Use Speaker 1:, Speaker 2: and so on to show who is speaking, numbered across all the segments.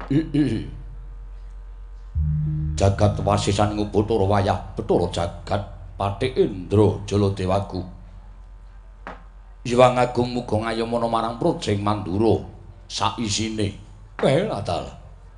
Speaker 1: Jagat wasisan ing Bathara wayah Bathara jagat Pathik Indra Jaladewagu. Hyang Agung muga ngayomana marang Projeng Mandura sak isine. Ladal.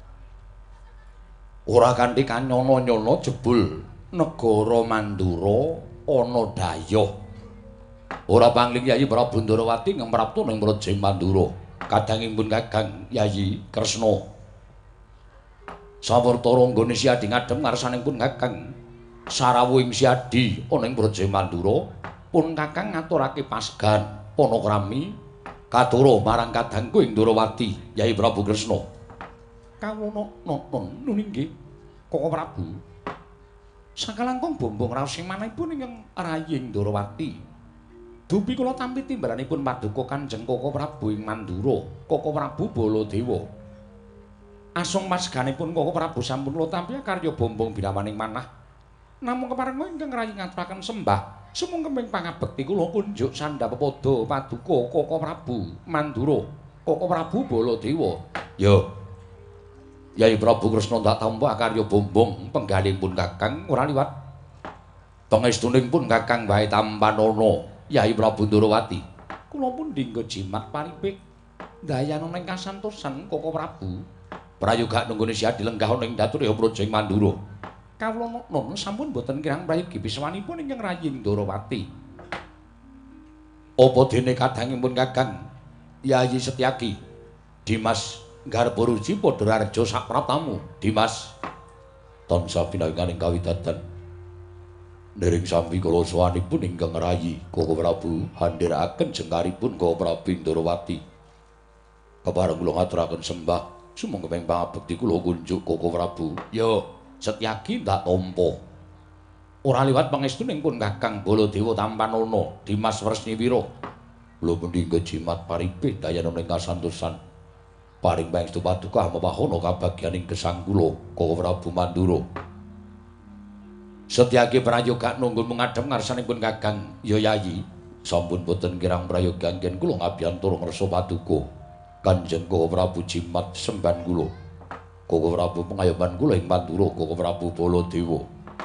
Speaker 1: Ora kanthi kanyana-nyana jebul negara Mandura ana dayah. Ora pangling Yayi Prabu Ndarawati ngemprapta ning Projeng Mandura. Kadangipun Kakang Yayi Kresna Sawartara nggone siadi ngadhem ngarsanipun Kakang Sarawuhing siadi ana ing Projeng Mandura pun Kakang ngaturake pasgan panakrami katura marang kadangku ing Ndarawati Yayi Prabu Kresna. Kawono nonton nuninggi Koko Prabu. Sakalangkung bombong raos sing manahipun ingkang raying Ndarawati. Dupi kula tampi timbalanipun paduka Kanjeng Koko Prabu ing Mandura, Koko Prabu Baladewa. Asung masganipun Koko Prabu sampun kula tampi karya bombong birawaning manah. Namung keparenga ingkang rayi ngaturaken sembah sumung keming pangabekti kula kunjuk sandhapada paduka Koko Prabu Mandura, Koko Prabu Baladewa. Yo. Yayi Prabu Kresna tak tampa karya bombong penggalipun Kakang ora liwat pangestunipun Kakang wae tampanana Yayi Prabu Ndarawati. Kula pun dinggo jimat paripik dayana ning kasantosan Koko Prabu. Prayoga nunggone siadi lenggah ning daturya Projeng Mandura. Kawula non sampun boten kirang prayogi biswanipun ingkang raying Ndarawati. Apa dene kadangipun Kakang Yayi Setyaki Dimas Garbaruji padha raja sak pratamu Dimas tansah pinanganing kawidadan ndereng sami kala sawanipun ingkang rayi Koko Prabu handhiraken jengkaripun Koko Prabu Ndarawati. Kepareng kula ngaturaken sembah sumangga ping pangabekti kula kunjuk Koko Prabu. Yo Setyaki ndak tampa. Ora liwat pangestuning pun Kakang Baladewa Tampanana Dimas Wresniwira. Kula pundi jimat paripih dayana ing kasantosan. Paring pangestu paduka mapahana kabagyaning gesang kula Koko Prabu Mandura. Setyaki prayoga nunggul mengadhem ngarsanipun Kakang Yayi sampun boten kirang prayoga anggen kula ngabyantura ngersa paduka Kanjeng Koko Prabu jimat semban kula Koko Prabu pengayoman kula ing Mandura Koko Prabu Baladewa.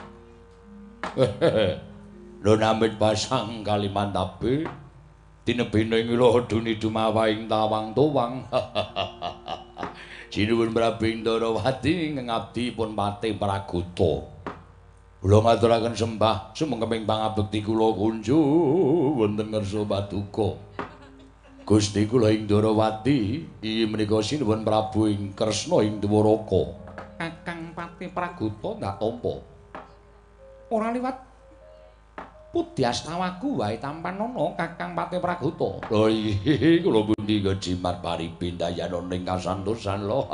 Speaker 1: Lho namit pasang kalimantabe tinebene ngila duni dumawaing tawang towang. Sinuwun Prabu Ndarawati ngabdi pun pati Praguta. Kula ngaturaken sembah sumengkeming pangabekti kula kunjuk wonten ngarsa paduka Gusti kula ing Ndarawati inggih menika sinuwun Prabu ing Kresna ing Dwaraka. Kakang Pati Praguta ndak tampa. Ora liwat Pudyastawaku wae tampanana Kakang Pati Praguta. Lho iki kula pundi jimat paripin dayana ning kasantosan lho.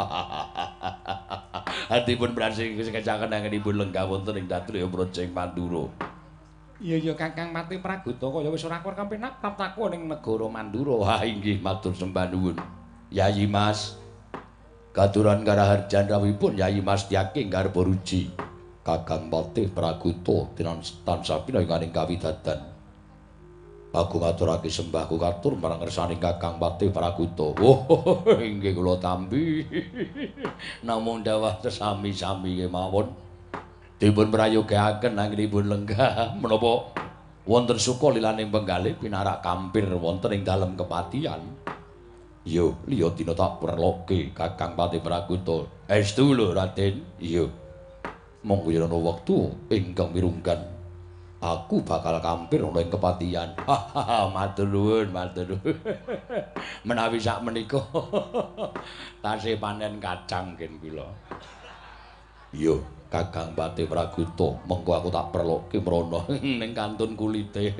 Speaker 1: Atipun brasing kecaken angenipun lenggah wonten ing daturya Projeng Mandura. Iya Kakang Pati Praguta kaya wis ora kuwat kepenak praptaku ning negara Mandura. Ha inggih matur sembah nuwun. Yayi Mas. Katuran karaharjan rawuhipun Yayi Mas Tyaki Garbaruji. Kakang Pati Praguta tansah pinanganing kawidadan. Aku ngaturake sembahku katur marang ngersaning Kakang Pati Praguta. Oh, inggih kula tampi. Namung dawah sesami-sami kemawon. Dipun prayogaken anggenipun lenggah menapa wonten suka lilaning penggalih pinarak kampir wonten ing dalem kepatihan. Yo, liya dina tak perloke Kakang Pati Praguta. Estu lho Raden. Yo. Monggo yen ana wektu ingkang mirunggan aku bakal kampir ana ing kepatihan. Matur nuwun, matur nuwun. Menawi sak menika tasih panen kacang ken kula. Iya, Kakang Pati Praguta, mengko aku tak perloke mrono ning kantun kulite.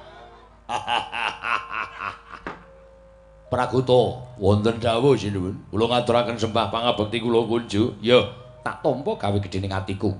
Speaker 1: Praguta, wonten dawuh sinuwun. Kula ngaturaken sembah pangabekti kula kunjuk. Ya, tak tampa gawe gedhening atiku.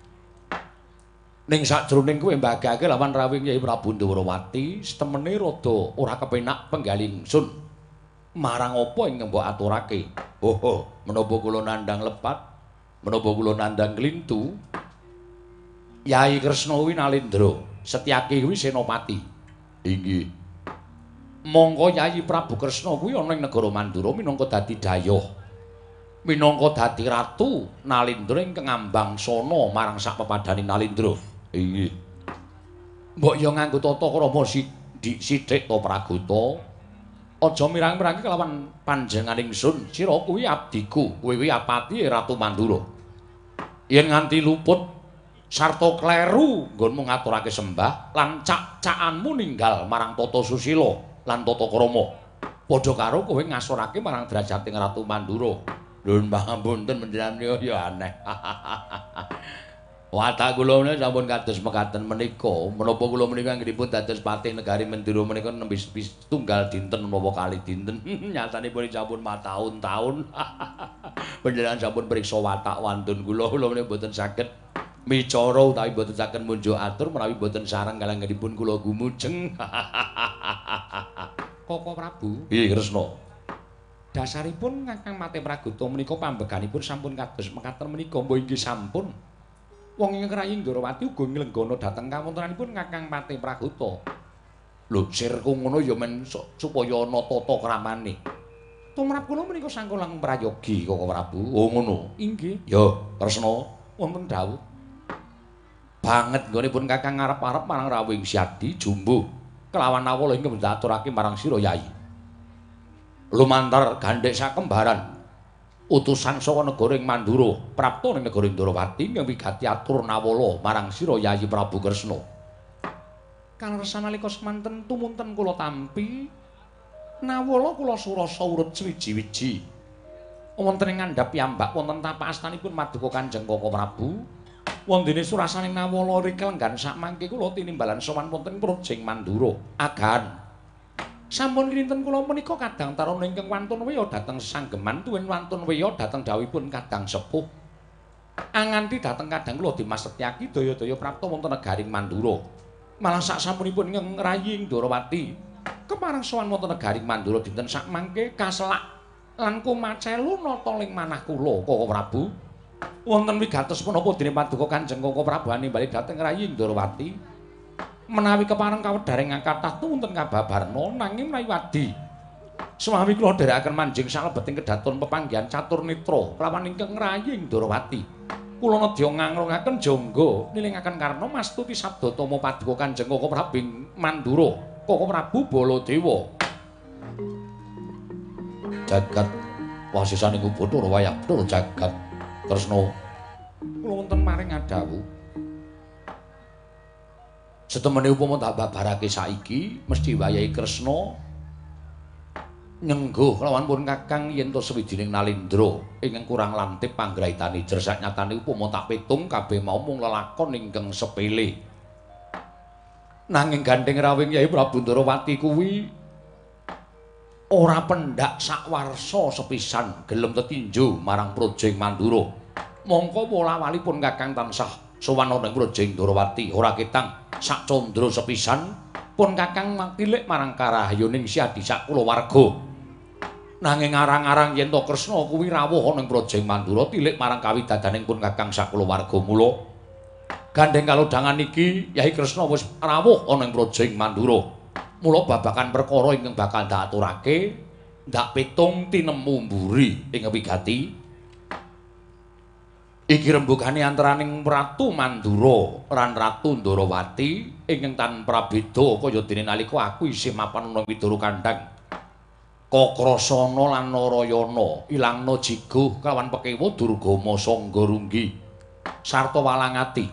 Speaker 1: Ning sakjroning kowe mbagake lawan rawing Yayi Prabu Ndarawati, setemene rada ora kepenak penggalih ingsun. Marang apa ing mbok aturake? Oh, menapa kula nandhang lepat? Menapa kula nandhang klintu? Yayi Kresna kuwi Nalendra, Setyaki kuwi Senopati. Inggih. Monggo Yayi Prabu Kresna kuwi ana ing negara Mandura minangka dadi dayah. minangka dadi ratu Nalindra ingkang ngambang sono marang sak pepadaning Nalindra. Inggih. Mbok ya nganggo tata krama sithik to Pragoto. Aja mirang-mirangi kelawan panjenengan ingsun, sira kuwi abdiku, kowe kuwi apati Ratu Mandura. Yen nganti luput sarta kleru nggonmu ngaturake sembah lan cak-cakanmu ninggal marang tata susila lan tata krama, padha karo kowe ngasorake marang derajating Ratu Mandura. Lho pangapunten panjenengan ya aneh. Watak kula menika sampun kados mekaten menika. Menapa kula menika anggenipun dados patih negari Mandura menika nembe tunggal dinten menapa kali dinten. Nyatanipun sampun mataun-taun. Panjenengan sampun priksa watak wantun kula menika boten saged micara utawi boten saged munjuk atur menawi boten sareng kalanggenipun kula gumujeng. Koko Prabu. Nggih Kresna. Dasaripun Kakang Mate Pragoto menika pambeganipun sampun kados mekaten menika mbok inggih sampun. Wong ingkang rayi Ndorowati uga nglenggana dhateng kawontenanipun Kakang Mate Pragoto. Lho sirku ngono ya men supaya ana tata kramane. Tumrap kula menika sangkulang prayogi Koko Prabu. Oh ngono. Inggih. Ya, Kresna wonten dawuh. Banget nggonipun Kakang ngarep-arep marang Rawing Syadi Jumbo kelawan awala ingkang ndaturake marang sira Yayi. Lumantar gandhek sakembaran utusan saka negara ing Mandura prapta ning negara Ndorowati ingkang wigati atur nawala marang sira Yayi Prabu Kresna. Kaleresan nalika semanten tumunten kula tampi nawala kula surasa urut swiji-wiji. Wonten ing ngandhap piyambak wonten tapak astanipun Maduka Kanjeng Koko Prabu. Wondene surasaning nawala rikelenggan sak mangke kula tinimbalan sowan wonten Projing Mandura. Agan sampun kinten kula menika kadang tarana ingkang wantun wiya dhateng sanggeman tuwin wantun wiya dhateng dawuhipun kadang sepuh. Anganti dhateng kadang kula Dimas Setyaki daya-daya prapta wonten negaring Mandura. Malah sak sampunipun ingkang rayi Ndorowati kepareng sowan wonten negaring Mandura dinten sak mangke kaselak lan kumacelu nata ling manah kula Koko Prabu. Wonten wigatos punapa dene Paduka Kanjeng Koko Prabu nimbali dhateng rayi Ndorowati. Menawi kepareng kawedharing kathah wonten kababarna nanging menawi wadi swami kula dherekaken manjing salebeting kedaton pepanggihan catur nitra kelawan ingkang ngrayi Ndorowati. Kula nedya ngangrungaken jangga nilingaken karna mastuti sabdatama Paduka Kanjeng Koko Prabu Mandura Koko Prabu Baladewa. Jagat wasisaning Bathara wayah Bathara jagat Kresna. Kula wonten maring adhawuh setemene upama tak babarake saiki mesti wayahe Kresna nyengguh lawan pun Kakang yen to sewijining Nalindra ingkang kurang lantip panggraitane jersak nyatane upama tak pitung kabeh mau mung lelakon ingkang sepele. Nanging gandeng rawing Yai Prabu Ndorowati kuwi ora pendak sakwarsa sepisan gelem tetinju marang Projing Mandura. Mongko wola-walipun Kakang tansah sowan ana ing Projing Ndorowati ora ketang sak candra sepisan pun Kakang maktilik marang karahyaning Syadi sak kulawarga. Nanging arang-arang yen to Kresna kuwi rawuh ana ing Projing Mandura tilik marang kawidadaning pun Kakang sak kulawarga. Mula gandeng kalodhangan iki Yai Kresna wis rawuh ana ing Projing Mandura. Mula babakan perkara ingkang bakal ndaturake ndak pitung tinemu mburi ing wigati iki rembugane antaraning Ratu Mandura lan Ratu Ndorowati ingkang tan prabeda kaya dene nalika aku isih mapan ana Widara Kandhang. Kakrasana lan Narayana ilangna jiguh kawan pekewa Durgama Sangga Runggi sarta Walangati.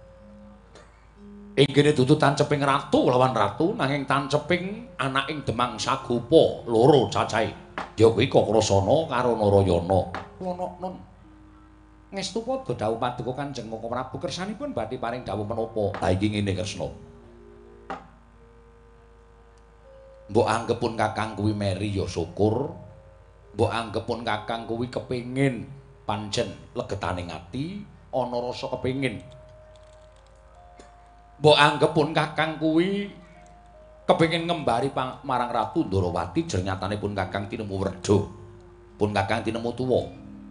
Speaker 1: Inggene dudu tanceping ratu lawan ratu nanging tanceping anaking Demang Sagopa loro cacahe. Ya kuwi Kakrasana karo Narayana. Kula nun ngestu padha dawuh Paduka Kanjeng Koko Prabu kersanipun badhe paring dawuh menapa? Ha iki ngene Kresna. Mbok anggepun Kakang kuwi meri ya syukur. Mbok anggepun Kakang kuwi kepengin pancen legetaning ati ana rasa kepengin. Mbok anggepun Kakang kuwi kepengin ngembari marang Ratu Ndorowati jernyatane pun Kakang tinemu werda. Pun Kakang tinemu tuwa.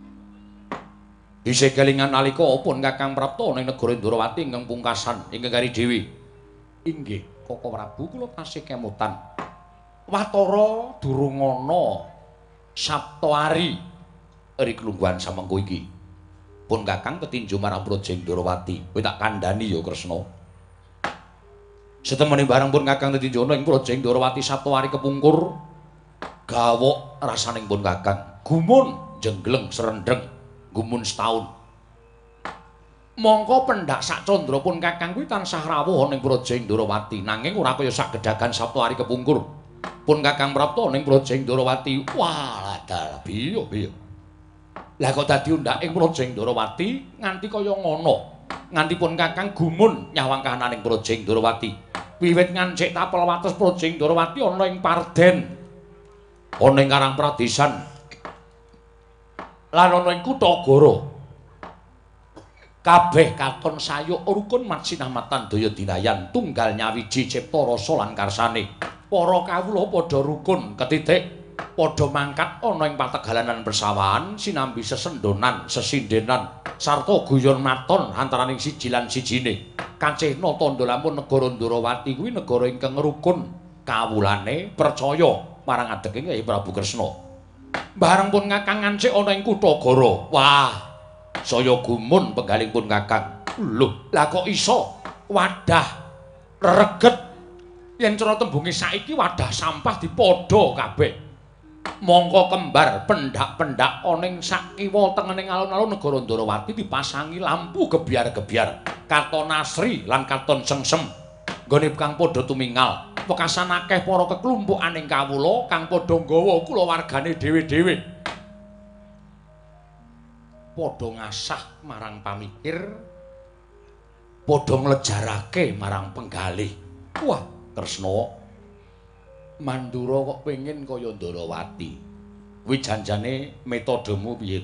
Speaker 1: Isih kelingan nalika pun Kakang prapta ning negara Ndorowati ingkang pungkasan ingkang kari dewi. Inggih, Koko Prabu kula tasih kemutan. Watara durung ana Saptaari eri kelungguhan samengko iki. Pun Kakang ketinju marang Projeng Ndorowati. Kowe tak kandhani ya Kresna. Setemene bareng pun Kakang ketinju ana ing Projeng Ndorowati Sabtu hari kepungkur. Gawok rasaning pun Kakang. Gumun jengleng serendeng. Gumun setahun. Mongko pendak sak candra pun Kakang kuwi tansah rawuh ning Projeng Ndorowati. Nanging ora kaya sak gedagan Sabtu hari kepungkur. Pun Kakang prapta ning Projeng Ndorowati. Wah, dal biyo. Lah kok dadi undak ing Projeng Ndorowati nganti kaya ngono. Nganti pun Kakang gumun nyawang kahananing Projeng Ndorowati. Wiwit ngancik tapel wates Projeng Ndorowati ana ing Parden. Ana ing Karang Pradesan. Lan ana ing Kutagara. Kabeh katon sayuk rukun mat sinamatan daya dinayan tunggal nyawiji cipta rasa lan karsane. Para kawula padha rukun ketitik padha mangkat ana ing pategalanan persawahan sinambi sesendonan sesindenan sarta guyon maton antaraning siji lan sijine kacehna tandha lampun negara Ndorowati kuwi negara ingkang rukun kawulane percaya marang adeking Kyai Prabu Kresna bareng pun Kakang ngancik ana ing Kutagara wah saya gumun penggaling pun Kakang lho lah kok iso wadah reget yen cara tembunge saiki wadah sampah dipadha kabeh mongko kembar pendak-pendak ana ing sak kiwa tengening alun-alun negara Ndorowati dipasangi lampu gebyar-gebyar katon asri lan katon sengsem nggone kang padha tumingal wekasan akeh para keklumpukaning kawula kang padha nggawa kulawargane dhewe-dhewe padha ngasah marang pamikir padha nglejarake marang penggalih wah Kresna Mandura kok pengen kaya Ndorowati. Kuwi janjane metodemu piye?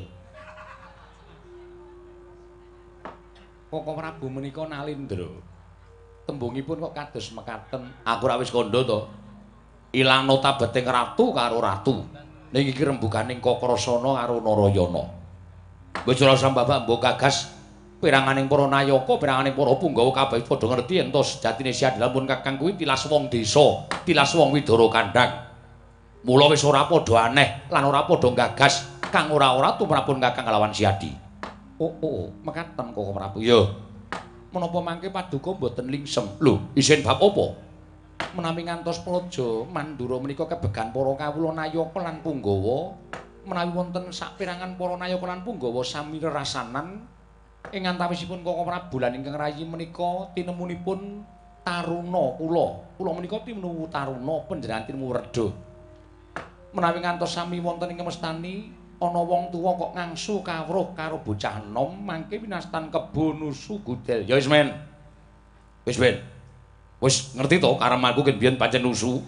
Speaker 1: Koko Prabu menika Nalindra. Tembungipun kok kados mekaten. Aku ra wis kandha to. Ilang nota beting ratu karo ratu. Ning iki rembuganing Kakrasana karo Narayana. Wis ora usah mbabak mbok gagas piranganing para nayaka, piranganing para punggawa kabeh padha ngerti ento sejatine siadampun Kakang kuwi tilas wong desa, tilas wong Widara Kandhang. Mula wis ora padha aneh lan ora padha gagas kang ora-ora tumrapun Kakang kalawan Siadi. Oh, mekaten Koko Prabu. Ya. Menapa mangke paduka mboten lingsem? Lho, isin bab apa? Menawi ngantos praja Mandura menika kebegan para kawula nayaka lan punggawa, menawi wonten saperangan para nayaka lan punggawa sami rerasanan ing antawisipun Koko Prabu lan ingkang rayi menika tinemunipun taruna kula. Kula menika tinemu taruna panjenengan tinemu reda. Menawi ngantos sami wonten ing mestani ana wong tuwa kok ngangsu kawruh karo bocah enom mangke winastan kebo nusu gudel. Ya wis men. Wis ben. Wis ngerti to karemaku ken biyen pancen nusu.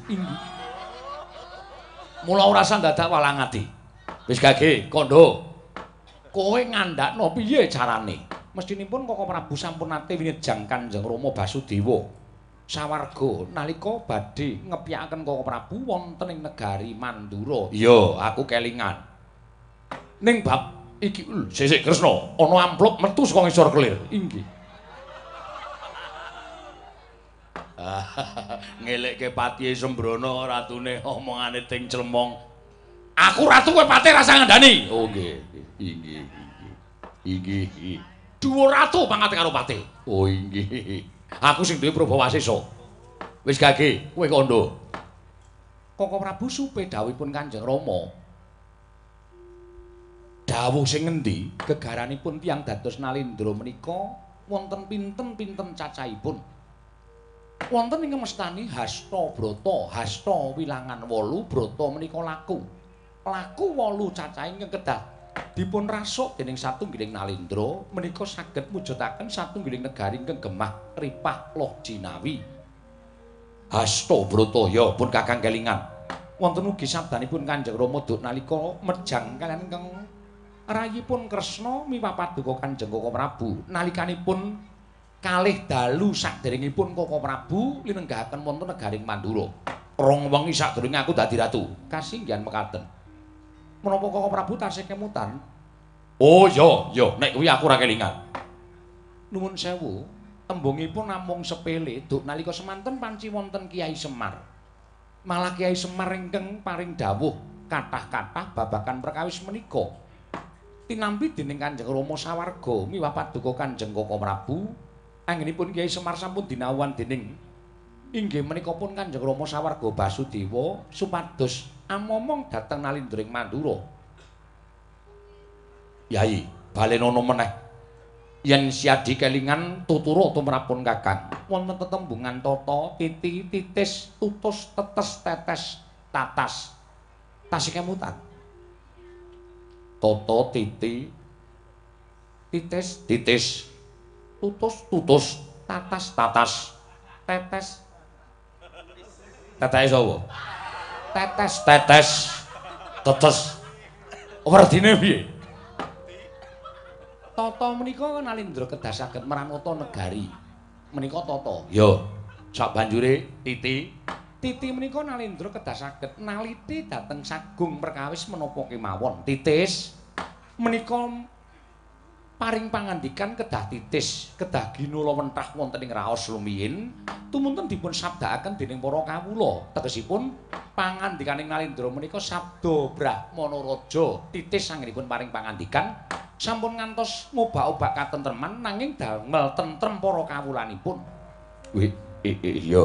Speaker 1: Mula ora usah dadak walang ati. Wis gage, kandha. Kowe ngandhakno piye carane? Mestinipun Koko Prabu sampun nate winejang Kanjeng Rama Basudewa. Sawarga nalika badhe ngepyakaken Koko Prabu wonten ing negari Mandura. Iya, aku kelingan. Ning bab iki sesuk Kresna, ana amplop metu saka ngisor kelir. Inggih. Ngelekke patihe Sembrana ratune omongane ting clemong. Aku ratu kowe pati rasa ngandani. Oh nggih. Inggih. Dhuwur ratu pangkat karo pati. Oh inggih. Aku sing duwe Prabawasesa. Wis gage, kowe kandha. Koko Prabu supe dawuhipun Kanjeng Rama. Dawuh sing ngendi gegaranipun tiyang dados Nalindra menika wonten pinten-pinten cacahipun. Wonten ing mestani Hasta Brata, Hasta wilangan 8, Brata menika laku. Laku 8 cacahing ingkang kedah dipun rasuk dening satunggiling Nalindra menika saged mujudaken satunggiling negari ingkang gemah ripah loh jinawi. Hasta Brata ya pun Kakang kelingan. Wonten ugi sabdanipun Kanjeng Rama duk nalika mejang kaliyan ingkang rayipun Kresna miwah paduka Kanjeng Koko Prabu nalikanipun kalih dalu saderengipun Koko Prabu linenggahaken wonten negaring Mandura. Rong wengi sadurunge aku dadi ratu. Kasinggihan mekaten. Menapa Koko Prabu tasih kemutan? Oh iya, nek kuwi aku ora kelingan. Nuwun sewu, tembungipun namung sepele, duk nalika semanten panci wonten Kiai Semar. Malah Kiai Semar ingkang paring dawuh kathah-kathah babagan perkawis menika. tinampi dening Kanjeng Rama sawarga miwah paduka Kanjeng Koko Prabu anggenipun Kyai Semar sampun dinawan dening inggih menika pun Kanjeng Rama sawarga Basudewa supados amomong dhateng Nalindring Mandura. Yai, balenono meneh. Yen siadi kelingan tuturo tumrapun Kakang. Wonten tetembungan tata, titi, titis, tutus, tetes, tetes, tatas. Tasih kemutan. Tata, titi, titis, titis, tutus, tutus, tatas, tatas, tetes. Teteke sapa? Tetes, tetes, tetes. Werdine piye? Tata menika Nalindra kedah saged mranata negari. Menika tata. Ya, sabanjure titi. Titi menika Nalindra kedah saged naliti dhateng sagung perkawis menapa kemawon. Titis menika paring pangandikan kedah titis, kedah ginula wentah wonten ing raos lumiyin, tumuntun dipun sabdakaken dening para kawula. Tegesipun pangandikaning Nalindra menika sabda Brahmana Raja. Titis anggenipun paring pangandikan sampun ngantos ngobak-obak katentreman nanging damel tentrem para kawulanipun. Wih, iya.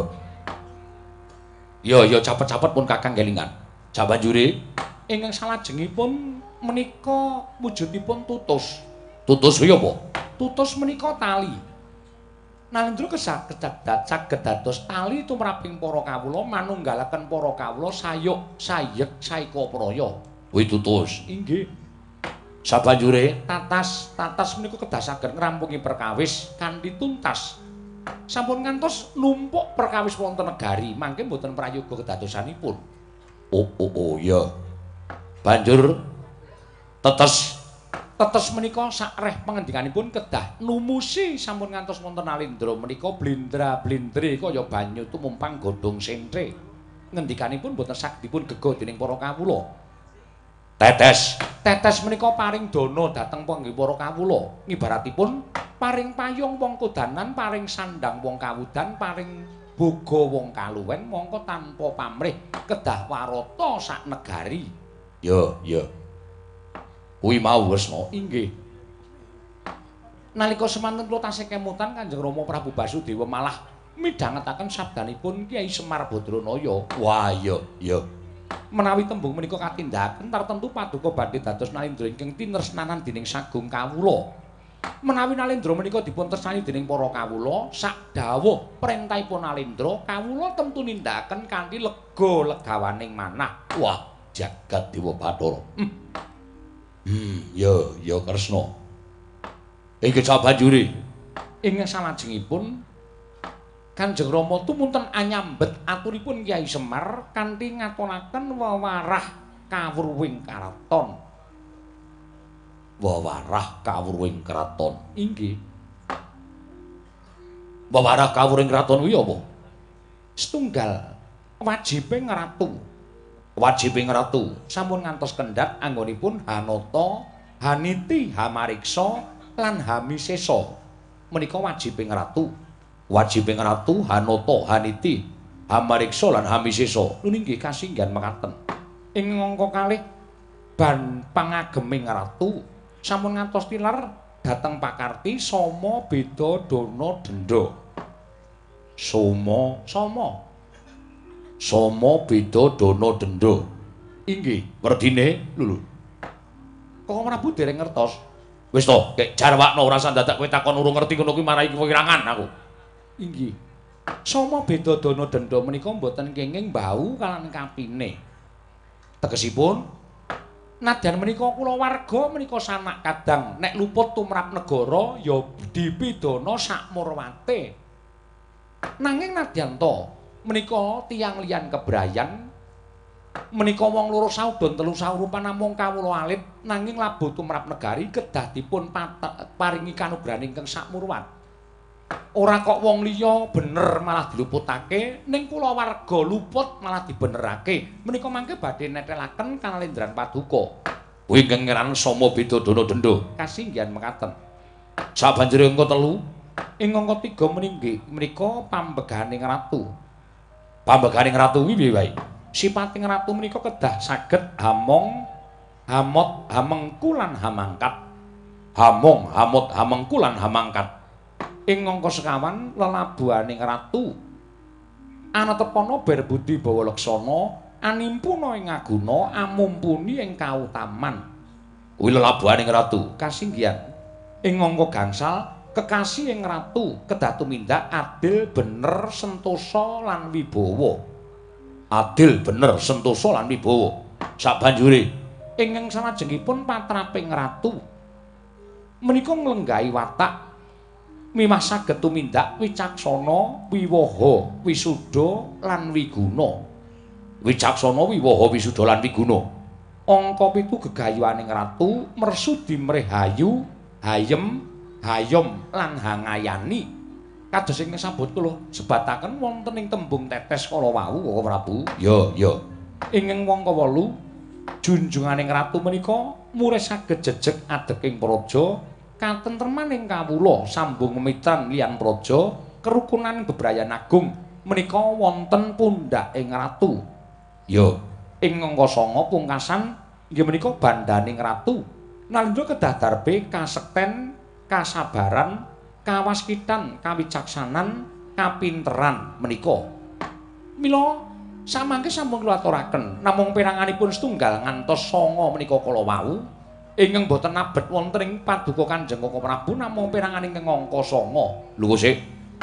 Speaker 1: Ya cepet-cepet pun Kakang kelingan. Sabanjure ingkang salajengipun menika wujudipun tutus. Tutus kuwi apa? Tutus menika tali. Nalindra saged dados tali tumraping para kawula manunggalaken para kawula sayuk sayek saika praya. Kuwi tutus. Inggih. Sabanjure tatas menika kedah saged ngrampungi perkawis kanthi tuntas. Sampun ngantos numpuk perkawis wonten negari, mangke mboten prayoga kedadosanipun. Oh ya. Banjur tetes menika sakreh pangendikanipun kedah numusi sampun ngantos wonten Nalindra menika blendra-blendre kaya banyu tumumpang godhong sentre. Ngendikanipun mboten saged dipun gega dening para kawula. Tetes menika paring dana dhateng panggih para kawula. Ngibaratipun paring payung wong kodanan, paring sandang wong kawudan, paring boga wong kaluwen mongko tanpa pamrih kedah warata sak negari. Ya. Kuwi mau Wresna. Inggih. Nalika semanten kula tasih kemutan Kanjeng Rama Prabu Basudewa malah midhangetaken sabdanipun Kyai Semar Badranaya. Wah, iya. Menawi tembung menika katindakaken tartemtu paduka badhe dados Nalindra ingkang tinresnanan dening sagung kawula. Menawi Nalindra menika dipun tresnani dening para kawula, sak dawuh prentahipun Nalindra kawula temtu nindakaken kanthi lega-legawaning manah. Wah, jagat Dewa Bathara. Ya Kresna. Inggih sabanjure ingkang salajengipun Kanjeng Rama tumunten anyambet aturipun Kyai Semar kanthi ngatonaken wewarah kawruhing karaton. Wewarah kawruhing kraton. Inggih. Wewarah kawruhing kraton kuwi apa? Setunggal wajibing ratu. Wajibing ratu sampun ngantos kendhat anggonipun Hanata, Haniti, Hamariksa lan Hamisesa. Menika wajibing ratu. Wajibing ratu Hanata, Haniti, Hamariksa lan Hamisesa. Nggih kasinggihan mekaten. Ing angka kalih ban pangageming ratu sampun ngantos tilar dhateng pakarti sama beda dana denda. Sama beda dana denda. Inggih, werdine lho. Kok Prabu dereng ngertos. Wis to, kek jarwakno ora usah dadak kowe takon urung ngerti ngono kuwi marai kewirangan aku. Inggih. Sama beda dana denda menika mboten kenging bau kalan kapine. Tegesipun nadyan menika kula warga menika sanak kadang nek luput tumrap negara ya dipidana sakmurwate. Nanging nadyan to menika tiyang liyan kebrayan menika wong loro saudon telu saurupan namung kawula alit nanging labuh tumrap negari kedah dipun paringi kanugrahan ingkang sakmurwat. Ora kok wong liya bener malah diluputake, ning kula warga luput malah dibenerake. Menika mangke badhe netelaken kanalendran paduka. Kuwi ingkang ngeran sama beda dana denda. Kasinggihan mekaten. Sabanjure angka 3, ing angka 3 menika pambeganing ratu. Pambeganing ratu kuwi piye wae? Sipating ratu menika kedah saged hamong hamot hamengkulan hamangkat hamong hamot hamengkulan hamangkat ing angka sekawan lelabuhaning ratu anatepana berbudi bawa leksana animpuna ing aguna amumpuni ing kautaman kuwi lelabuhaning ratu kasinggihan ing angka gangsal kekasih ing ratu kedah tumindak adil bener sentosa lan wibawa adil bener sentosa lan wibawa sabanjure ingkang salajengipun patraping ratu menika nglenggahi watak mimah saged tumindak wicaksana wiwaha wisuda lan wiguna wicaksana wiwaha wisuda lan wiguna angka 7 gegayuhaning ratu mersudi mrehayu hayem hayom lan hangayani kados ing sabut kula sebataken wonten ing tembung tetes kala wau Koko Prabu ya ingkang wangka 8 junjunganing ratu menika murih saged jejeg adeking praja katentreman ing kawula sambung memitran liyan praja kerukunan bebrayan agung menika wonten pundhaking ratu ya ing angka 9 pungkasan inggih menika bandaning ratu nalika kedah darbe kasekten kasabaran kawaskitan kawicaksanan kapinteran menika mila samangke sampun kula aturaken namung peranganipun setunggal ngantos 9 menika kala wau ingkang boten abet wonten ing paduka Kanjeng Koko Prabu namung perangan ingkang angka 9 lho sik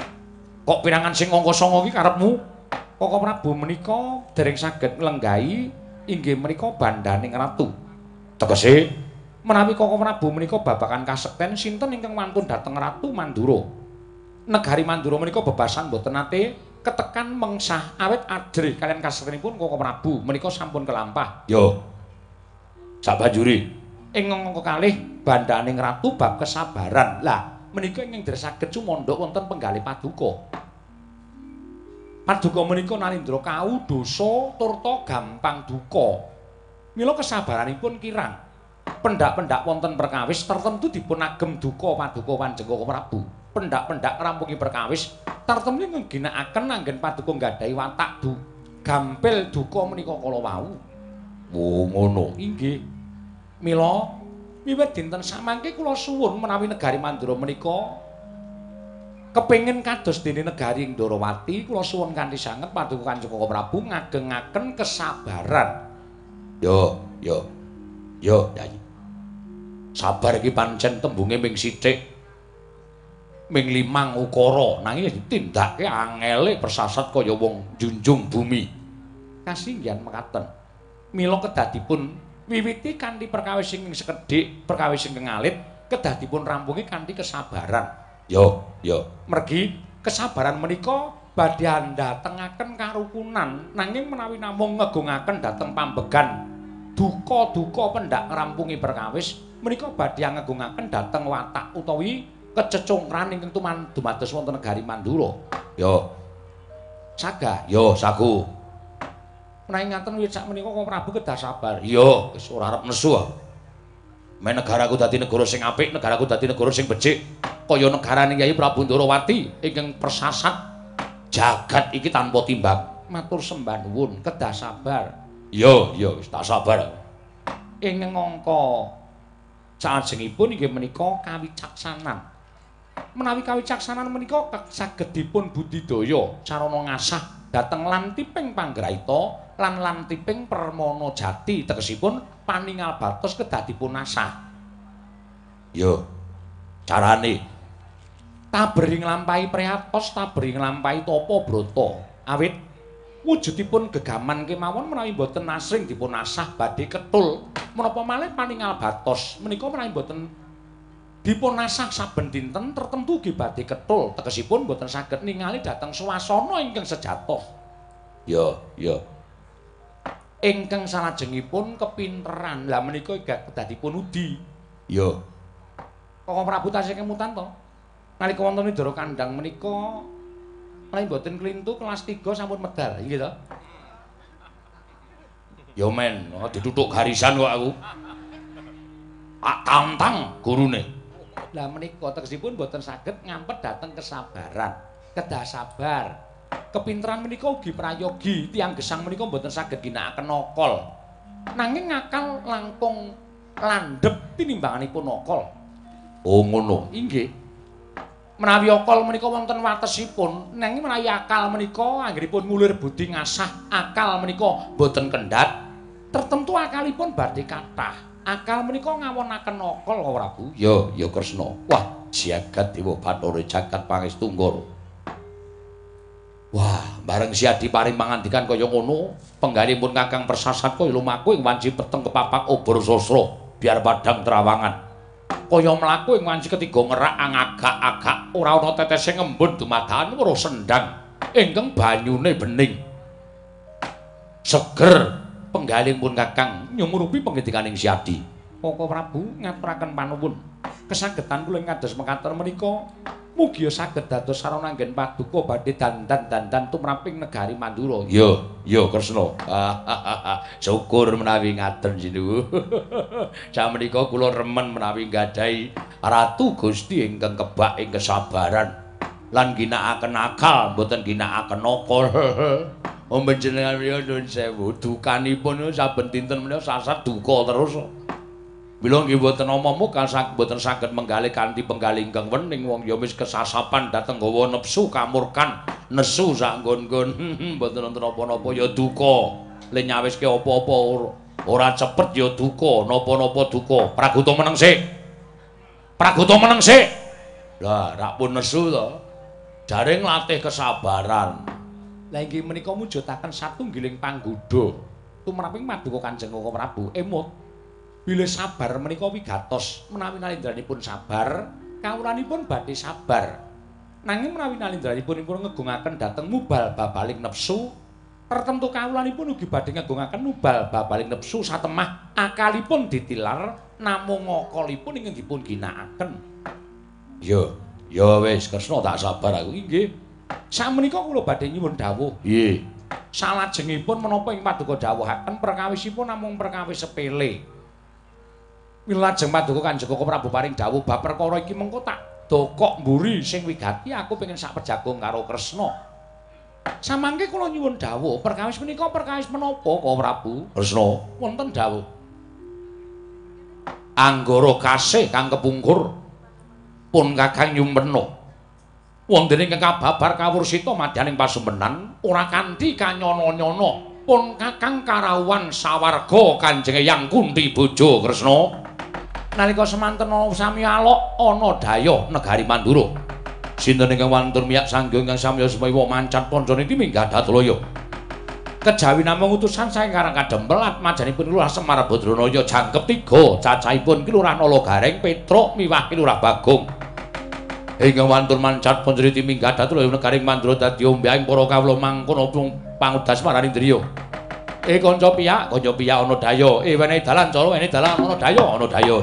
Speaker 1: kok perangan sing angka 9 iki karepmu Koko Prabu menika dereng saged nglenggahi inggih menika bandaning ratu tegese menawi Koko Prabu menika babakan kasekten sinten ingkang wantun dhateng Ratu Mandura negari Mandura menika bebasan boten nate ketekan mengsah awet adrih kalian kasektenipun Koko Prabu menika sampun kelampah yo sabanjuri ing angka kalih bandaning ratu bab kesabaran lah menika ingkang saged cumandha wonten penggalih paduka paduka menika Narendra kau dosa turta gampang duka mila kesabaranipun kirang pendak-pendak wonten perkawis tertentu dipun agem duka paduka Kanjeng Koko Prabu pendak-pendak ngrampungi perkawis tartemtu ngginakaken anggen paduka nggadahi watak gampil duka menika kala wau. Oh ngono. Inggih. Mila wiwit dinten samangke kula suwun menawi negari Mandura menika kepengin kados dene negari Ndorowati kula suwun kanthi sanget paduka Kanjeng Koko Prabu ngagengaken kesabaran. Yo, Yayi. Sabar iki pancen tembunge ming sithik. Ming 5 ukara nanging ditindakake angele persasat kaya wong junjung bumi. Kasinggihan mekaten. Mila kedah dipun wiwiti kanthi perkawis sing sekedhik, perkawis sing alit, kedah dipun rampungi kanthi kesabaran. Yo. Mergi kesabaran menika badhe andhatengaken karukunan nanging menawi namung ngegungaken dhateng pambegan duka-duka pendak ngrampungi perkawis menika badhe ngegungaken dhateng watak utawi kececungran ingkang dumados wonten negari Mandura. Yo. Saga, yo saku. Menawi ngaten wiwit sak menika Koko Prabu kedah sabar. Iya, wis ora arep nesu. Men negaraku dadi negara sing apik, negaraku dadi negara sing becik. Kaya negarane Kyai Prabu Ndorowati ingkang persasat jagat iki tanpa timbang. Matur sembah nuwun, kedah sabar. Iya, wis tak sabar. Ing angka salajengipun inggih menika kawicaksanan. Menawi kawicaksanan menika saged dipun budidaya carana ngasah dhateng lantiping panggraita lan lantiping permana jati tegesipun paningal batos kedah dipun asah. Yo, carane tabering nglampahi priatos, tabering nglampahi tapa brata. Awit wujudipun gegaman kemawon menawi boten asring dipun asah badhe ketul. Menapa malih paningal batos menika menawi boten dipun asah saben dinten tertentu nggih badhe ketul tegesipun boten saged ningali dhateng swasana ingkang sejatoh. Ya. Ingkang salajengipun kepinteran. Lah menika kedah dipun udi. Ya. Koko Prabu tasih kemutan to. Nalika wonten Ndara Kandhang menika menawi boten klintu kelas 3 sampun medal, nggih to? Ya men, dituthuk garisan kok aku. Tak tantang gurune. Lah menika tegesipun boten saged ngampet dhateng kesabaran. Kedah sabar. Kepinteran menika ugi prayogi, tiyang gesang menika boten saged ginakaken akal. Nanging akal langkung landhep tinimbanganipun akal. Oh ngono. Inggih. Menawi akal menika wonten watesipun, nanging menawi akal menika anggenipun ngulir budi ngasah, akal menika boten kendhat, tertentu akalipun badhe kathah. Akal menika ngawonaken akal kok Prabu. Ya Kresna. Wah, jagat Dewa Bathara jagat Pangestu. Wah, bareng Siadi paring mangandikan kaya ngono, penggalipun Kakang Persasat kaya lumaku ing wanci peteng kepapak obor sasra, biar padang trawangan. Kaya mlaku ing wanci ketiga ngerak angagak-agak, ora ana tetese ngembun dumadakan weruh sendang ingkang banyune bening. Seger penggalipun Kakang nyumurupi penggendikaning Siadi. Koko Prabu ngaturaken panuwun. Kesagetan kula kados mekaten menika mugi saged dados sarana anggen paduka badhe dandan-dandan tumraping negari Mandura. Ya Kresna. Syukur menawi ngaten Sinuwun. Samenika kula remen menawi nggadahi ratu Gusti ingkang kebak ing kesabaran lan ginakaken akal mboten ginakaken akal. Panjenengan menika nuwun sewu, dukanipun saben dinten menika sasat duka terus. Mila nggih mboten nama-nama boten saged menggalih kanthi penggalih ingkang wening wong ya wis kesasapan dhateng gawa nepsu kamurkan nesu sak nggon-nggon mboten wonten apa-napa ya duka le nyawiske apa-apa ora cepet ya duka napa-napa duka praguta meneng sik lah rak pun nesu to jare nglatih kesabaran la inggih menika mujudaken satunggiling panggoda tumraping paduka Kanjeng Koko Prabu emut. Bilih sabar menika wigatos menawi nalindranipun sabar, kawulanipun badhe sabar. Nanging menawi nalindranipun ngegungaken dhateng mubal babaling nepsu, tertentu kawulanipun ugi badhe ngegungaken mubal babaling nepsu satemah akalipun ditilar namung akalipun ingkang dipun ginakaken. Ya wis Kresna tak sabar aku inggih. Sakmenika kula badhe nyuwun dawuh. Nggih. Salajengipun menapa ing paduka dawuhaken perkawisipun namung perkawis sepele. Wilajeng paduka Kanjeng Koko Prabu paring dawuh bab perkara iki mengko tak dokok mburi sing wigati aku pengen sak pejagung karo Kresna. Samangke kula nyuwun dawuh perkawis menika perkawis menapa Koko Prabu? Kresna wonten dawuh. Anggara kasih kang kepungkur pun Kakang nyumpena. Wonten ing kababar kawursita madyaning pasembenan ora kanthi kanyono-nyono pun Kakang karawuhan sawarga Kanjeng Eyang Kunti bojo Kresna. Nalika semanten sami alok ana daya negari Mandura. Sinten ingkang wantun miyak sangga ingkang samya semewa mancat pancane iki minggah Datlaya. Kejawi namung utusan saking Karang Kadempel atmajanipun Lurah Semar Badranaya jangkep 3 cacahipun ki Lurah Nalagareng Petruk miwah ki Lurah Bagong. Ingkang wantun mancat pancane iki minggah Datlaya negari Mandura dadi ombyaing para kawula mangkono pangudas maraning driya. Kanca piyak ana daya. Wenehi dalan cara wenehi dalan ana daya.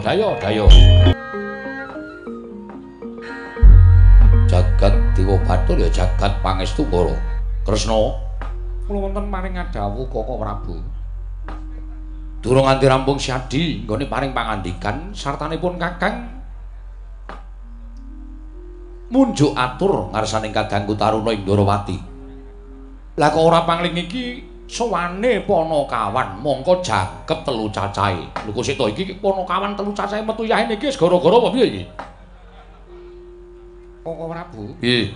Speaker 1: Jagat Dewa Bathara ya jagat Pangestu Kresna. Kula wonten paring ngadhawuh Koko Prabu. Durung nganti rampung Siadi nggone paring pangandikan sartanipun Kakang munjuk atur ngarsaning Kakang Taruna Indrawati. Lah kok ora pangling iki sowane Panakawan mongko jangkep 3 cacahe. Lho kok sik to iki Panakawan 3 cacahe metu yahe niki wis gara-gara apa piye iki? Koko Prabu. Nggih.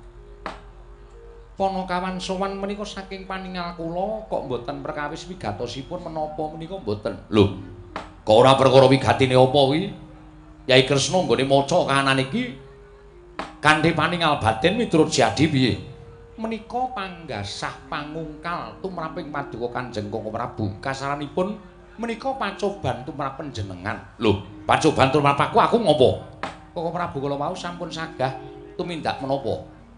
Speaker 1: Panakawan sowan menika saking paningal kula kok mboten perkawis wigatosipun menapa menika mboten. Lho, kok ora perkara wigatine apa kuwi? Yai Kresna nggone maca kahanan iki kanthi paningal batin miturut Siadi piye? Menika panggasah pangungkal tumraping paduka Kanjeng Koko Prabu. Kasaranipun menika pacoban tumrap panjenengan. Lho, pacoban tumrap aku ngopo? Koko Prabu kala wau sampun sagah tumindak menapa?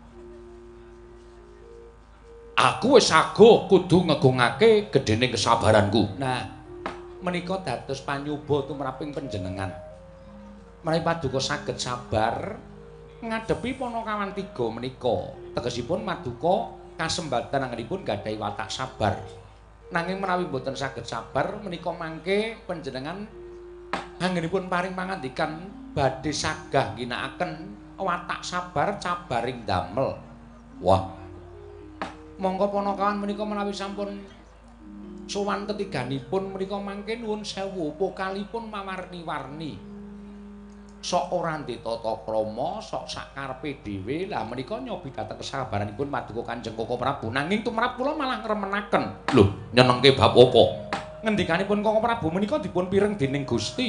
Speaker 1: Aku wis saguh kudu ngegungake gedhening kesabaranku. Nah, menika dados panyoba tumraping panjenengan. Menawi paduka saged sabar ngadepi Panakawan 3 menika tegesipun paduka kasembadan anggenipun gadhahi watak sabar. Nanging menawi boten saged sabar menika mangke panjenengan anggenipun paring pangandikan badhe sagah ginakaken watak sabar cabaring damel. Wah. Monggo Panakawan menika menawi sampun Sowan ketiganipun menika mangke nuwun sewu pokalipun mawarni-warni. Sok ora ndetata krama, sok sakarepe dhewe. Lah menika nyobi dhateng kesabaranipun Paduka Kanjeng Koko Prabu. Nanging tumrap kula malah ngremenaken. Lho, nyenengke bab apa? Ngendikanipun Koko Prabu menika dipun pireng dening Gusti.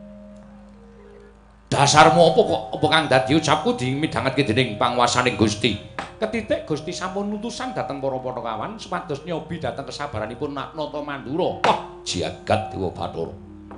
Speaker 1: Dasarmu apa kok apa kang dadi ucapku dimidhangetke dening panguwasaning Gusti. Ketitik Gusti sampun nutusan dhateng para Pandhawan supados nyobi dhateng kesabaranipun Nata Mandura. Wah, jagat Dewa Bathara.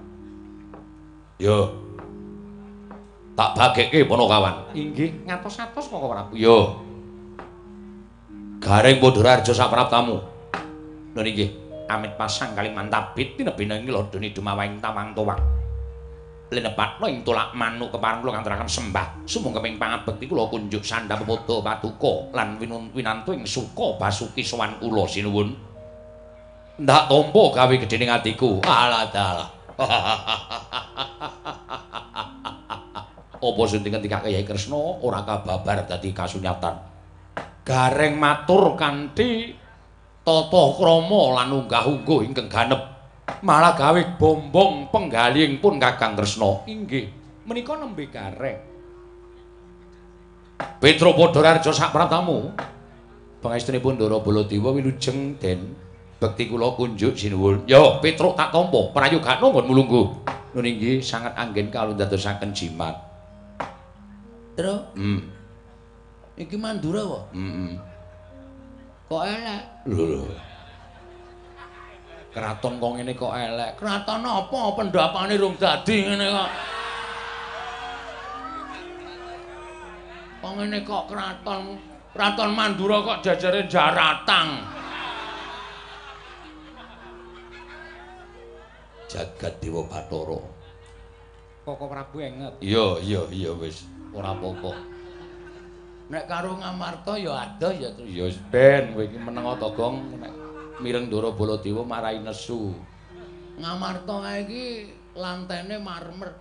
Speaker 1: Yo. Tak bageke Pandhawan. Inggih, ngatos-atos Koko Prabu. Yo. Gareng Padhararja sapraptamu. Lha nggih, amit pasang kali mantabit tinebina ing lodoni dumawahing tawang towang. Linepatno ing tolak manuk kepareng kula ngandharaken sembah sumangga ping pangabekti kula kunjuk sandhap padha paduka lan winantu ing suka basuki sowan kula sinuwun ndak tampa gawe gedhening atiku alah dalah apa sing ngendikake Kyai Kresna ora kababar dadi kasunyatan gareng matur kanthi tata krama lan unggah-ungguh ingkang ganep malah gawe bombong penggaling pun Kakang Kresna. Inggih, menika nembe gareng. Petra Padhararja sapraptamu. Pangestunipun Ndara Baladewa wilujeng den bekti kula kunjuk sinuwun. Ya, Petruk tak tampa prayogana nggon mulungguh. Nun inggih sanget anggen kawula dadosaken jimat. Tru? Iki Mandura wae. Kok elek? Lho. Kraton kok ngene kok elek. Kraton apa pendapane rung dadi ngene kok. Kok ngene kok kraton. Kraton Mandura kok jajare jaratang. Jagat Dewa Bathara. Koko Prabu enget. Iya wis ora apa-apa. Nek karo Ngamarta ya adoh ya terus ya ben kowe iki meneng togong nek mireng Ndara Baladewa marai nesu. Ngamarta kae iki lantene marmer.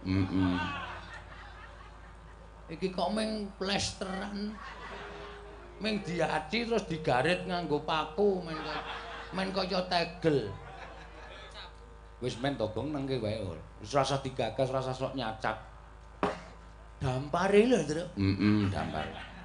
Speaker 1: Iki kok ming plesteran. Ming diaci terus digarit nganggo paku men kaya tegel. Wis men togong nengke wae. Wis rasa digagas, rasa sok nyacak. Dampare lho, Tru. Dampar.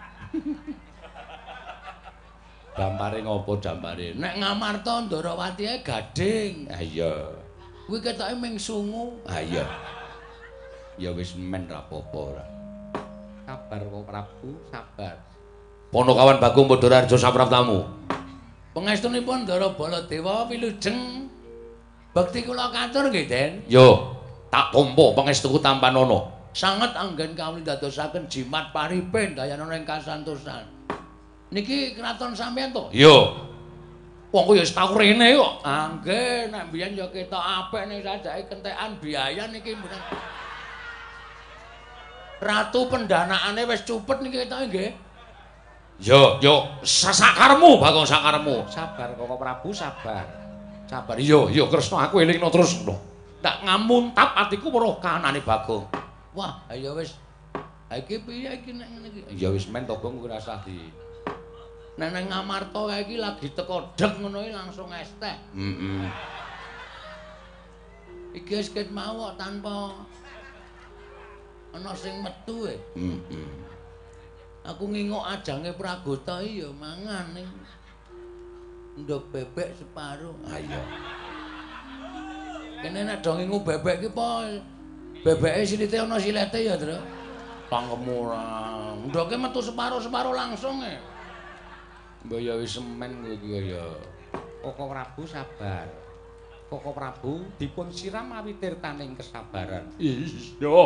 Speaker 1: Dampare ngopo dampare? Nek Ngamarta Ndarawati ae gading. Ha iya. Kuwi ketoke ming sungu. Ha iya. Ya wis men ra apa-apa ora. Sabar kok Prabu, sabar. Panakawan Bagong Padhararja sapraptamu. Pangestunipun Ndara Baladewa wilujeng bekti kula katur nggih, Den. Yo, tak tampa pangestuku tampan ana. Sanget anggen kawula dadosaken jimat paripen dayanana ing kasantosan. Niki kraton sampeyan to? Yo. Wong kok ya wis tau rene kok. Ah nggih, nek mbiyen ya ketok apik ning sajake kentekan biaya niki mboten. Ratu pendanaane wis cupet niki ketoke nggih. Yo, sakarmu, Bagong sakarmu. Sabar Koko Prabu, sabar. Sabar. Yo, Kresna aku elingno terus lho. Tak ngamuntap atiku weruh kahanane Bagong. Wah, ya wis. Ha iki piye iki nek ngene iki? Ya wis men to Gong ora usah di. Nek nang Ngamarta kae iki lagi teko deg ngono iki langsung esteh. Iki wis ket mau kok tanpa ana sing metu e. Aku ngingok ajange Pragota iki ya mangan ning ndok bebek separo. Ha iya. Kene nek do ngingu bebek ki po bebeke silite ana silete ya, Tru. Pangkemu ora. Ndoke metu separo-separo langsung e. Mbok ya wis semen kowe iki ya. Koko Prabu sabar. Koko Prabu dipun siram awi tirtaning kesabaran. Iya.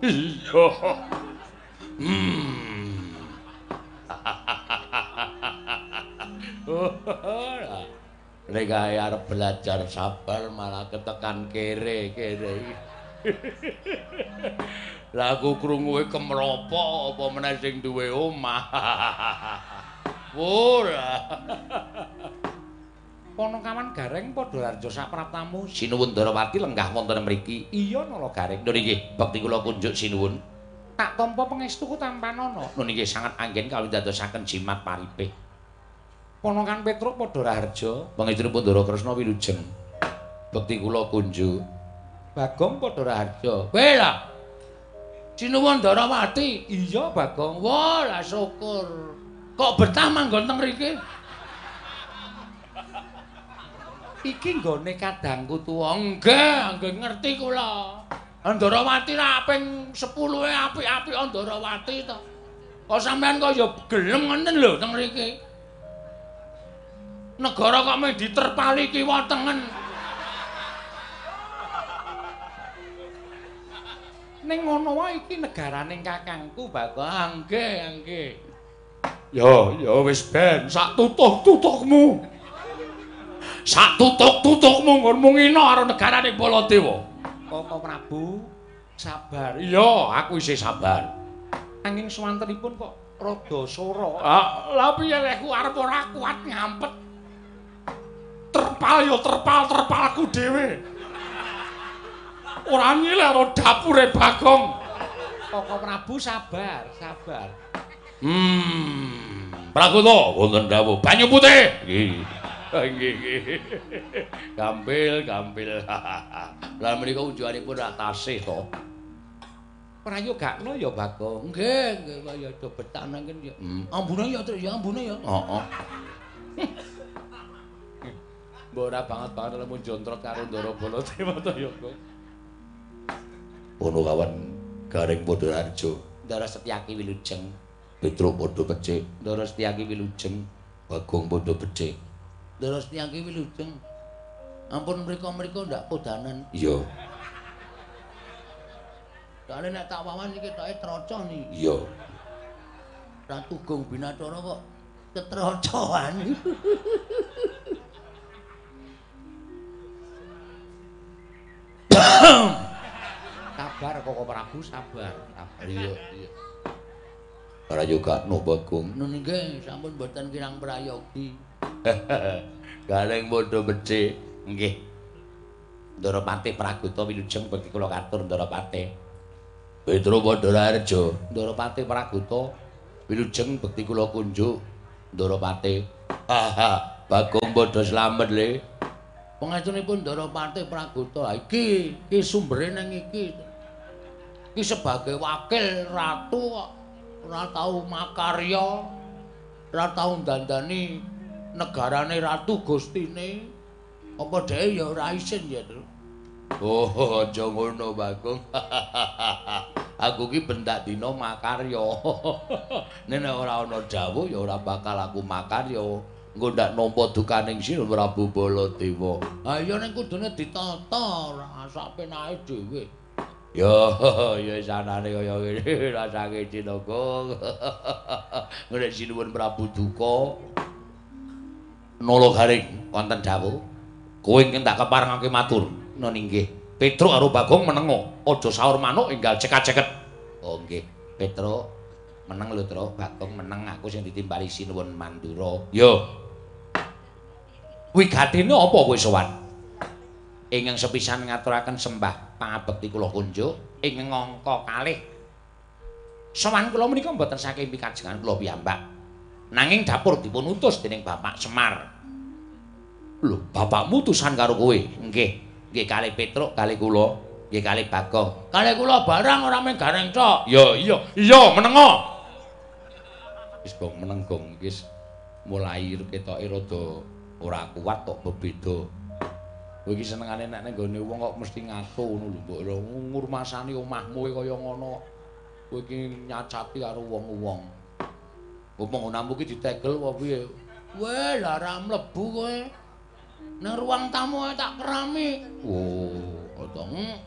Speaker 1: Nek ae arep belajar sabar malah ketekan kere. Lah aku krungu kemropo apa meneh sing duwe omah. Ora. Panakawan Gareng Padhararja sapraptamu sinuwun Ndarawati lenggah wonten mriki. Iya Nala Gareng. Lho nggih, bekti kula kunjuk sinuwun. Tak tampa pangestuku tampanana. Lho nggih sanget anggen kawula dadosaken jimat paripih. Ponokan Petruk Padhararja, pangestunipun Ndara Kresna wilujeng. bekti kula kunjuk. Bagong padha raharja. Kowe lah. Sinuwun Darawati. Iya, Bagong. Wah, lah syukur. Kok betah manggon teng mriki? Iki nggone kadangku tuwa. Nggih, ngerti kula. Darawati ra ping 10 apik-apik Darawati to. Kok sampean kok ya gelem ngenen lho teng mriki. Negara kok meh diterpali kiwa tengen. Ning ngono wae iki negaraning kakangku, Bagong. Nggih. Ya wis ben sak tutuk-tutukmu. Sak tutuk-tutukmu ngon mung ina karo negarane Baladewa. Koko Prabu, sabar. Iya, aku isih sabar. Anging swantenipun kok rada sora. Lah piye aku arep ora kuat ngampet. Terpal ya terpalku dhewe. Ora nyileh karo dapure Bagong. Koko Prabu sabar. Prakuta wonten dawuh banyu putih. Nggih. Gampil. Lah menika unjukanipun ra tasih to. Prayogakno ya Bagong. Nggih, kaya do betah nangken ya. Ambune ya, Tru, ya ambune ya. Heeh. Mbok ora banget lemu jontrot karo Ndara Baladewa to ya, Kok. Ono kawan Garing Padharjo, Ndara Setyaki Wilujeng, Petruk padha becik, Ndara Setyaki Wilujeng, Bagong padha becik. Ndara Setyaki Wilujeng. Ampun mriko ndak podanan. Iya. Dane nek tak wawan iki ketoke troco niki. Iya. Ratu Gong Binacara kok ketrocoan. Sabar Koko Prabu, sabar. Iya. Prayogakno Bagong. Nun nggih, sampun mboten kirang prayogi. Garing padha becik. Nggih. Ndarawati Praguta Wilujeng bekti kula katur Ndarawati. Petruk Padharjo, Ndarawati Praguta Wilujeng bekti kula kunjuk Ndarawati. Bagong padha slamet le. Pangajengipun Ndarawati Praguta. Iki sumbere nang iki. Iki sebagai wakil ratu kok ora tau makarya, ora tau ndandani negarane ratu gustine. Apa dhewe ya ora isin ya, Tru? Oh, aja ngono, Bagong. Aku ki bendak dina makarya. Nek ora ana dawuh ya ora bakal aku makarya. Engko ndak nampa dukaning Sira Prabu Baladewa. Ha iya ning kudune ditata ora sapenake dhewe. Ya sanane kaya ngene rasane Cinaka. Nek sinuwun Prabu duka nala Garing wonten dawuh. Kowe ingkang tak keparengake matur. Nun inggih. Petruk karo Bagong menengo. Aja saur manuk enggal cekak-ceket. Oh nggih. Petruk meneng lho, Tru. Bagong meneng, aku sing ditimbali Sinuwun Mandura. Yo. Wigatine apa kowe sowan? Ingkang sepisan ngaturaken sembah pangabekti kula kunjuk ing angka kalih. Sowan kula menika mboten saking pikajengan kula piyambak. Nanging dapur dipun utus dening Bapak Semar. Lho, bapakmu utusan karo kowe? Nggih. Nggih kalih Petruk, kalih kula, nggih kalih Bagong. Kalih kula barang ora mung Gareng tok. Iya, menengo. Wis Gong meneng Gong iki mulai ketoke rada ora kuat kok bebeda. Kowe iki senengane nek nang gone wong kok mesti ngato ngono lho, mbok ngurmasani omahmu kaya ngono. Kowe iki nyacati karo wong-wong. Pembangunanmu iki ditegel apa piye? Weh, lah ra mlebu kowe. Nang ruang tamu tak kerami. Oh, to.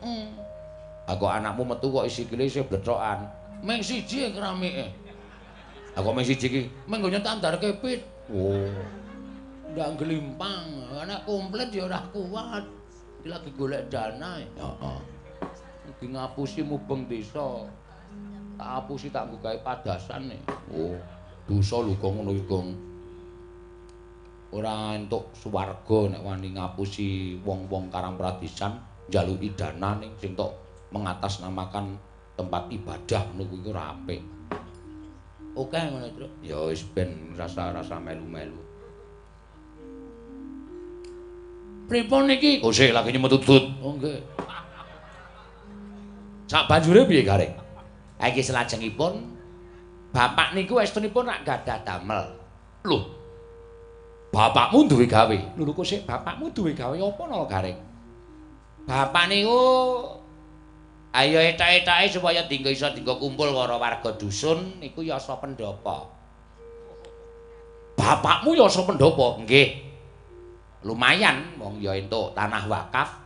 Speaker 1: Aku anakmu metu kok sikile isih blethokan. Meng siji keramike. Aku meng siji iki meng go nyetandarke pit. Oh. Ndak glimpang. Anak komplit ya ora kuat. Iki lagi golek dana. Heeh. Iki ngapusi mubeng desa. Tak apusi tak nggo gawe padasan. Oh, dosa lho Gong ngono iki Gong. Ora entuk swarga nek wani ngapusi wong-wong Karang Pradesan njaluki dana ning sing tok mengatasnamakan tempat ibadah ngono kuwi ora apik. Oke ngono, Tru. Ya wis ben rasa-rasa melu-melu. Pripun niki? Oh sik lagi nyemut tutut. Oh nggih. Sak banjure piye Gareng? Ha iki selajengipun bapak niku estunipun rak gadah damel. Lho. Bapakmu duwe gawe. Lho kok sik bapakmu duwe gawe apa nol Gareng? Bapak niku ayo etak-etake supaya dinggo iso dinggo kumpul karo warga dusun niku yasa pendopo. Bapakmu yasa pendopo? Nggih. Lumayan wong ya entuk tanah wakaf.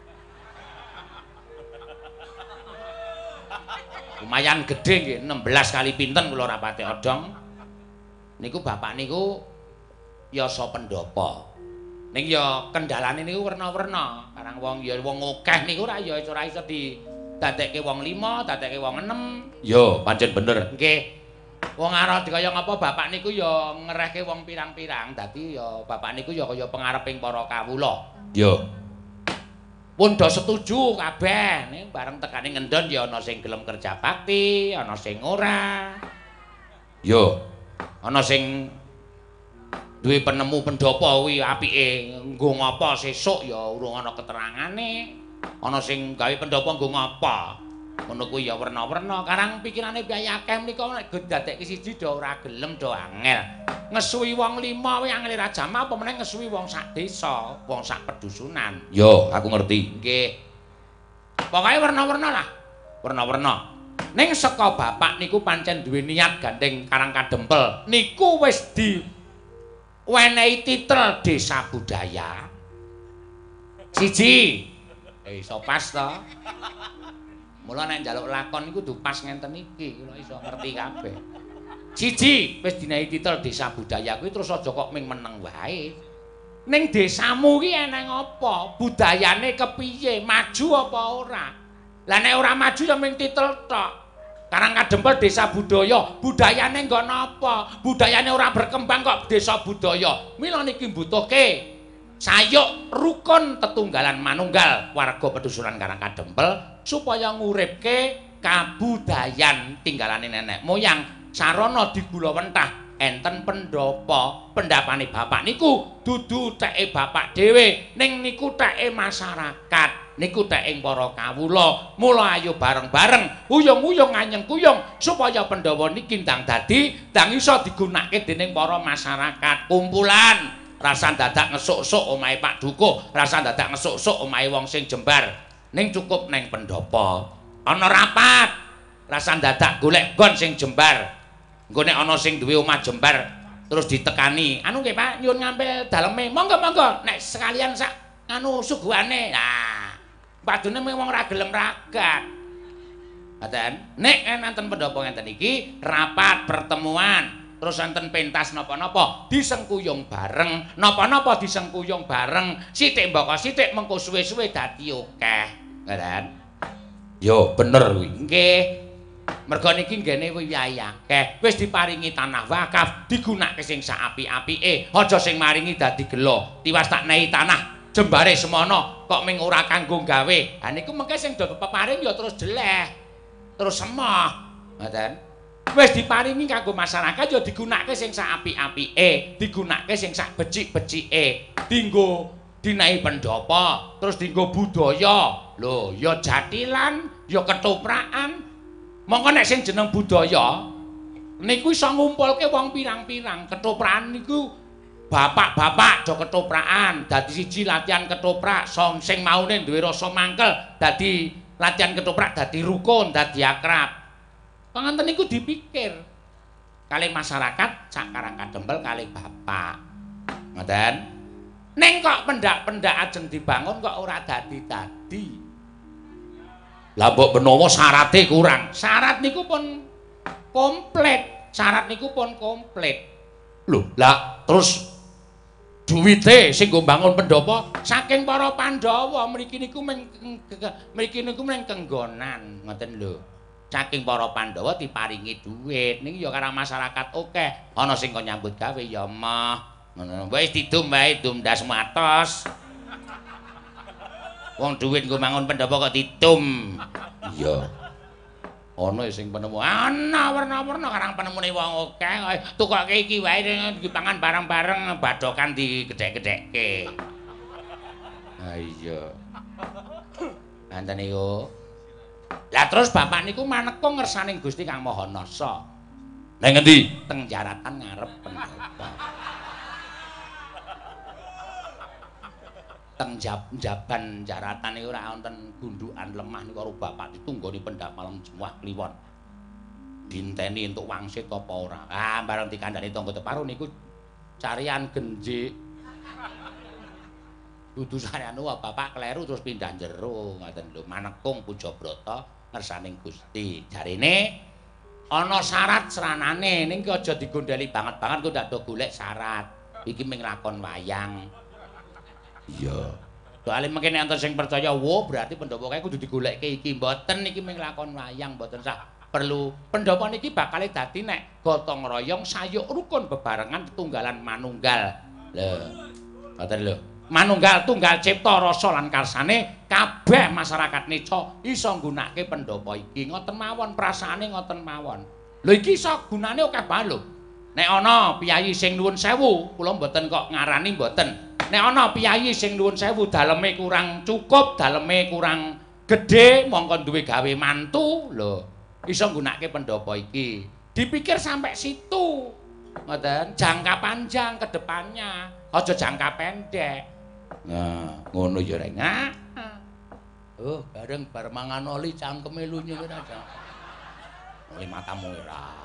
Speaker 1: Lumayan gedhe nggih, 16 kali pinten kula rapate odong. Niku bapak niku yasa pendopo. Ning ya kendalane niku werna-werna. Karang wong ya wong akeh niku ora ya ora iso didadekke wong 5, dadekke wong 6. Yo, pancen bener. Nggih. Wong arep kaya ngapa bapak niku ya ngerehke wong pirang-pirang. Dadi ya bapak niku ya kaya pengareping para kawula. Yo. Pun do setuju kabeh. Ning bareng tekane ngendon ya ana sing gelem kerja bakti, ana sing ora. Yo. Ana sing duwe penemu pendopo kuwi apike nggo ngapa sesuk ya urung ana keterangane. Ana sing gawe pendopo nggo ngapa. Ngono kuwi ya werna-werna. Karang pikirane piye akeh menika nek dadekke siji do ora gelem do angel. Ngesuwi wong 5 kuwi angel ra jamaah apa meneh ngesuwi wong sak desa, wong sak pedusunan. Yo, aku ngerti. Nggih. Pokoke werna-werna lah. Werna-werna. Ning saka bapak niku pancen duwe niat gandeng Karang Kadempel. Niku wis wenehi titel desa budaya. Siji. Iso pas to. Mula nek njaluk lakon iku kudu pas ngenten iki, kula iso ngerti kabeh. Siji, wis dinehi titel desa budaya kuwi terus aja kok ming meneng wae. Ning desamu ki eneng apa? Budayane kepiye? Maju apa ora? Lah nek ora maju ya ming titel tok. Karang Kadempel desa budaya, budayane nggon apa? Budayane ora berkembang kok desa budaya. Mila niki mbutuhke sayuk rukun tetunggalan manunggal warga pedusunan Karang Kadempel supaya nguripke kabudayan tinggalane nenek moyang sarana digulawentah enten pendopo. Pendapane bapak niku dudu teke bapak dhewe ning niku teke masyarakat, niku teke para kawula. Mula ayo bareng-bareng uyung-uyung nganyeng kuyung supaya Pandhawa niki ndang iso digunakake dening para masyarakat. Kumpulan rasa dadak ngesuk-suk omahe Pak Dukuh, rasa dadak ngesuk-suk omahe wong sing jembar. Ning cukup neng pendopo. Ana rapat, rasa dadak golek gon sing jembar. Engko nek ana sing duwe omah jembar terus ditekani. Anu nggih Pak, nyuwun ngampil daleme. Monggo-monggo nek sekalian sak anu suguhane. Nah, padune wong ora gelem ragat. Ngoten. Nek enten pendopo ngenten iki rapat pertemuan. Terus enten pentas napa-napa disengkuyung bareng, napa-napa disengkuyung bareng. Sithik mbaka sithik mengko suwe-suwe dadi akeh. Ngoten. Yo bener kuwi. Nggih. Merga niki nggene wiyahe akeh. Wis diparingi tanah wakaf, digunakake sing sak apik-apike. Aja sing maringi dadi gelo. Tiwas tak nehi tanah jembare semono kok ming ora kanggo gawe. Ha niku mengke sing do peparing ya terus jeleh. Terus semah. Ngoten. Wis diparingi kanggo masyarakat ya digunakake sing sak apik-apike, digunakake sing sak becik-becike, dinggo dinehi pendopo, terus dinggo budaya. Lho, ya jatilan, ya ketoprakan. Mongko nek sing jeneng budaya niku iso ngumpulke wong pirang-pirang. Ketoprakan niku bapak-bapak do ketoprakan, dadi siji latihan ketoprak, sing maune duwe rasa mangkel, dadi latihan ketoprak, dadi rukun, dadi akrab. Panganten niku dipikir kalih masyarakat sak Karang Kadempel kalih bapak. Ngoten. Ning kok pendak-pendak ajeng dibangun kok ora dadi-dadi. Lah mbok menawa syarate kurang. Syarat niku pun komplit. Syarat niku pun komplit. Lho, lah terus duwite sing nggo bangun pendopo saking para Pandhawa mriki niku ming kenggonan. Ngoten lho. Saking para Pandhawa diparingi dhuwit ning ya karo masyarakat akeh. Ana sing kok nyambut gawe ya mah. Ngono. Wis didum wae dumdas matos. Wong dhuwit nggo mangun pendopo kok ditum. Iya. Ana sing penemu. Ana werna-werna karang penemune wong akeh. Tukoke iki wae dipangan bareng-bareng badhokan digedhek-gedhekke. Ha iya. Anten niku. Lah terus bapak niku maneka ngersaning Gusti Kang Maha Nasa. Nang ngendi? Teng jaratan ngarep pendopo. Teng jaban jaratan niku ora wonten gundukan lemah niku karo bapak ditunggoni pendak malam Jumat kliwon. Dinteni entuk wangsit apa ora. Ah bareng dikandhani tangga teparo niku carian genjik. Dudu sarene bapak kleru terus pindah jero ngoten lho. Manekung Pujabrata ngersaning Gusti. Jarine ana syarat seranane ning ki aja digondheli banget-banget kok ndak do golek syarat. Iki ming lakon wayang. Iya. Soale mengkene enten sing percaya, "Wo, berarti pendopo kae kudu digoleki iki." Mboten iki ming lakon wayang, mboten sah. Perlu pendopo niki bakal dadi nek gotong royong sayuk rukun bebarengan tunggalan manunggal. Lho. Ngoten lho. Manunggal tunggal cipta rasa lan karsane kabeh masyarakat Nica iso nggunakake pendopo iki. Ngoten mawon prasaane ngoten mawon. Lho iki iso gunane akeh banget lho. Nek ana piyayi sing nuwun sewu, kula mboten kok ngarani mboten. Nek ana piyayi sing nuwun sewu daleme kurang cukup, daleme kurang gedhe, mongko duwe gawe mantu, lho. Iso nggunakake pendopo iki. Dipikir sampai situ. Ngoten, jangka panjang ke depannya, aja jangka pendek. Nah, ngono ya rek. Oh, bareng bar mangan oli cangkeme lunyu kira aja. Oli matamu ora.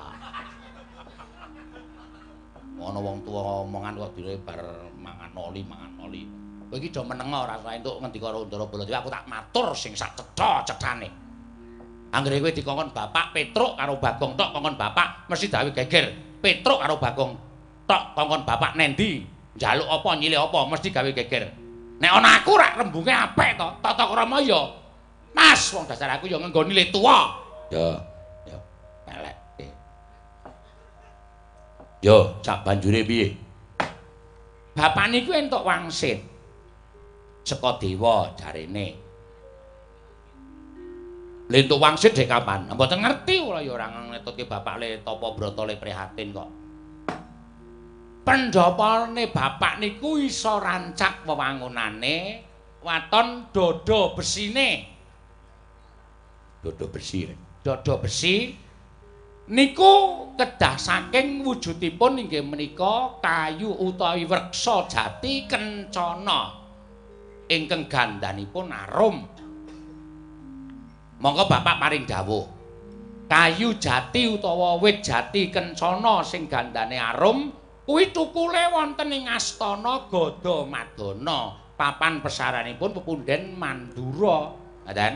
Speaker 1: Ana wong tuwa omongan kok dire bar mangan oli. Kowe iki do menenga ora usah entuk ngendika karo Ndara Baladewa, aku tak matur sing sak cetha-cethane. Anggere kowe dikongkon bapak Petruk karo Bagong tok kongkon bapak mesti dawe geger. Petruk karo Bagong tok kongkon bapak nendi? Njaluk apa nyilih apa mesti gawe geger. Nek ana aku rak rembunge apik to, tata krama ya. Mas, wong dasar aku ya nggoni le tuwa. Ya. Elek. Yo, sak banjure piye? Bapak niku entuk wangsit. Saka dewa jarene. Lha entuk wangsit dek kapan? Mboten ngerti kula ya ora ngetutke bapak le tapa brata le prihatin kok. Pendhapane bapak niku iso rancak wewangunane waton dodo besine. Dodo besi. Dodo besi niku kedah saking wujudipun inggih menika kayu utawi wreksa jati kencana ingkang gandhanipun arum. Monggo bapak paring dawuh. Kayu jati utawa wit jati kencana sing gandane arum kuwi tukule wonten ing Astana Gada Madana. Papan pesaranipun Pepunden Mandura. Ngoten.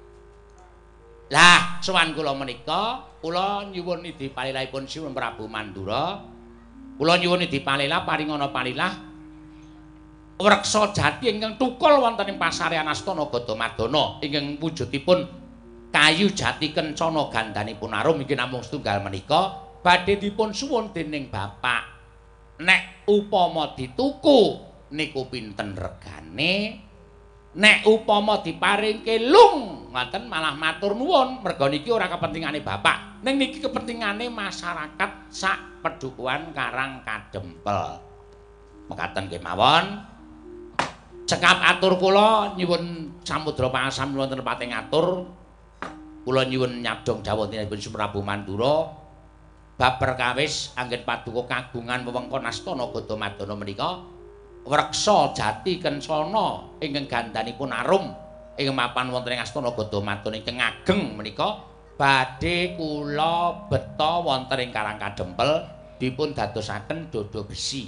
Speaker 1: Lah, sowan kula menika, kula nyuwun idi palilahipun Sinuwun Prabu Mandura. Kula nyuwun idi palilah paringana palilah wreksa jati ingkang tukul wonten ing pasarean Astana Gada Madana ingkang wujudipun kayu jati kencana gandhanipun arum inggih namung setunggal menika badhe dipun suwun dening bapak. Nek upama dituku niku pinten regane? Nek upama diparingke lung, ngoten malah matur nuwun, merga niki ora kepentingane bapak. Ning niki kepentingane masyarakat sak Pedukuhan Karang Kadempel. Mekaten nggih mawon. Cekap atur kula nyuwun samudra pangasami wonten pating atur. Kula nyuwun nyabdong dawuh dinipun Prabu Mandura bab perkawis anggen paduka kagungan wewengkon Astana Gada Madana menika. Wreksa jati kencana ingkang gandhanipun arum ing mapan wonten ing Astana Gada Madana ingkang ageng menika badhe kula beta wonten ing Karang Kadempel dipun dadosaken dodo besi.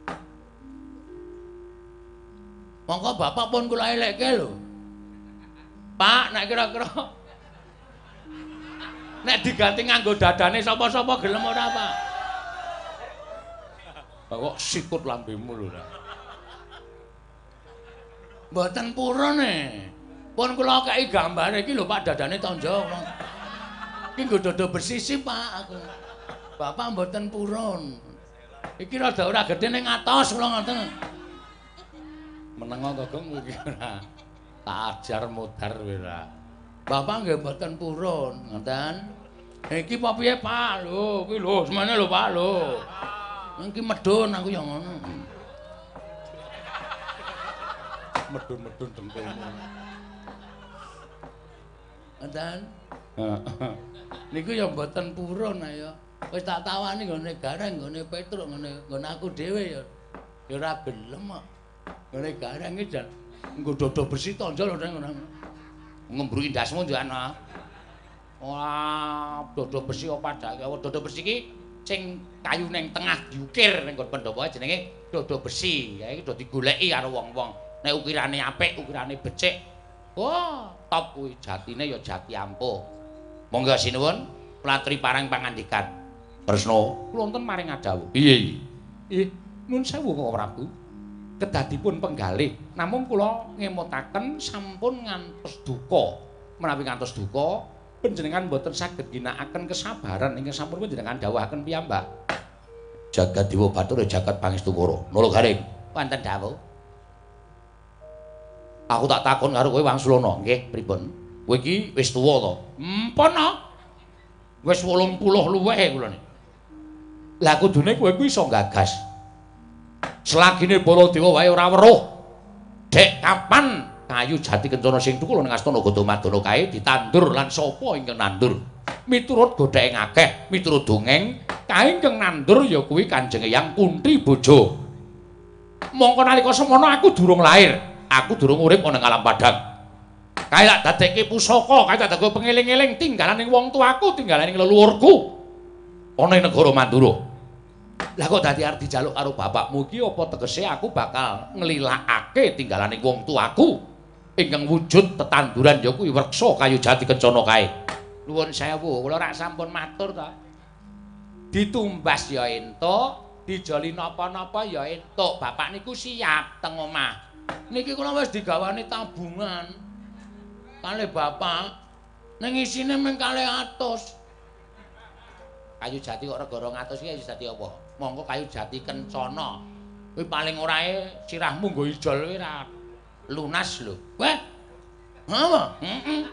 Speaker 1: Monggo bapak pun kula elekke lho. Pak, nek kira-kira nek diganti nganggo dadane sapa-sapa gelem ora, Pak? Kok sikut lambemu lho. Mboten purun pun kula kei gambare iki lho Pak dadane tonjok. Iki nggo dodo besi sih Pak aku. Bapak mboten purun. Iki rada ora gedhe ning atos kula ngoten. Menengo Gogong iki ora. Tak ajar mudhar wira. Bapak nggih mboten purun, ngoten. Iki apa piye Pak? Lho, kuwi lho semene lho Pak lho. Iki medhun aku ya ngono. medun-medun dengkulmu.
Speaker 2: Ngoten. Niku ya mboten purun ya. Wis tak tawani nggone gareng, nggone Petruk, nggone aku dhewe ya. Ya ora gelem kok. Nggone gareng iki jan nggo dodo besi tonjol ngono. Ngembruki ndasmu yo ana. Wah, dodo besi apa padake? Dodo besi iki sing kayu ning tengah diukir ning Pandhawa jenenge dodo besi. Ya iki do digoleki karo wong-wong. Nek ukirane apik, ukirane becik. Wah, top kuwi jatine ya jati ampuh. Monggo sinuwun, Pratri parang pangandikan.
Speaker 1: Kresna,
Speaker 2: kula wonten maring adawuh.
Speaker 1: Iya.
Speaker 2: Nuwun sewu kok Prabu. Kedadipun penggalih, namung kula ngemutaken sampun ngantos duka. Menawi ngantos duka, panjenengan boten saged ginakaken kesabaran ingkang sampun panjenengan dawuhaken piyambak.
Speaker 1: Jagat Dewa Bathara jagat Pangestuwara. Nala Garing.
Speaker 2: Wonten dawuh.
Speaker 1: Aku tak takon karo kowe Wangsulana, nggih pripun? Kowe iki wis tuwa to?
Speaker 2: Mpun no. Wis 80 luwih kula niki.
Speaker 1: Lah kudune kowe kuwi iso gagas. Selagine Baladewa wae ora weruh. Dek kapan kayu jati kencana sing tukul ning Astana Gadamadana kae ditandur lan sapa ingkang nandur? Miturut godheke akeh, miturut dongeng, kae ingkang nandur ya kuwi Kanjeng Eyang Kunthi Boja. Mongko nalika semono aku durung lair, aku durung urip ana ing alam padang. Kae lak dadekke pusaka, kae tak dadi pengeling-eling tinggalaning wong tuaku, tinggalaning leluhurku ana ing negara Mandura. Lah kok dadi arep dijaluk karo bapakmu iki apa tegese aku bakal nglilakake tinggalaning wong tuaku ingkang wujud tetanduran ya kuwi Wreksa kayu jati kencana kae.
Speaker 2: Nuwun sewu, kula rak sampun matur to. Ditumbas ya entuk, dijoli napa-napa ya entuk. Bapak niku siap teng omah. Niki kula wis digawani tabungan. Kalih bapak ning isine mung 200. Kayu jati kok rega 200 iki kayu jati apa? Monggo kayu jati kencana. Kuwi paling orae sirahmu nggo ijol kuwi ra lunas lho. Wah. Apa? Heeh.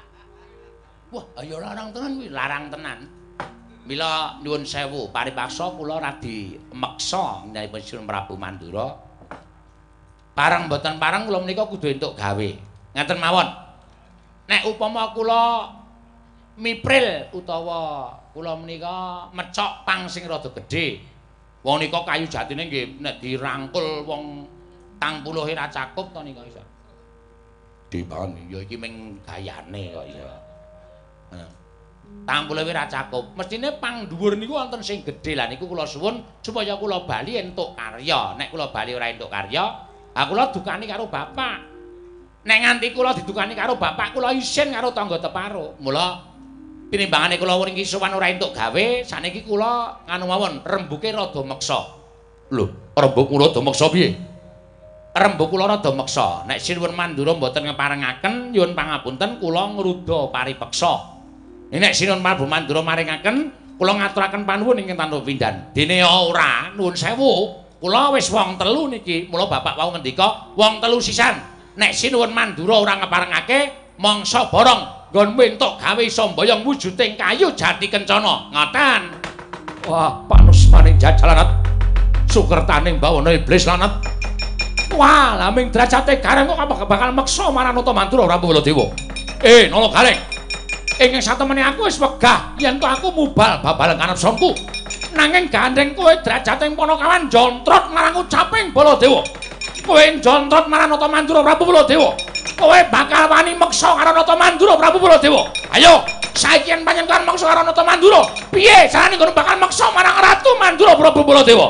Speaker 2: Wah, ayo larang tenan kuwi, larang tenan. Mila nyuwun sewu, paripaksa kula radi meksa nyayipun Sri Prabu Mandura. Parang mboten parang kula menika kudu entuk gawe. Ngaten mawon. Nek upama kula mipril utawa kula menika mecok pang sing rada gedhe. Wong nika kayu jatine nggih nek dirangkul wong 80 ra cakup to nika iso.
Speaker 1: Dipan
Speaker 2: ya iki ming gayane kok iso. Heeh. 80 ra cakup. Mestine pang dhuwur niku wonten sing gedhe. Lah niku kula suwun supaya kula bali entuk karya. Nek kula bali ora entuk karya, kula dukani karo bapak. Nek nganti kula didukani karo bapak, kula isin karo tangga teparo. Mula pinimbangane kula wringki sowan ora entuk gawe, saniki kula nganu mawon, rembuke rada meksa.
Speaker 1: Lho, rembuk kula rada meksa piye?
Speaker 2: Rembuk kula rada meksa. Nek Sinuwun Mandura mboten ngeparengaken, nyuwun pangapunten kula ngruda paripeksa. Nek Sinuwun Prabu Mandura maringaken, kula ngaturaken panuwun ingkang tanpa pindan. Dene ora, nuwun sewu, kula wis wong telu niki. Mula bapak wau ngendika, wong telu sisan. Nek Sinuwun Mandura ora ngeparengake, mangsa borong nggon entuk gawe sambayang wujuding kayu jati kencana. Ngoten.
Speaker 1: Wah, panusmaning jajalanat. Sukertaning bawana iblis lanat.
Speaker 2: Wah, laming derajate gareng kok bakal meksa marang Nata Mandura Prabu Baladewa.
Speaker 1: Nala Garing.
Speaker 2: Ingkang satemene aku wis wegah yen to aku mubal babal kanepsangku. Nanging gandeng kowe derajate Panakawan jontrot marang ucaping Baladewa. Kowe jontrot marang Nata Mandura Prabu Baladewa. Kowe bakal wani meksa karo Nata Mandura Prabu Baladewa. Ayo, saiki yen panjenengan meksa karo Nata Mandura, piye carane kowe bakal meksa marang Ratu Mandura Prabu Baladewa?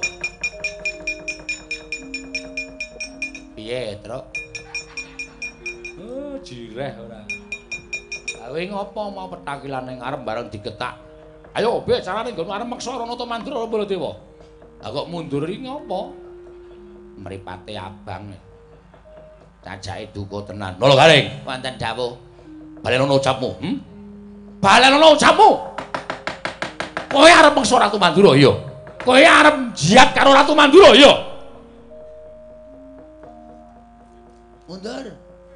Speaker 2: Piye, Truk?
Speaker 1: Oh, jireh ora.
Speaker 2: Kowe ngopo mau petakilan ning arep bareng digetak? Ayo, piye carane kowe arep meksa karo Nata Mandura Prabu Baladewa? Lah kok mundur iki ngopo? Mripate abang. Cacake duka tenan.
Speaker 1: Nala Garing,
Speaker 2: wonten dawuh.
Speaker 1: balenono ucapmu.
Speaker 2: Balenono ucapmu. Kowe arep meksa Ratu Mandura iya. Kowe arep jiat karo Ratu Mandura iya. Mundur.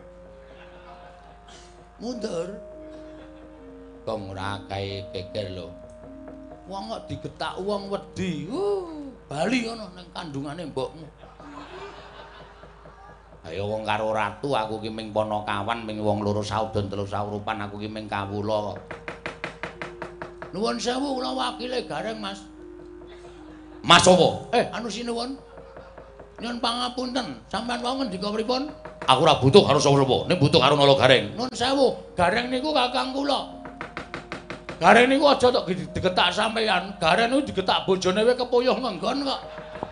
Speaker 2: Mundur. Kong ora kae keker lho. Wong kok digetak wong wedi. Bali ngono ning kandungane mbokmu. Ayo wong karo ratu aku ki ming Panakawan, ming wong loro saudon telu saurupan aku ki ming kawula. Nuwun sewu kula wakile Gareng, Mas. Mas apa? Anu sinuwun. Nyuwun pangapunten, sampean wau ngendika pripun? Aku ora butuh karo sapa-sapa, ning butuh karo Nala Gareng. Nuwun sewu, Gareng niku kakang kula. Gareng niku aja tok digetak sampean, Gareng niku digetak bojone wae kepuyuh ngenggon kok.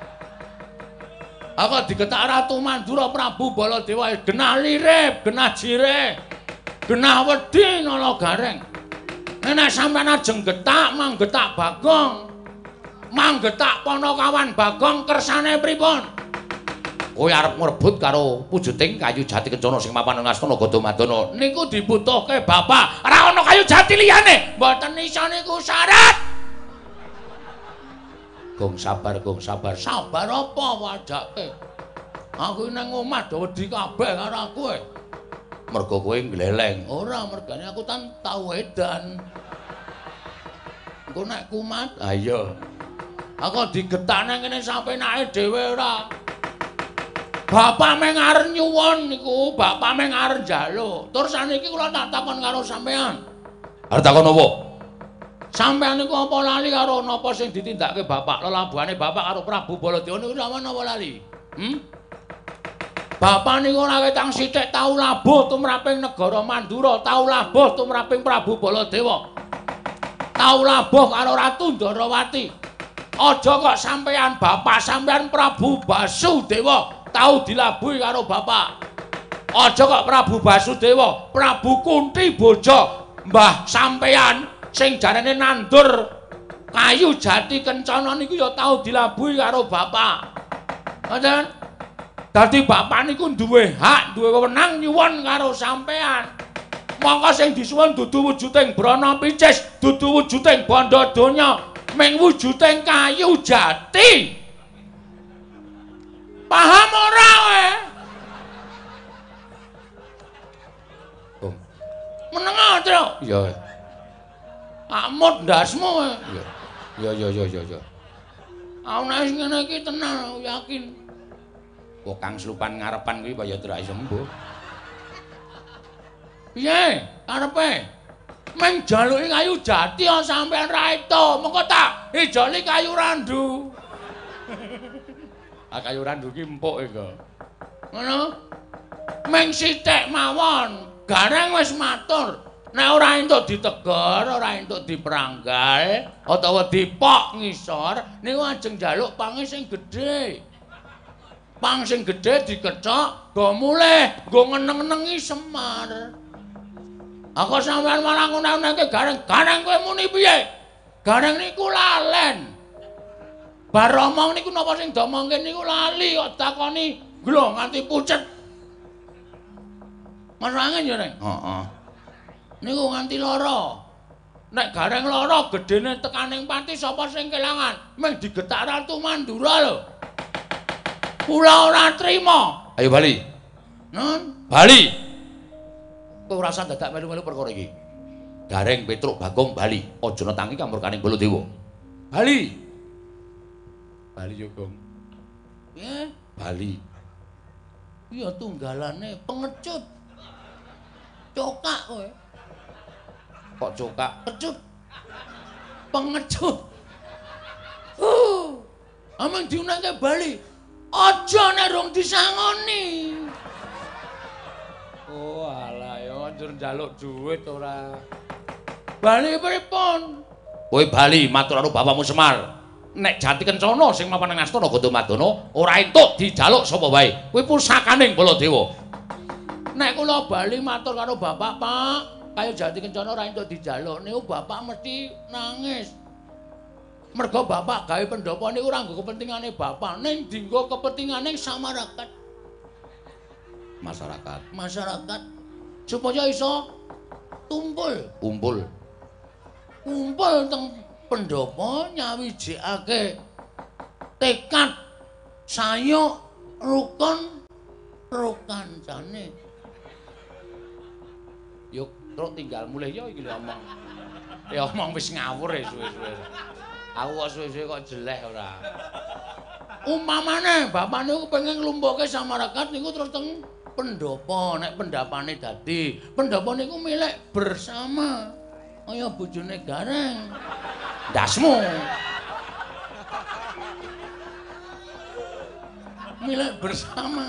Speaker 2: Aku digetak Ratu Mandura Prabu Baladewa genah lirip, genah jire, genah wedi Nala Gareng. Nek sampean ajeng getak, manggetak Bagong. Manggetak Panakawan Bagong kersane pripun? Kowe arep ngrebut karo wujuding kayu jati kencana sing mapan ing Astana Gadamadana. Niku dibutuhke Bapak. Ora ana kayu jati liyane. Mboten isa niku syarat. Gong sabar. Sabar apa wajake? Aku nang omah do wedi kabeh karo aku. Mergo kowe gleleng. Ora, mergane aku tan tau edan. Engko nek kumat, ha iya. Aku digetak nang kene sampe nake dhewe ora. Bapak meng arep nyuwun niku, bapak meng arep njaluk. Tur saniki kula tak takon karo sampean. Arep takon apa? Sampeyan niku apa lali karo napa sing ditindakke bapak lelabuhane bapak karo Prabu Baladewa niku sampeyan napa lali? Bapak niku ora wetang sithik tau labuh tumraping negara Mandura, tau labuh tumraping Prabu Baladewa. Tau labuh karo Ratu Ndarawati. Aja kok sampeyan bapak sampeyan Prabu Basudewa tau dilabuhi karo bapak. Aja kok Prabu Basudewa, Prabu Kunti bojo Mbah sampeyan sing jarane nandur kayu jati kencana niku ya tau dilabuhi karo bapak. Ngoten. Dadi bapak niku duwe hak, duwe wewenang nyuwun karo sampean. Mongko sing disuwun dudu wujuding brana picis, dudu wujuding bandha donya, ming wujuding kayu jati. Paham ora kowe? Oh. Meneng Tru. Iya. Amut ndasmu kowe. Iya. Aku nek sing ngene iki tenan yakin. Kok Kang Slupan ngarepan kuwi kaya ora sembuh. Piye? Karepe? Meng jaluki kayu jati kok sampean ra eto. Mengko tak ijoli kayu randu. Kayu randu ki empuk iku. Ngono? Meng sithik mawon. Gareng wis matur, nek ora entuk ditegur, ora entuk dipranggal utawa dipok ngisor, niku ajeng njaluk pange sing gedhe. Pang sing gedhe dikecok, go mulih, go ngeneng-nengi Semar. Aku sampeyan malah ngono-ngonoke Gareng. Gareng kowe muni piye? Gareng niku lalen. Bar omong niku napa sing domongke niku lali kok takoni glong nganti pucet. Mas angin ya, Reng? Heeh. Niku nganti lara. Nek Gareng lara gedene tekaning pati sapa sing kelangan? Mung digetak Ratu Mandura lho. Kula ora trima. Ayo bali. Nun, bali. Kowe ora usah dadak melu-melu perkara iki. Gareng Petruk Bagong bali. Aja netangi kamurkaning Baladewa. Bali. Bali yo, Gong. Piye? Bali. Iya tunggalane pengecut. Cokak kowe. Kok cokak? Kecut. Pengecut. Amang diunangke bali. Aja nek rung disangoni. Oh alah ya njur njaluk dhuwit ora. Bali pripun? Kowe bali matur karo bapakmu Semar. Nek jati kencana sing mapan nang Astana Gadamadana ora entuk dijaluk sapa wae. Kuwi pusakaning Baladewa. Nek kula bali matur karo bapak, Pak, kayu jati kencana ora entuk dijaluk niku bapak mesti nangis. Mergo bapak gawe pendopo niku ora nggo kepentingane bapak, ning dienggo kepentingane masyarakat supaya iso kumpul teng pendopo nyawijikake tekad sayuk rukun kancane. Yo terus tinggal mulih yo iki lho omong. Ya omong wis ngawur suwe-suwe. Aku kok suwe-suwe kok jelek ora. Umpamane bapakne kepengin nglumpuhke Samaragat niku terus teng pendopo, nek pendapane dadi pendopo niku milik bersama. Kaya bojone Gareng. Ndasmu. Milik bersama.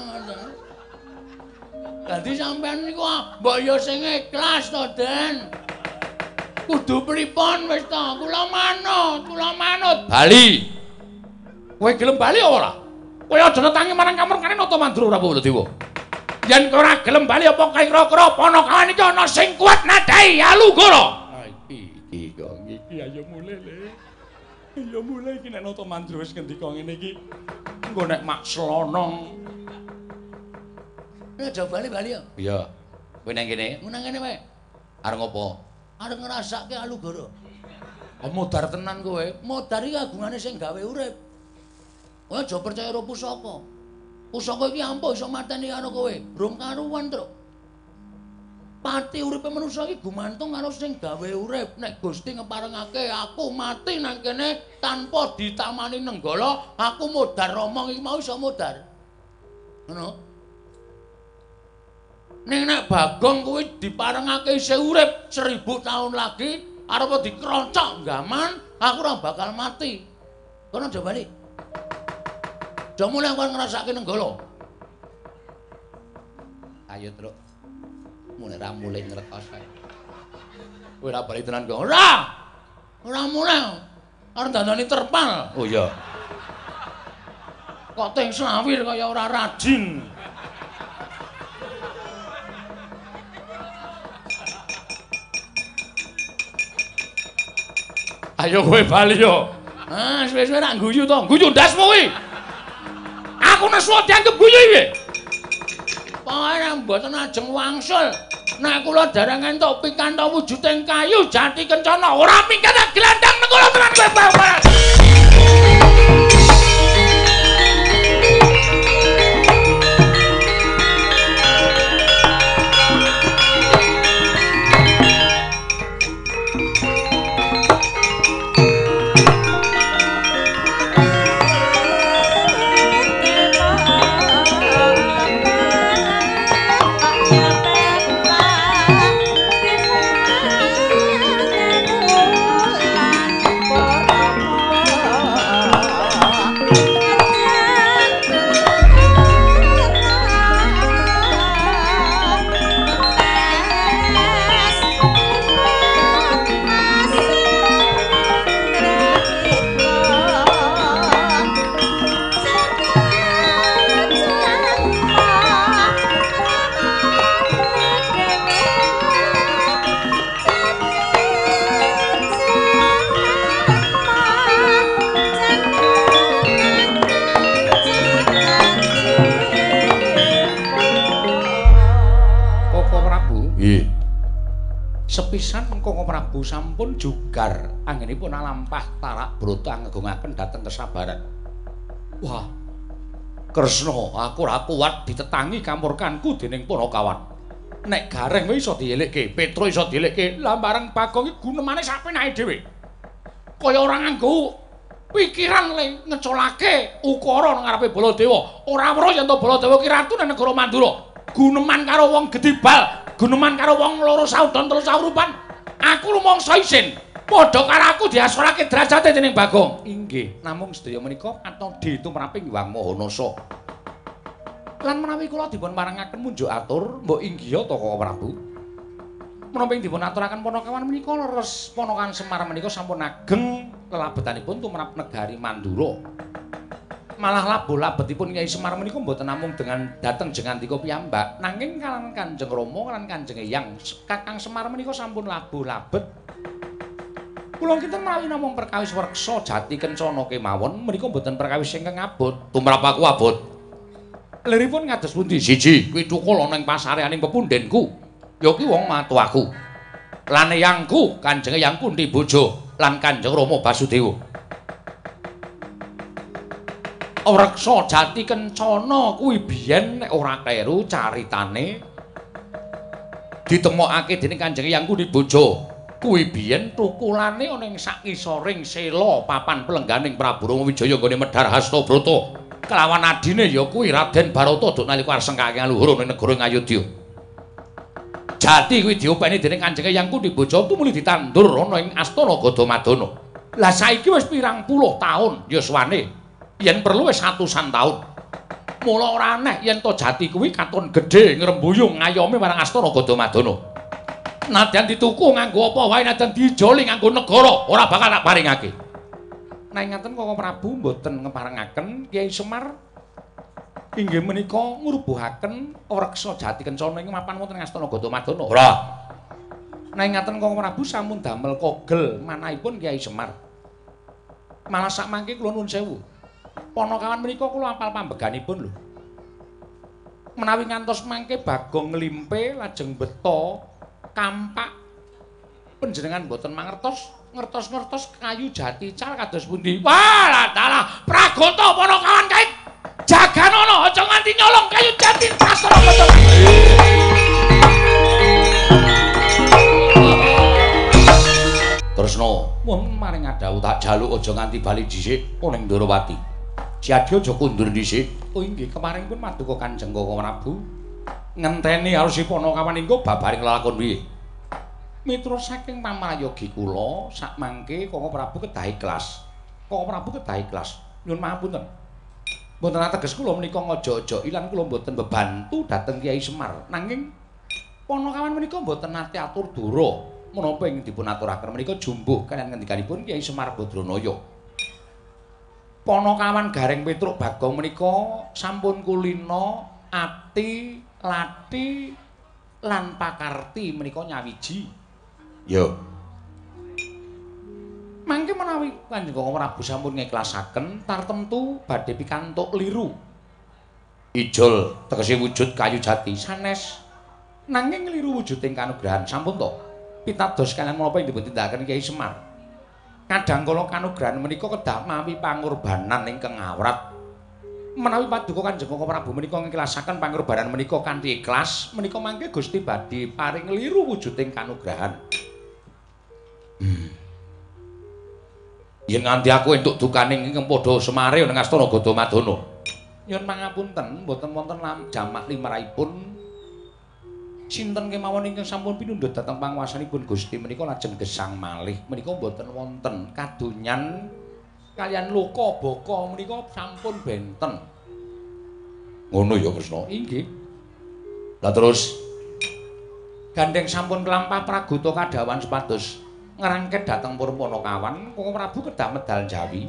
Speaker 2: Dadi sampean niku mbok yo sing ikhlas to, Den. Kudu pripun wis to? Kula manut. Bali. Kowe gelem bali apa ora? Kowe aja netangi marang kamar kene Nata Mandura Prabu Baladewa. Yen kowe ora gelem bali apa kira-kira Panakawan iki ana sing kuat nadai Alugara. Iki kok iki ayo mulai le. Ya mulai iki nek Nata Mandura wis ngendika ngene iki. Engko nek mak slonong. Aja bali-bali ya. Iya. Kowe nang kene? Nang kene wae. Arep ngopo? Arep ngrasake Alugara. Modar tenan kowe. Modar iki kagungane sing gawe urip. Kowe aja percaya karo pusaka. Pusaka iki ampuh iso mateni karo kowe. Rung karuan, Truk. Pati uripe manusa iki gumantung karo sing gawe urip. Nek Gusti ngeparengake aku mati nang kene tanpa ditamani nenggala, aku modar romong iki mau iso modar. Ngono. Ning nek Bagong kuwi diparengake isih urip 1000 taun lagi, arep dikroncok gaman, aku ora bakal mati. Kono aja bali. Aja mulai kon ngrasake nenggala. Ayo, Truk. Mulai ra mulai ngretos kae. Kowe ora bali tenan kok. Ora mulai. Arep dandani terpal. Oh iya. Kok teng slawir kaya ora rajin. Ayo kowe bali yo. Ah, suwe-suwe ra guyu to. Guyu ndasmu kuwi. Aku nesu dianggep guyu iki. Pokoke mboten ajeng wangsul. Nek kula dereng entuk pikantuk wujuding kayu jati kencana ora mingkat gelandang nenggala tenan kowe. Sepisan Koko Prabu sampun jugar anggenipun alampah tarak brata ngegungaken dhateng kesabaran. Wah, Kresna, aku ora kuat ditetangi kamurkanku dening Panakawan. Nek Gareng wis iso dielikke, Petra iso dielikke, lah bareng Bagong iki gunemane sapenake dhewe. Kaya ora nganggo pikiran le ngecolake ukara nang ngarepe Baladewa. Ora weruh yen to Baladewa ki ratu nang negara Mandura. Guneman karo wong gedibal, guneman karo wong loro saudon telu saurupan. Aku rumangsa isin. Padha karo aku diasorake derajate dening Bagong. Inggih, namung sedaya menika atodi tumraping Hyang Mahanasa. Lan menawi kula dipun parengaken munjuk atur, mbok inggih to Koko Prabu. Menapa dipun aturaken Panakawan menika leres Panakawan Semar menika sampun ageng lelabetanipun tumrap negari Mandura. Malah labetipun Kyai Semar menika mboten namung dengan dhateng Jengantika piyambak, nanging kalan Kanjeng Rama lan Kanjeng Hyang Kakang Semar menika sampun labet. Kula kinten menawi namung perkawis Wreksa Jati Kencana kemawon menika mboten perkawis ingkang abot. Tumrap aku abot. Liripun ngados pundi? Siji, kuwi thukul ana ing pasareaning pepundhenku. Ya kuwi wong matu aku. Lan Hyangku, Kanjeng Hyang Kunti Bojo lan Kanjeng Rama Basudewa. Wreksa Jati Kencana kuwi biyen nek ora kleru caritane ditemokake dening Kanjeng Hyang Kunti Bojo. Kuwi biyen tukulane ana ing sakisoring sela papan pelengganing Prabu Rama Wijaya nggone medhar Hastabrata.
Speaker 1: Kelawan adine ya kuwi Raden Barata duk nalika arep sengkake luhur ning negara Ngayodya. Jati kuwi diopeni dening Kanjeng Hyang Kunthi Boja tumuli ditandur ana ing Astana Gadamadana. Lah saiki wis pirang puluh taun ya suwane. Yen perlu wis atusan taun. Mula ora aneh yen to Jati kuwi katon gedhe ngrembuyung ngayomi marang Astana Gadamadana. Nadyan dituku nganggo apa wae nadyan dijoli nganggo negara ora bakal tak paringake. Nah ngaten Koko Prabu mboten ngeparengaken Kyai Semar inggih menika ngrubuhaken reksa Jati Kencana ing mapan wonten ing Astana Gadamadana. Ora. Nah ngaten Koko Prabu sampun damel kogel manahipun Kyai Semar. Malah sak mangke kula nuwun sewu. Panakawan menika kula apal pambeganipun lho. Menawi ngantos mangke Bagong nglimpe lajeng beta kampak panjenengan boten mangertos ngertos kayu jati cal kados pundi. Walah dalah Pragata Panakawan kait Jaganana aja nganti nyolong kayu jati Astana Gadamadana. Tresna, mun maring adawu tak jaluk aja nganti bali dhisik ning Ndarawati. Siadi aja kundur dhisik. Oh inggih, kemarin pun maduka Kanjeng Koko Prabu ngenteni harus si Panakawan inggo babaring lelakon piye. Miturut saking pamrayogi kula sak mangke Koko Prabu kedah ikhlas. Koko Prabu kedah ikhlas. Nyuwun pangapunten. Mboten ateges kula menika ngaja-aja lan kula mboten bebantu dhateng Kyai Semar. Nanging Panakawan menika mboten nate atur dura menapa ing dipun aturaken menika jumbuh kaliyan ngendikanipun Kyai Semar Badranaya. Panakawan Garing Petruk Bagong menika sampun kulina ati, lati lan pakarti menika nyawiji. Yo. Mangke menawi Kanjeng Koko Prabu sampun ngikhlasaken tartemtu badhe pikantuk liru. Ijol tegese wujud kayu jati sanes. Nanging liru wujuding kanugrahan sampun to. Pitados kaliyan menapa ing dipun tindakaken Kyai Semar. Kadangkala kanugrahan menika kedah mawi pangorbanan ingkang awrat. Menawi paduka Kanjeng Koko Prabu menika ngikhlasaken pangorbanan menika kanthi ikhlas, menika mangke Gusti badhe paring liru wujuding kanugrahan. Yen nganti aku entuk dukaning ingkang padha semare ning Astana Gadamadana. Nyuwun pangapunten, mboten wonten jamak limrahipun sinten kemawon ingkang sampun pinundhut dhateng panguwasanipun Gusti menika lajeng gesang malih. Menika mboten wonten kadonyan kaliyan loka baka menika sampun benten. Ngono ya Kresna. Inggih. Lah terus gandeng sampun kelampah praguta kadawan supados ngrangket dhateng purun Panakawan, Koko Prabu kedah medal jawi.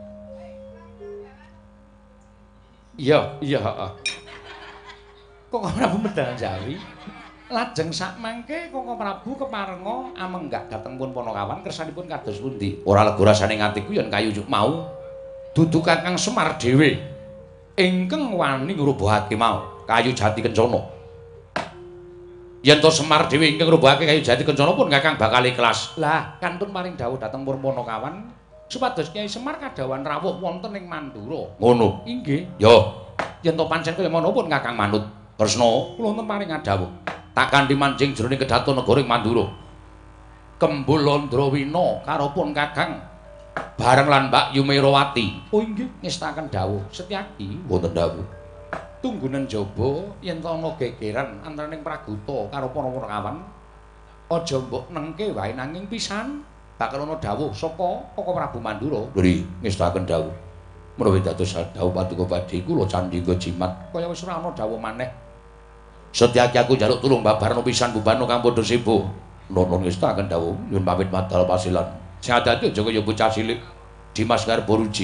Speaker 1: Iya, heeh. Koko Prabu medal jawi. Lajeng sak mangke Koko Prabu keparenga amenggak dhateng purun Panakawan kersanipun kados pundi? Ora lega rasane ngatiku yen kayu mau. Dudu Kakang Semar dhewe ingkang wani ngrubuhake mau kayu jati kencana. Yen to Semar dhewe ingkang ngrubuhake kayu jati kencana pun Kakang bakal ikhlas. Lah, kantun maring dawuh dhateng purun Panakawan supados Kyai Semar kadawan rawuh wonten ing Mandura. Ngono. Inggih. Yo. Yen to pancen kaya menapa pun Kakang manut. Kresna, kula wonten maring dawuh. Tak kanthi manjing jroning kedaton negara ing Mandura. Kembul Landrawina karo pun Kakang bareng lan Mbak Yumerawati. Oh inggih, ngestaken dawuh. Setyaki wonten dawuh. Tunggunen jaba yen ta ana gegeran antaraning Praguta karo Panakawan aja mbok nengke wae nanging pisan bakal ana dawuh saka Koko Prabu Mandura. Nggih, ngestaken dawuh. Menawi dados dawuh paduka badhe kula candhika jimat kaya wis ora ana dawuh maneh. Setyaki aku njaluk tulung babarno pisan bubano kang padha sibuk. Nuwun ngestaken dawuh nyuwun pamit madal pasilan. Sing ati aja kaya bocah cilik Dimas Garboruji.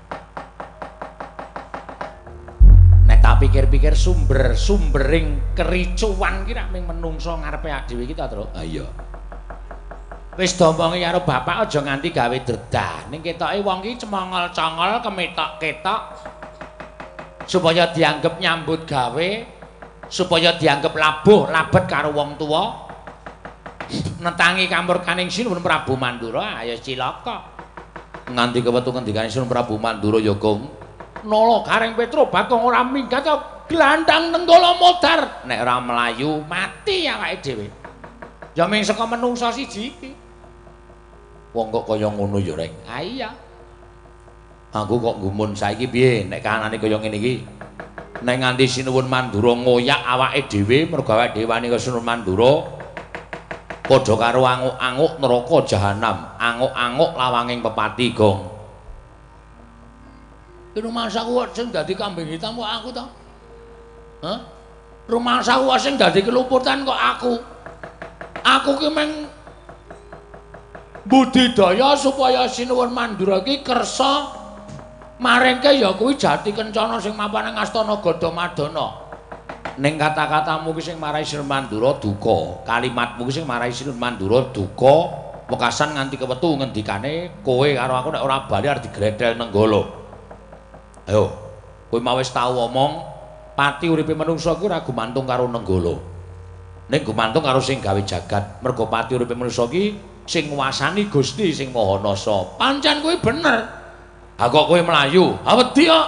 Speaker 1: Tak pikir-pikir sumbering kericuan ki rak ming menungso ngarepe dhewe iki ta, Tru? Ha iya. Wis domongi karo bapak aja nganti gawe dredah. Ning ketoke wong iki cemongol-congol kemetok-ketok supaya dianggep nyambut gawe, supaya dianggep labuh labet karo wong tuwa. Nentangi kamurkaning Sinuwun Prabu Mandura, ayo cilaka. Nganti kewetu ngendikane Sinuwun Prabu Mandura ya, Gong. Nala Garing Petruk Bagong ora minggat glandang nenggala modar nek ora mlayu mati awake dhewe. Ya ming saka menungsa siji iki. Wong kok kaya ngono ya, Reng. Ha iya. Aku kok gumun saiki piye nek kahanane kaya ngene iki. Nek nganti Sinuwun Mandura ngoyak awake dhewe mergo awake dhewe wani kaya Sinuwun Mandura padha karo anguk-anguk neraka jahanam, anguk-anguk lawanging pepati, Gong. Ki rumangsaku kok sing dadi kambing hitam kok aku to? Hah? Rumangsaku kok sing dadi keluputan kok aku. Aku ki meng budidaya supaya Sinuwun Mandura ki kersa maringke ya kuwi Jati Kencana sing mapan ing Astana Gadamadana. Ning kata-katamu ki sing marai Sinuwun Mandura duka, kalimatmu ki sing marai Sinuwun Mandura duka, wekasan nganti kewetu ngendikane kowe karo aku nek ora bali arep digredhel nenggala. Ayo, kowe mau wis tau omong, pati uripe manungsa kuwi ora gumantung karo nenggala. Ning gumantung karo sing gawe jagat. Mergo pati uripe manungsa ki sing nguwasani Gusti sing Maha Nasa. Pancen kuwi bener. Ha kok kowe mlayu? Ha wedi kok.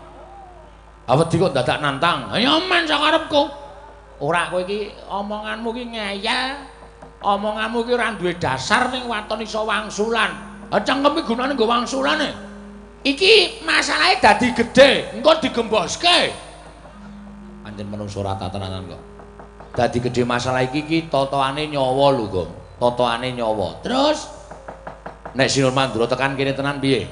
Speaker 1: Ha wedi kok dadak nantang. Ya men sak karepku. Ora kowe iki omonganmu ki ngeyel. Omonganmu ki ora duwe dasar ning waton iso wangsulan. Ha cangkeme gunane nggo wangsulane. Iki masalahe dadi gedhe, engko digemboske. Pancen menungso ora tatanan kok. Dadi gedhe masalah iki totoane nyawa lho, Gong. Totoane nyawa. Terus nek Sinuwun Mandura tekan kene tenan piye?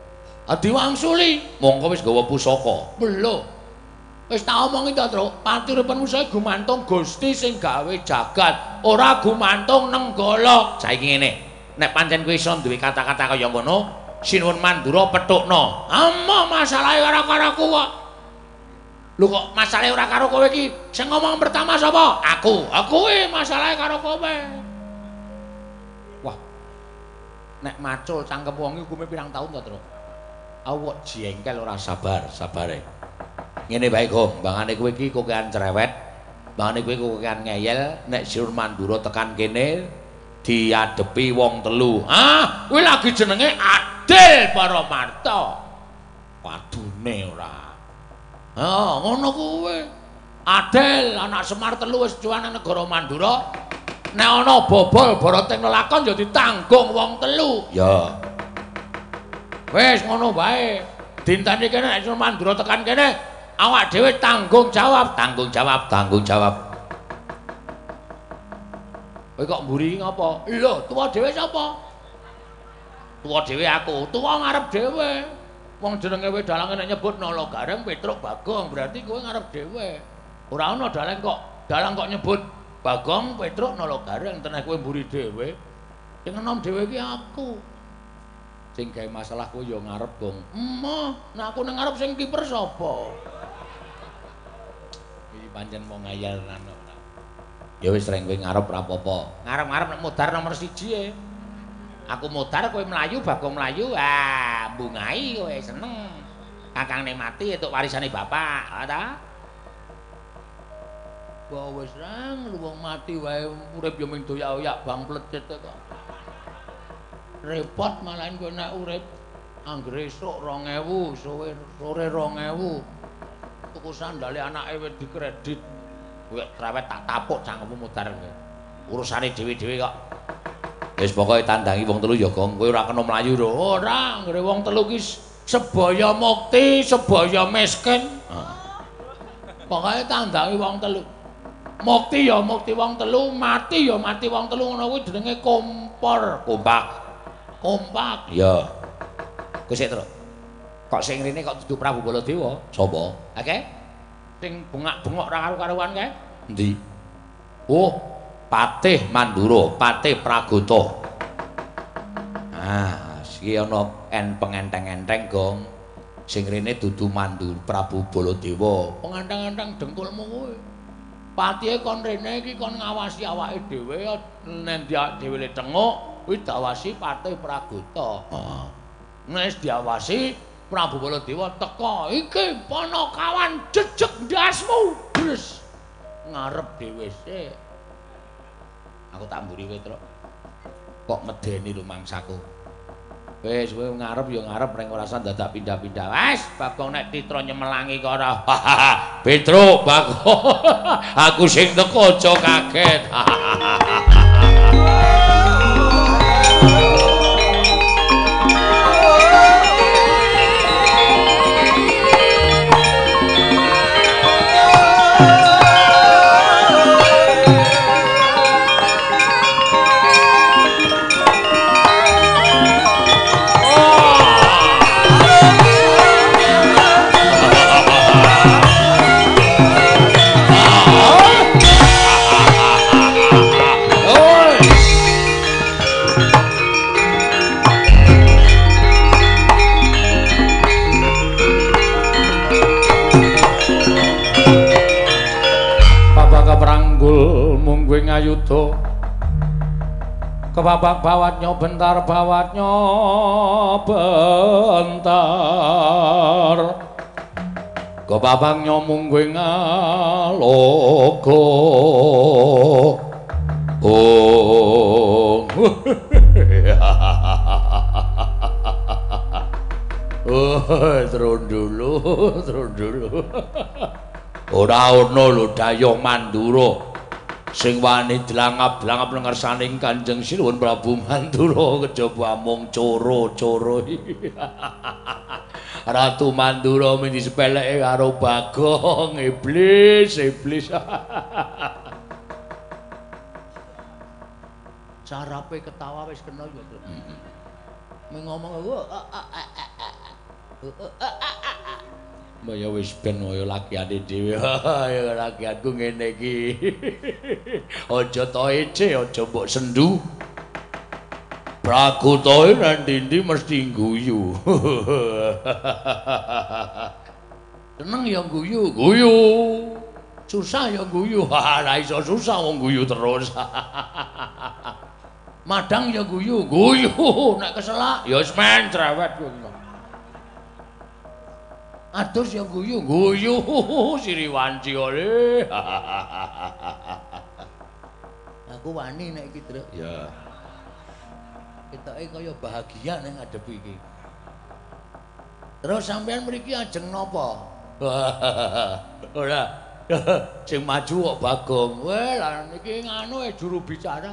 Speaker 1: Diwangsuli, mongko wis gawa pusaka. Belum. Wis tak omongi to, Truk. Pati urip manusa gumantung Gusti sing gawe jagat, ora gumantung nenggala. Saiki ngene, nek pancen kowe iso duwe kata-kata kaya ngono, Sinuwun Mandura petukno. Ammo masalahe ora karo aku kok. Lho kok masalahe ora karo kowe iki? Sing ngomong pertama sapa? Aku. Aku kuwi masalahe karo kowe. Wah. Nek macul cangkem wong iki hukume pirang taun to, Truk? Awak jengkel ora sabare. Ngene bae, Gong, bangane kowe iki kokean cerewet, bangane kowe kokean ngeyel, nek Sinuwun Mandura tekan kene diadepi wong telu. Ah, kuwi lagi jenenge adil para marta. Padune ora. Ha, ngono kuwi. Adil anak Semar telu wis cuwane negara Mandura. Nek ana bobol Barating lelakon ya ditanggung wong telu. Ya. Wes ngono bae. Dinten iki nek Sinuwun Mandura tekan kene, awak dhewe tanggung jawab. Kowe kok mburi ngapa? Lho, tuwa dhewe sapa? Tuwa dhewe aku. Tuwa ngarep dhewe. Wong jenenge Wedalange nek nyebut Nala Gareng Petruk Bagong, berarti kowe ngarep dhewe. Ora ana dalang kok nyebut Bagong Petruk Nala Gareng, tenan kowe mburi dhewe. Sing enom dhewe iki aku. Sing gawe masalah kowe ya ngarep, Gong. Emoh, nek aku ning ngarep sing kiper sapa? Iki pancen mau ngayal nang. Ya wis reng kowe ngarep ora apa-apa. Ngarep-ngarep nek modar nomor 1 e. Aku modar kowe mlayu, Bagong mlayu. Ah, bungai kowe seneng. Kakangne mati entuk warisane bapak, ta? Wah wis rang wong mati wae urip ya mung doyak-oyak bang plecet kok. Repot malahan kowe nek urip anggere esuk 2000, sore 2000. Tuku sandale anake wis dikredit. Kowe trewet tak tapuk cangkemmu mudar kowe. Urusane dhewe-dhewe kok. Wis pokoke tandangi wong telu ya, Gong. Kowe ora kena mlayu lho. Ora, anggere wong telu ki sebaya mukti, sebaya miskin. Pokoke tandangi wong telu. Mukti ya mukti wong telu, mati ya mati wong telu, ngono kuwi jenenge kompor. Kompak. Ya. Kowe sik, Truk. Kok sing rene kok dudu Prabu Baladewa? Sapa? Akeh? Sing bengak-bengok ora karo-karuan kae? Endi? Oh, Patih Mandura, Patih Pragata. Ah, iki ana pengenteng-enteng, Gong. Sing rene dudu Mandura Prabu Baladewa. Pengenteng-enteng dengkulmu kowe. Patihe kon rene iki kon ngawasi awake dhewe, nek dhewe le tenguk, kuwi diawasi Patih Pragata. Heeh. Nek wis diawasi Prabu Baladewa teka, iki Panakawan jejeg ndasmu. Bres. Ngarep dhewe sik. Aku tak mburi kowe, Truk. Kok medeni rumangsaku. Wis kowe ngarep ya ngarep ning ora usah dadak pindah-pindah. Wes, Bagong nek Titra nyemelangi kok ora. Petruk, Bagong. Aku sing teko aja kaget. ngayuda kebabak bawatnya bentar bawatnya bentar kebabaknya mungguing ngalogo oh trondolo ora ana lho Dayong Mandura sing wani dilangap-langap nang ngarsaning Kanjeng Sinuwun Prabu Mandura kejaba mung coro-coro Ratu Mandura mung disepeleke karo Bagong iblis carape ketawa wis kena yo ngomong Mbaya wis ben kaya lakiane dhewe. Ya lakianku ngene iki. Aja to ece, aja mbok sendu. Pragotae nang ndi mesti guyu. Seneng ya guyu, guyu. Susah ya guyu. Ora iso susah wong guyu terus. Madang ya guyu, guyu. Nek keselak ya wis men cerewet kuwi. Adus ya guyu, guyu Siriwanci ole. Aku wani nek iki, Truk. Ya. Ketoke kaya bahagia nek ngadepi iki. Terus sampean mriki ajeng napa? Ora. Sing maju kok Bagong. Weh, lah niki nganu juru bicara.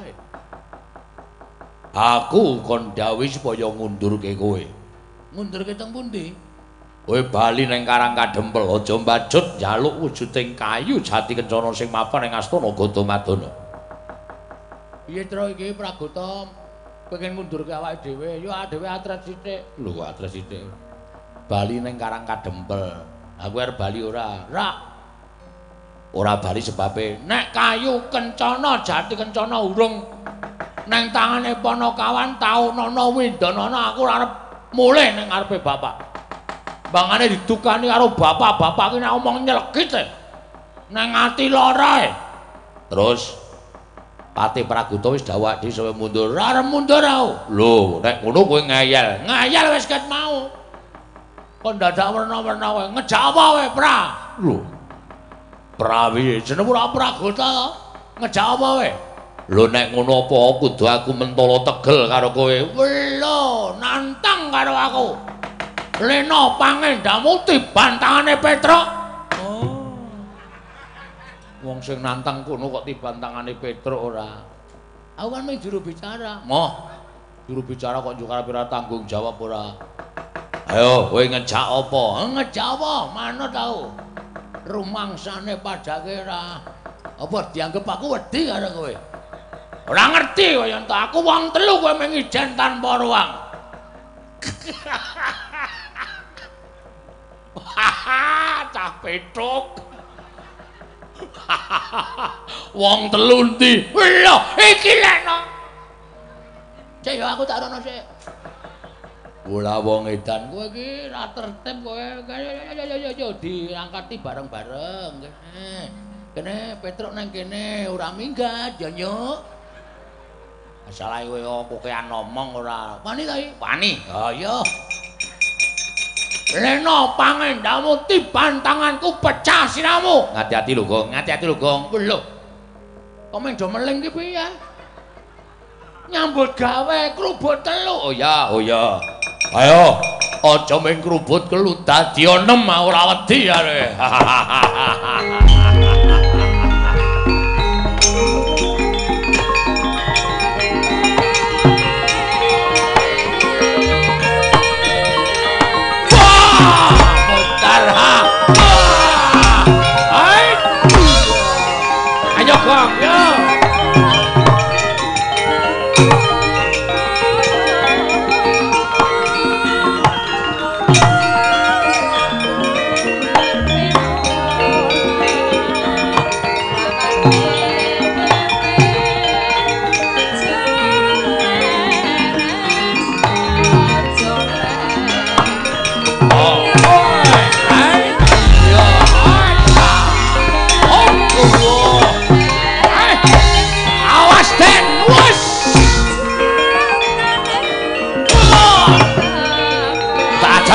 Speaker 1: Aku kon dawuh supaya ngundurke kowe. Ngundurke teng pundi? Kowe bali nang Karang Kadempel aja mbajut njaluk wujuding kayu jati kencana sing mapan ing astana Gatamadana. Piye Tru iki Pragota pengen ngundurke awake dhewe, yo dhewe atret sithik. Lho atret sithik. Bali nang Karang Kadempel. Aku arep bali ora? Ora. Ora bali sebabe nek kayu kencana jati kencana urung nang tangane Panakawan taunana windanana aku arep mulih ning ngarepe bapak. Bangane ditukani karo bapak-bapak ki nek omong nyelekit e. Nang ati lara e. Terus Patih Pragota wis dawuh dhewe sampe mundur. Ora arep mundur aku. Lho, nek ngono kowe ngayal. Ngayal wis ket mau. Kok dadak werna-werna kowe ngejak apa kowe, Pra? Lho. Prawi jeneng ora Pragota. Ngejak apa kowe? Lho nek ngono apa kudu aku mentolo tegel karo kowe. Lho, nantang karo aku. Lena pangendamu tibantangane Petruk. Oh. Wong sing nantang kono kok tibantangane Petruk ora. Aku kan mung juru bicara. Moh. Juru bicara kok njuk arep ora tanggung jawab ora. Ayo, kowe ngejak apa? Ngejak apa? Manut tau. Rumangsane padake ora. Apa dianggep aku wedi karo kowe? Ora ngerti kaya ento aku wong telu kowe mung ijen tanpa ruang. Cah Petruk. Wong telu ndi? Lho, iki lekno. Cek yo aku tak rono sik. Ora wong edan kowe iki ra tertib kowe. Yo diangkati bareng-bareng. Kene Petruk nang kene ora minggat yo nyuk. Masalah kowe kokean ngomong ora. Wani ta iki? Wani. Ha iya. Lena pangendamu tibantanganku pecah siramu. Ngati-ati lho, Gong. Ngati-ati lho, Gong. Lho. Kok meng do meling ki piye? Nyambut gawe krubut telu. Oh ya, oh ya. Ayo, aja meng krubut kelu dadi 6 ora wedi are.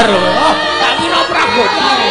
Speaker 2: karo. Tak kira pragotae.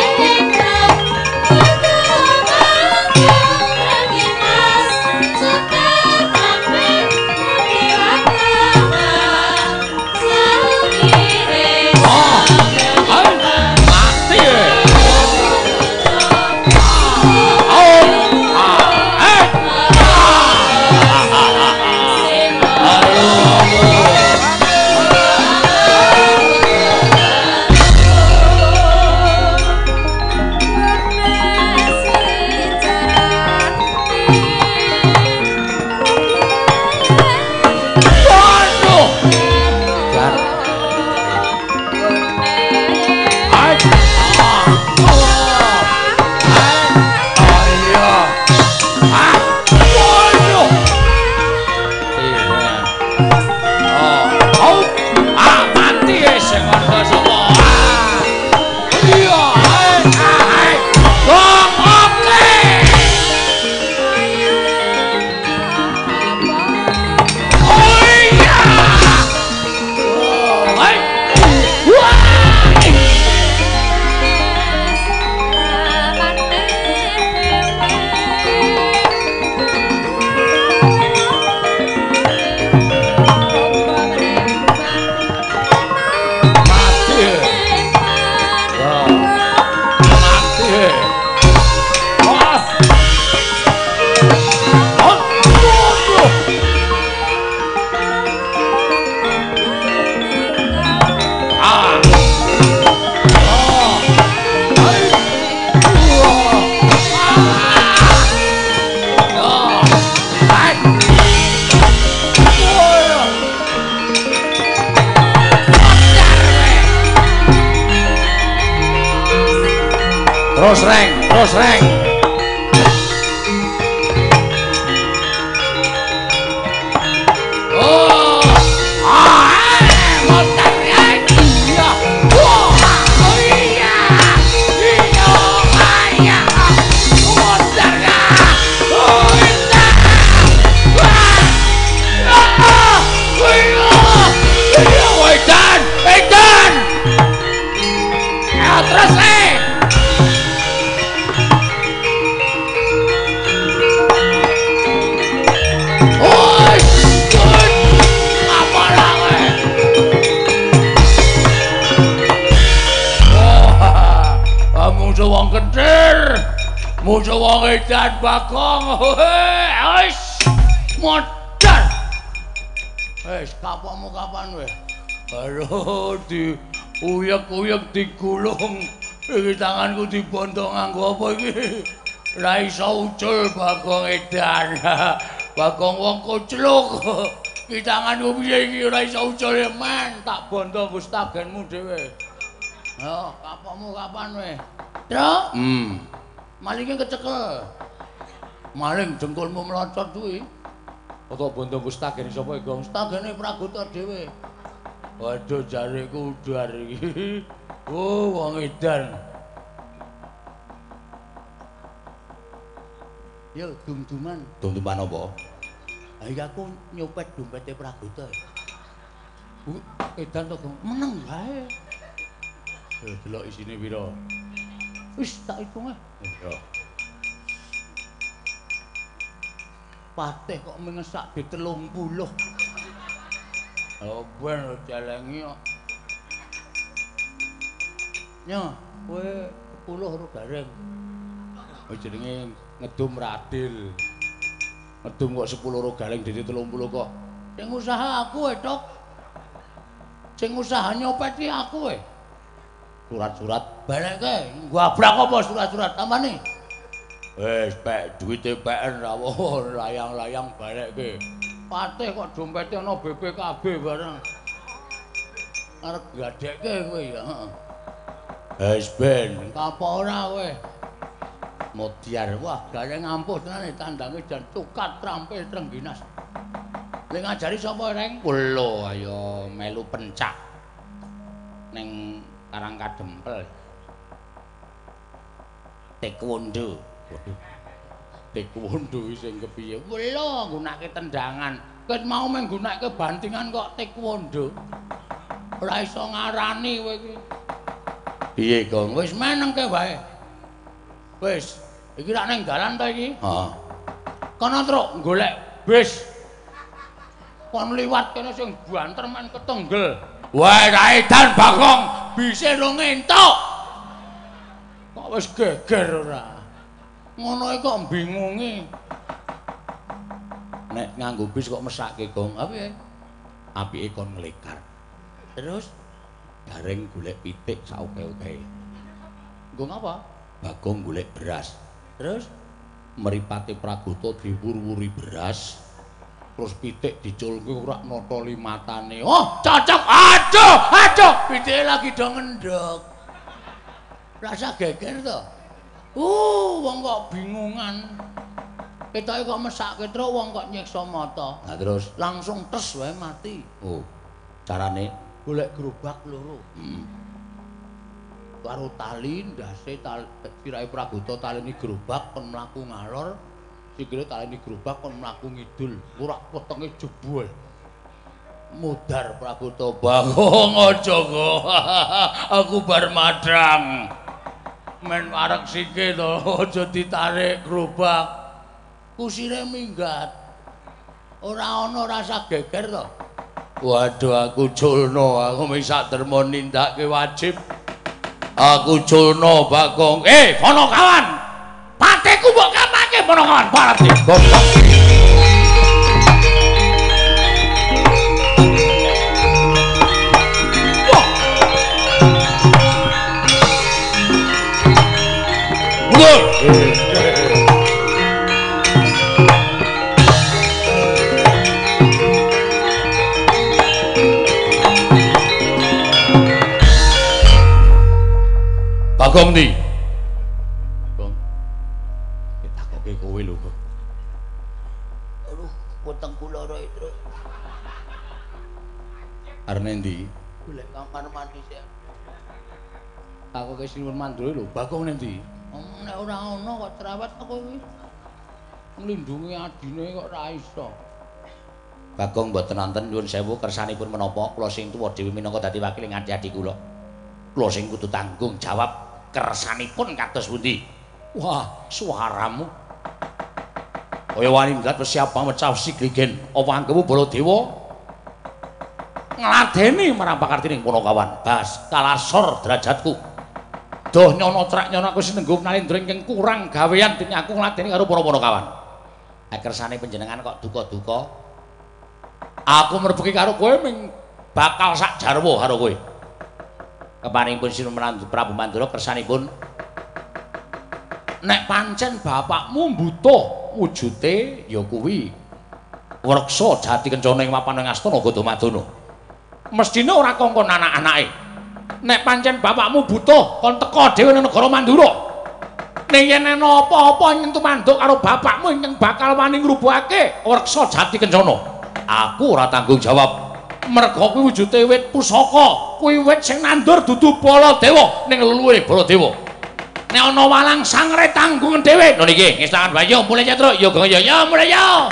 Speaker 2: Terus reng. Musuh wong edan Bagong. Wis modal. Wis kapokmu kapan weh? Aduh di uyek-uyek digulung. Iki tanganku dibontong nganggo apa iki? Ra iso ucul Bagong edan. Bagong wong kucluk. Iki tanganku piye iki ora iso ucul men tak bontong Gustagenmu dhewe. Yo kapokmu kapan weh? Truk? Malingnya kecekel. Maling jengkulmu melocot kuwi. Apa bondo Gustagen sapa iki? Gustagene Pragota dhewe. Waduh jariku udar iki. Oh wong edan. Yo dum-duman. Dum-duman apa? Ha iki aku nyopet dompete Pragota. Edan to, meneng wae. Delok isine pira? Wis tak hitung ae. Ya. Patih kok mengesak di 30. Oh, ben celengi kok. Nya, kowe 10 ro gareng. Oh, jenenge ngedum radil. Ngedum kok 10 ro gareng dadi 30 kok. Sing usaha aku Tok. Sing usaha nyopet iki aku Surat-surat balekke. Gabrak apa surat-surat tamane? Wis pek duwite peken ra layang-layang balekke. Patih kok dompete ana BPKB bareng. Arep gadekke kowe ya, heeh. Wis ben, kapok ora kowe. Modiar, wah gareng ampuh tenan tandange jan cukat trampil trengginas. Lha ngajari sapa reng? Kulo ayo melu pencak. Ning Karang Kadempel. Taekwondo. Waduh. Taekwondo sing kepiye? Wela nggunakake tendangan. Ket mau menggunakake bantingan kok taekwondo. Ora iso ngarani kowe iki. Piye, Gong? Wis menengke wae. Wis, iki rak ning dalan ta iki?
Speaker 1: Heeh.
Speaker 2: Kono truk golek bis. Kon liwat kene sing banter men ketenggel. Wae ra edan Bagong, bise rong entuk. Kok wis geger ora? Ngono iki kok bingungi. Nek nganggo bis kok mesake, Gong. Apa apike kon nglekar. Terus bareng golek pitik sauke-uke. Nggo ngapa? Bagong golek beras. Terus mripate Pragoto diwur-wuri beras. Terus pitik diculke ora notoli matane. Oh, cocok. Aduh, aduh, pitike lagi do ngendhok. Rasa geger to. Wong kok bingungan. Ketoke kok mesake truk wong kok nyiksa mata. Nah terus langsung tes wae mati. Oh. Carane golek gerobak loro. Karo tali ndase sirahe Pragoto taleni gerobak kon mlaku ngalor, sikile taleni gerobak kon mlaku ngidul. Ora wetenge jebul. Mudar Pragoto, Bagong aja kok. Aku bar madang. Men arek sike to, aja ditarik gerobak. Kusire minggat. Ora ana rasa geger to. Waduh aku culno, aku mung sak dermo nindakake wajib. Aku culno Bagong. Ana kawan. Pateku mbok kamake ana kawan. Parati. Goblok. Bagong ndi? Gong. Ditakoke kowe lho, Gong. Aduh, wetengku lara itu. Arep ndi? Golek kamar mandi sik. Takoke Sinuwun Mandura lho, Bagong ndi? Nek ora ana kok cerewet kok kowe. Nglindungi adine kok ora iso. Bagong mboten wonten nyuwun sewu kersanipun menapa kula sing tuwa dhewe minangka dadi wakil ing adi-adi kula. Kula sing kudu tanggung jawab kersanipun kados pundi? Wah, suaramu kaya wani minggat siapa mecah sigligen apa anggemu Baladewa ngladeni marang pakartining Punakawan. Bas kalasor derajatku. Doh nyono trak nyono aku sinengguh nalindra ingkang kurang gawean dene aku ngladeni karo para Punakawan. Kersane panjenengan kok duka-duka. Aku mrebeki karo kowe ming bakal sak jarwa karo kowe. Kepaningipun Sinuwun Prabu Mandura kersanipun nek pancen bapakmu mbutuh wujute ya kuwi Wreksa Jati Kencana ing mapan ing Astana Gadamadana. Mestine ora kongkon anak-anake. Nek pancen bapakmu butuh kon teka dhewe nang negara Mandura. Ning yen ana apa-apa nyentuh manduk karo bapakmu ingkang bakal wani ngrubuhake Wreksa Jati Kencana, aku ora tanggung jawab. Merga kuwi wujute wit pusaka, kuwi wit sing nandur dudu Baladewa ning leluhure Baladewa. Nek ana walang sangre tanggung dhewe. Lho niki ngestangan Bayu mulai Cetro, ya gaya ya mulai ya.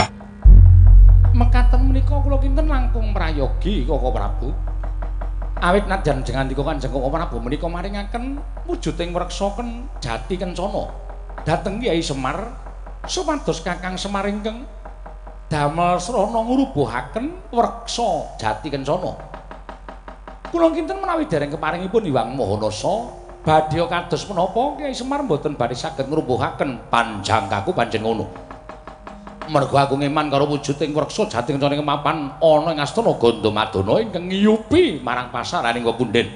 Speaker 2: Mekaten menika kula kinten langkung prayogi Koko Prabu. Awit nadyan jengandika Kanjeng Koko Prabu menika maringaken wujuding Wreksaken Jati Kencana dhateng Kyai Semar supados Kakang Semar ingkang damel srana ngrubuhaken Wreksa Jati Kencana. Kula kinten menawi dereng keparingipun Hyang Mahanasa badhe kados menapa Kyai Semar mboten badhe saged ngrubuhaken panjangkaku pancen ngono. Merga aku ngeman karo wujuding Wreksa Jati Kencana ing mapan ana ing Astana Gadamadana ingkang ngiyupi marang pasaraning punden.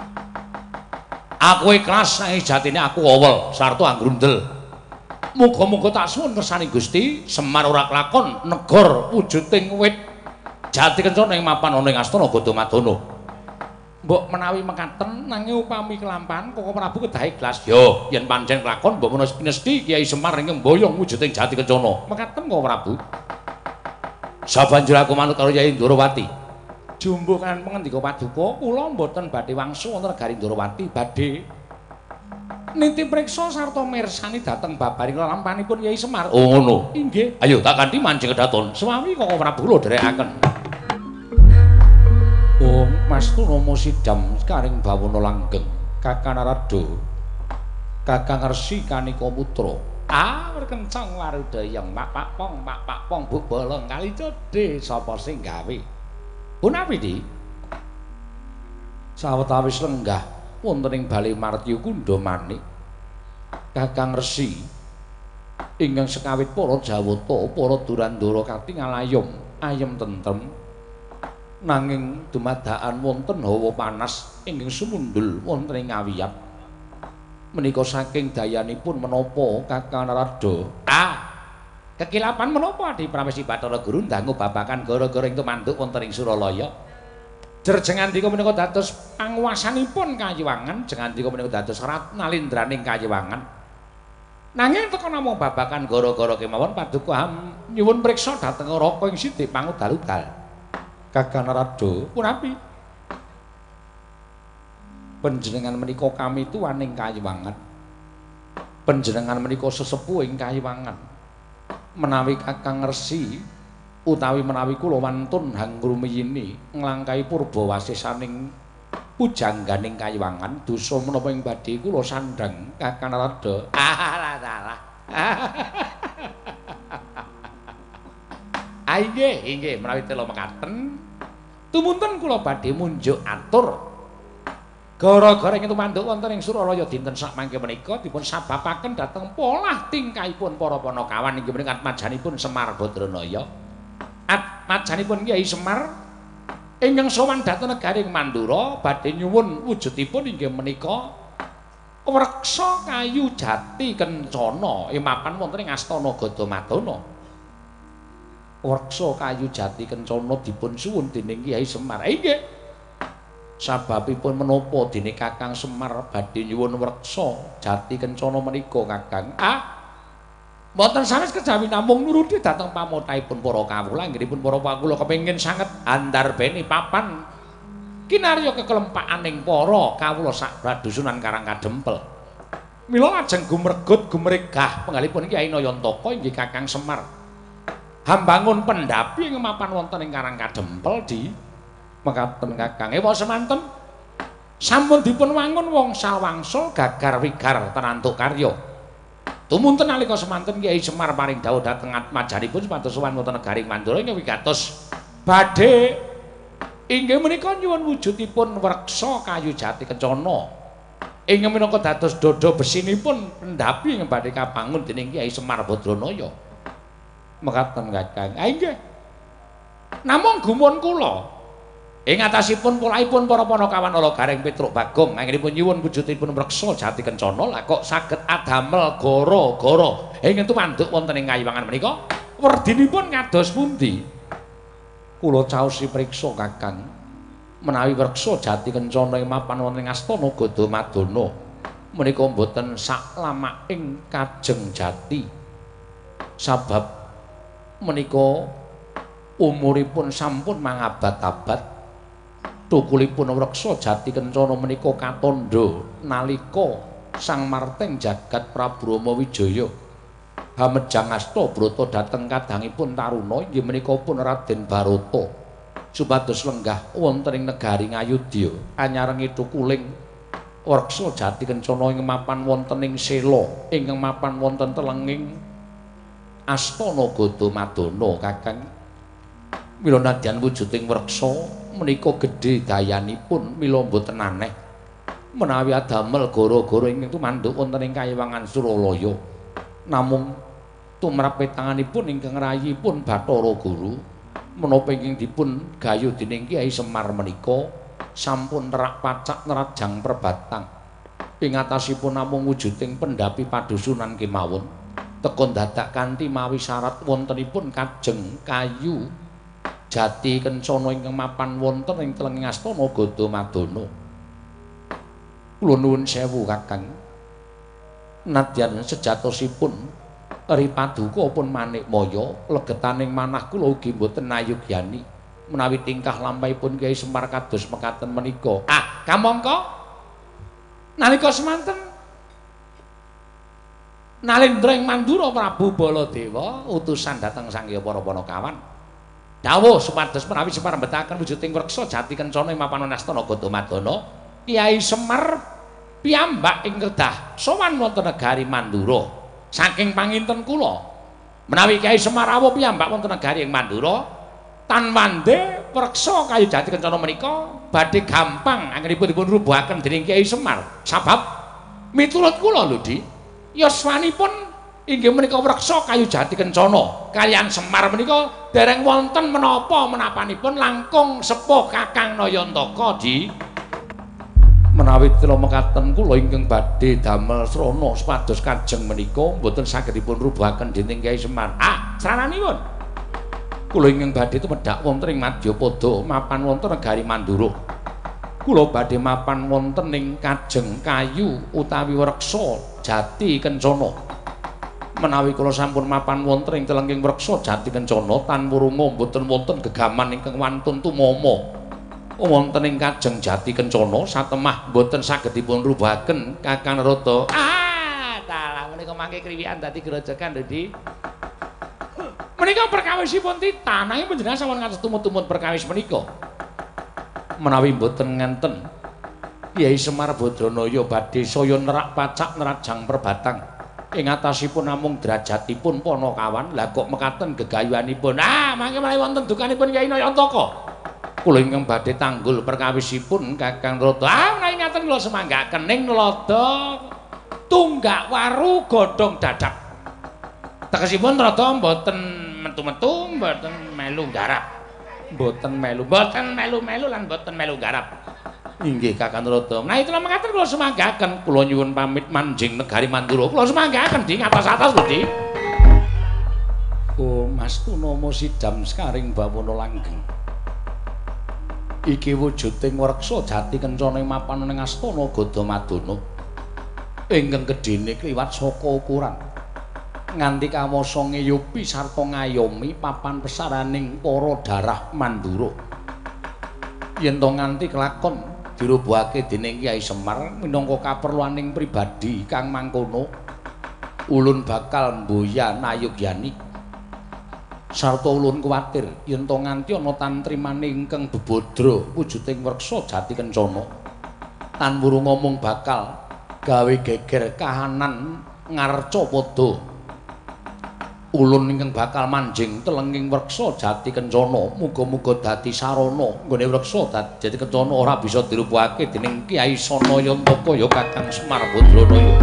Speaker 2: Aku ikhlas nang jatine aku awel sarta anggrundel. Muga-muga tak suwun kersane Gusti Semar ora kelakon negor wujuding wit Jati Kencana ing mapan ana ing Astana Gadamadana. Mbok menawi mekaten nanging upami kelampahan Koko Prabu kedah ikhlas. Yo, yen pancen kelakon mbok menawa pinesti Kyai Semar ingkang mboyong wujuding Jati Kencana. Mekaten Koko Prabu. Sabanjur aku manut karo Kyai Ndrawati. Jumbo kan pangandika paduka kula mboten badhe wangsul wonten negari Ndrawati badhe niti priksa sarta mirsani dhateng babaring lampahipun Kyai Semar. Oh ngono. Inggih. Ayo tak kanthi manjing kedaton. Suwami Koko Prabu kula dherekaken. Oh, Mas Tunama Sidam karing bawana langgeng.
Speaker 1: Kakang Narada, Kakang Resi Kanika Putra. Berkencang warudayang Pak Pong Buk Bolong kali cedhe sapa sing gawe? Punapi di? Sawetawis lenggah wonten ing Bali Martya Kunda Manik. Kakang Resi ingkang sekawit para Jawata, para Durandara katingal ayem tentrem. Nanging dumadakan wonten hawa panas ingkang sumundul wonten ing ngawiyat menika saking dayanipun menapa Kakang Narada kekilapan menapa Adi Pramesti Bathara Guru ndangu babakan gara-gara ing tumanduk wonten ing Suralaya jerjengandika menika dados panguwasanipun Kayiwangan jengandika menika dados ratnalindraning Kayiwangan nanging teka namung babakan gara-gara kemawon paduka nyuwun priksa dhateng Raka ing Sidhi Pangudal-udal Kakang Narada, punapi? Panjenengan menika kami tuwaning Kayiwangan. Panjenengan menika sesepuh ing Kayiwangan. Menawi Kakang Resi utawi menawi kula wantun hangrumiyini nglangkahi purba wasisaning pujangganing Kayiwangan, dosa menapa ing badhe kula sandhang Kakang Narada. Alah. Inggih, menawi tela mekaten tumunten kula badhe munjuk atur gara-gara ing tumanduk wonten ing Suralaya dinten sakmangke menika dipun sababaken dhateng polah tingkahipun para Panakawan inggih menika atmajanipun Semar Badranaya. Atmajanipun Kyai Semar ingkang sowan dhateng negaring Mandura badhe nyuwun wujudipun inggih menika Wreksa Kayu Jati Kencana mapan wonten ing Astana Gadamadana. Wreksa Kayu Jati Kencana dipun suwun dening Kyai Semar. Inggih. Sababipun menapa dene Kakang Semar badhe nyuwun Wreksa Jati Kencana menika Kakang? Mboten sanes kejawi namung nuruti dhateng pamotahipun para kawula, inggihipun para kawula kepengin sanget andarbeni papan kinarya kekelempakaning para kawula sak bradusunan Karang Kadempel. Mila lajeng gumregut gumregah penggalipun Kyai Nayantaka inggih Kakang Semar. Hambangun pendapi ing mapan wonten ing Karang Kadempel di mekaten Kakang. Ewa semanten sampun dipun wangun wangsa wangsul gagar wigar tenantuk karya. Tumunten nalika semanten Kyai Semar paring dawuh dhateng atmajanipun supados sowan wonten negaring Mandura inggih wigatos badhe inggih menika nyuwun wujudipun Wreksa Kayu Jati Kencana. Inggih menika dados dada besinipun pendapi ing badhe kabangun dening Kyai Semar Badranaya. Mekaten Kakang. Inggih. Namung gumun kula ing atasipun polahipun para Panakawan ala Garing Petruk Bagong anggenipun nyuwun wujudipun Wreksa Jati Kencana lha kok saged adamel gara-gara ingkang tumanduk wonten ing Kayiwangan menika werdinipun kados pundi? Kula caosi priksa Kakang. Menawi Wreksa Jati Kencana ing mapan wonten ing Astana Gadamadana menika mboten saklamaking kajeng jati. Sabab menika umuripun sampun mangabad-abad tukulipun Wreksa Jati Kencana menika katandha nalika Sang Marteng Jagat Prabu Rama Wijaya hamejang asta brata dhateng kadangipun taruna inggih menika pun Raden Barata supados lenggah wonten ing negari Ngayodya anyarengi tukuling Wreksa Jati Kencana ing mapan wonten ing Sela ingkang mapan wonten telenging Astana Gadamadana Kakang. Mila nadyan wujuding Wreksa menika gedhe dayanipun mila mboten aneh menawi adamel gara-gara ingkang tumanduk wonten ing Kayiwangan Suralaya. Namung tumrap tanganipun ingkang rayipun Bathara Guru menapa ingkang dipun gayuh dening Kyai Semar menika sampun nerak pacak nerajang perbatang. Ing atasipun namung wujuding pendhapi padusunan kemawon. Tekon dadak kanthi mawi syarat wontenipun kajeng kayu jati kencana ingkang mapan wonten ing telenging Astana Gadamadana. Kula nuwun sewu Kakang. Nadyan sejatosipun Ri Paduka pun manikmaya, legetaning manah kula ugi boten ayugyani menawi tingkah lampahipun Kyai Semar kados mekaten menika. Kamangka nalika semanten Nalendra Mandura Prabu Baladewa utusan dhateng sangya para Panakawan. Dawuh supados menawi Semar mbetahaken wujuding Wreksa Jati Kencana ing mapan Astana Gadamadana, Kyai Semar
Speaker 2: piyambak ing kedah sowan wonten negari Mandura saking panginten kula menawi Kyai Semar rawuh piyambak wonten negari ing Mandura tan wande preksa kayu jati kencana menika badhe gampang anggenipun dipun rubuhaken dening Kyai Semar sabab miturut kula lho Di yuswanipun inggih menika wreksa kayu jati kencana kaliyan Semar menika dereng wonten menapa menapanipun langkung sepuh Kakang Nayantaka Di menawi tila mekaten kula ingkang badhe damel srana supados kajeng menika mboten saged dipun rubuhaken dening Kyai Semar srananipun kula ingkang badhe tumedhak wonten ing Madyapada mapan wonten negari Mandura kula badhe mapan wonten ing kajeng kayu utawi wreksa jati kencana menawi kula sampun mapan wonten ing telenging wreksa jati kencana tan wurunga mboten wonten gegaman ingkang wantun tumama wonten ing kajeng jati kencana satemah mboten saged dipun rubuhaken Kakang Narada dalah menika mangke kriwikan dadi grojogan lho Di menika perkawisipun Tita nanging panjenengan sampun ngantos tumut-tumut perkawis menika menawi mboten ngenten Kyai Semar Badranaya badhe saya nerak pacak nerajang perbatang ing atasipun namung derajatipun Panakawan lah kok mekaten gegayuhanipun mangke menawi wonten dukanipun Kyai Nayantaka kula ingkang badhe tanggul perkawisipun Kakang Narada menawi ngaten kula semanggaken ing Nalada Tunggak Waru Godhong Dadak tegesipun Narada mboten metu-metu mboten melu garap mboten melu lan mboten melu garap inggih Kakang Narada. Nah itu mekaten kula semanggaken kula nyuwun pamit manjing negari Mandura. Kula semanggaken Di ngatos-atos lho Di. Oh Mas Tunama sidam sekaring bawana langgeng. Iki wujuding wreksa jati kencana ing mapan ning astana Gadamadana. Ingkang gedhene kliwat saka ukuran. Nganti kawasa ngeyupi sarta ngayomi papan pesaraning para darah Mandura. Yen to nganti kelakon dirubuhake dening Kyai Semar minangka kaperluaning pribadi kang mangkono ulun bakal mboya nayogyani sarta ulun kuwatir yen to nganti ana tantrimane ingkang bebodro wujuding wreksa jati kencana tan wurung ngomong bakal gawe geger kahanan ngarca padha ulun ingkang bakal manjing telenging wreksa jati kencana muga-muga dadi sarana nggone wreksa jati kencana ora bisa dirubuhake dening Kyai Sanayantaka ya Kakang Semar Badranaya.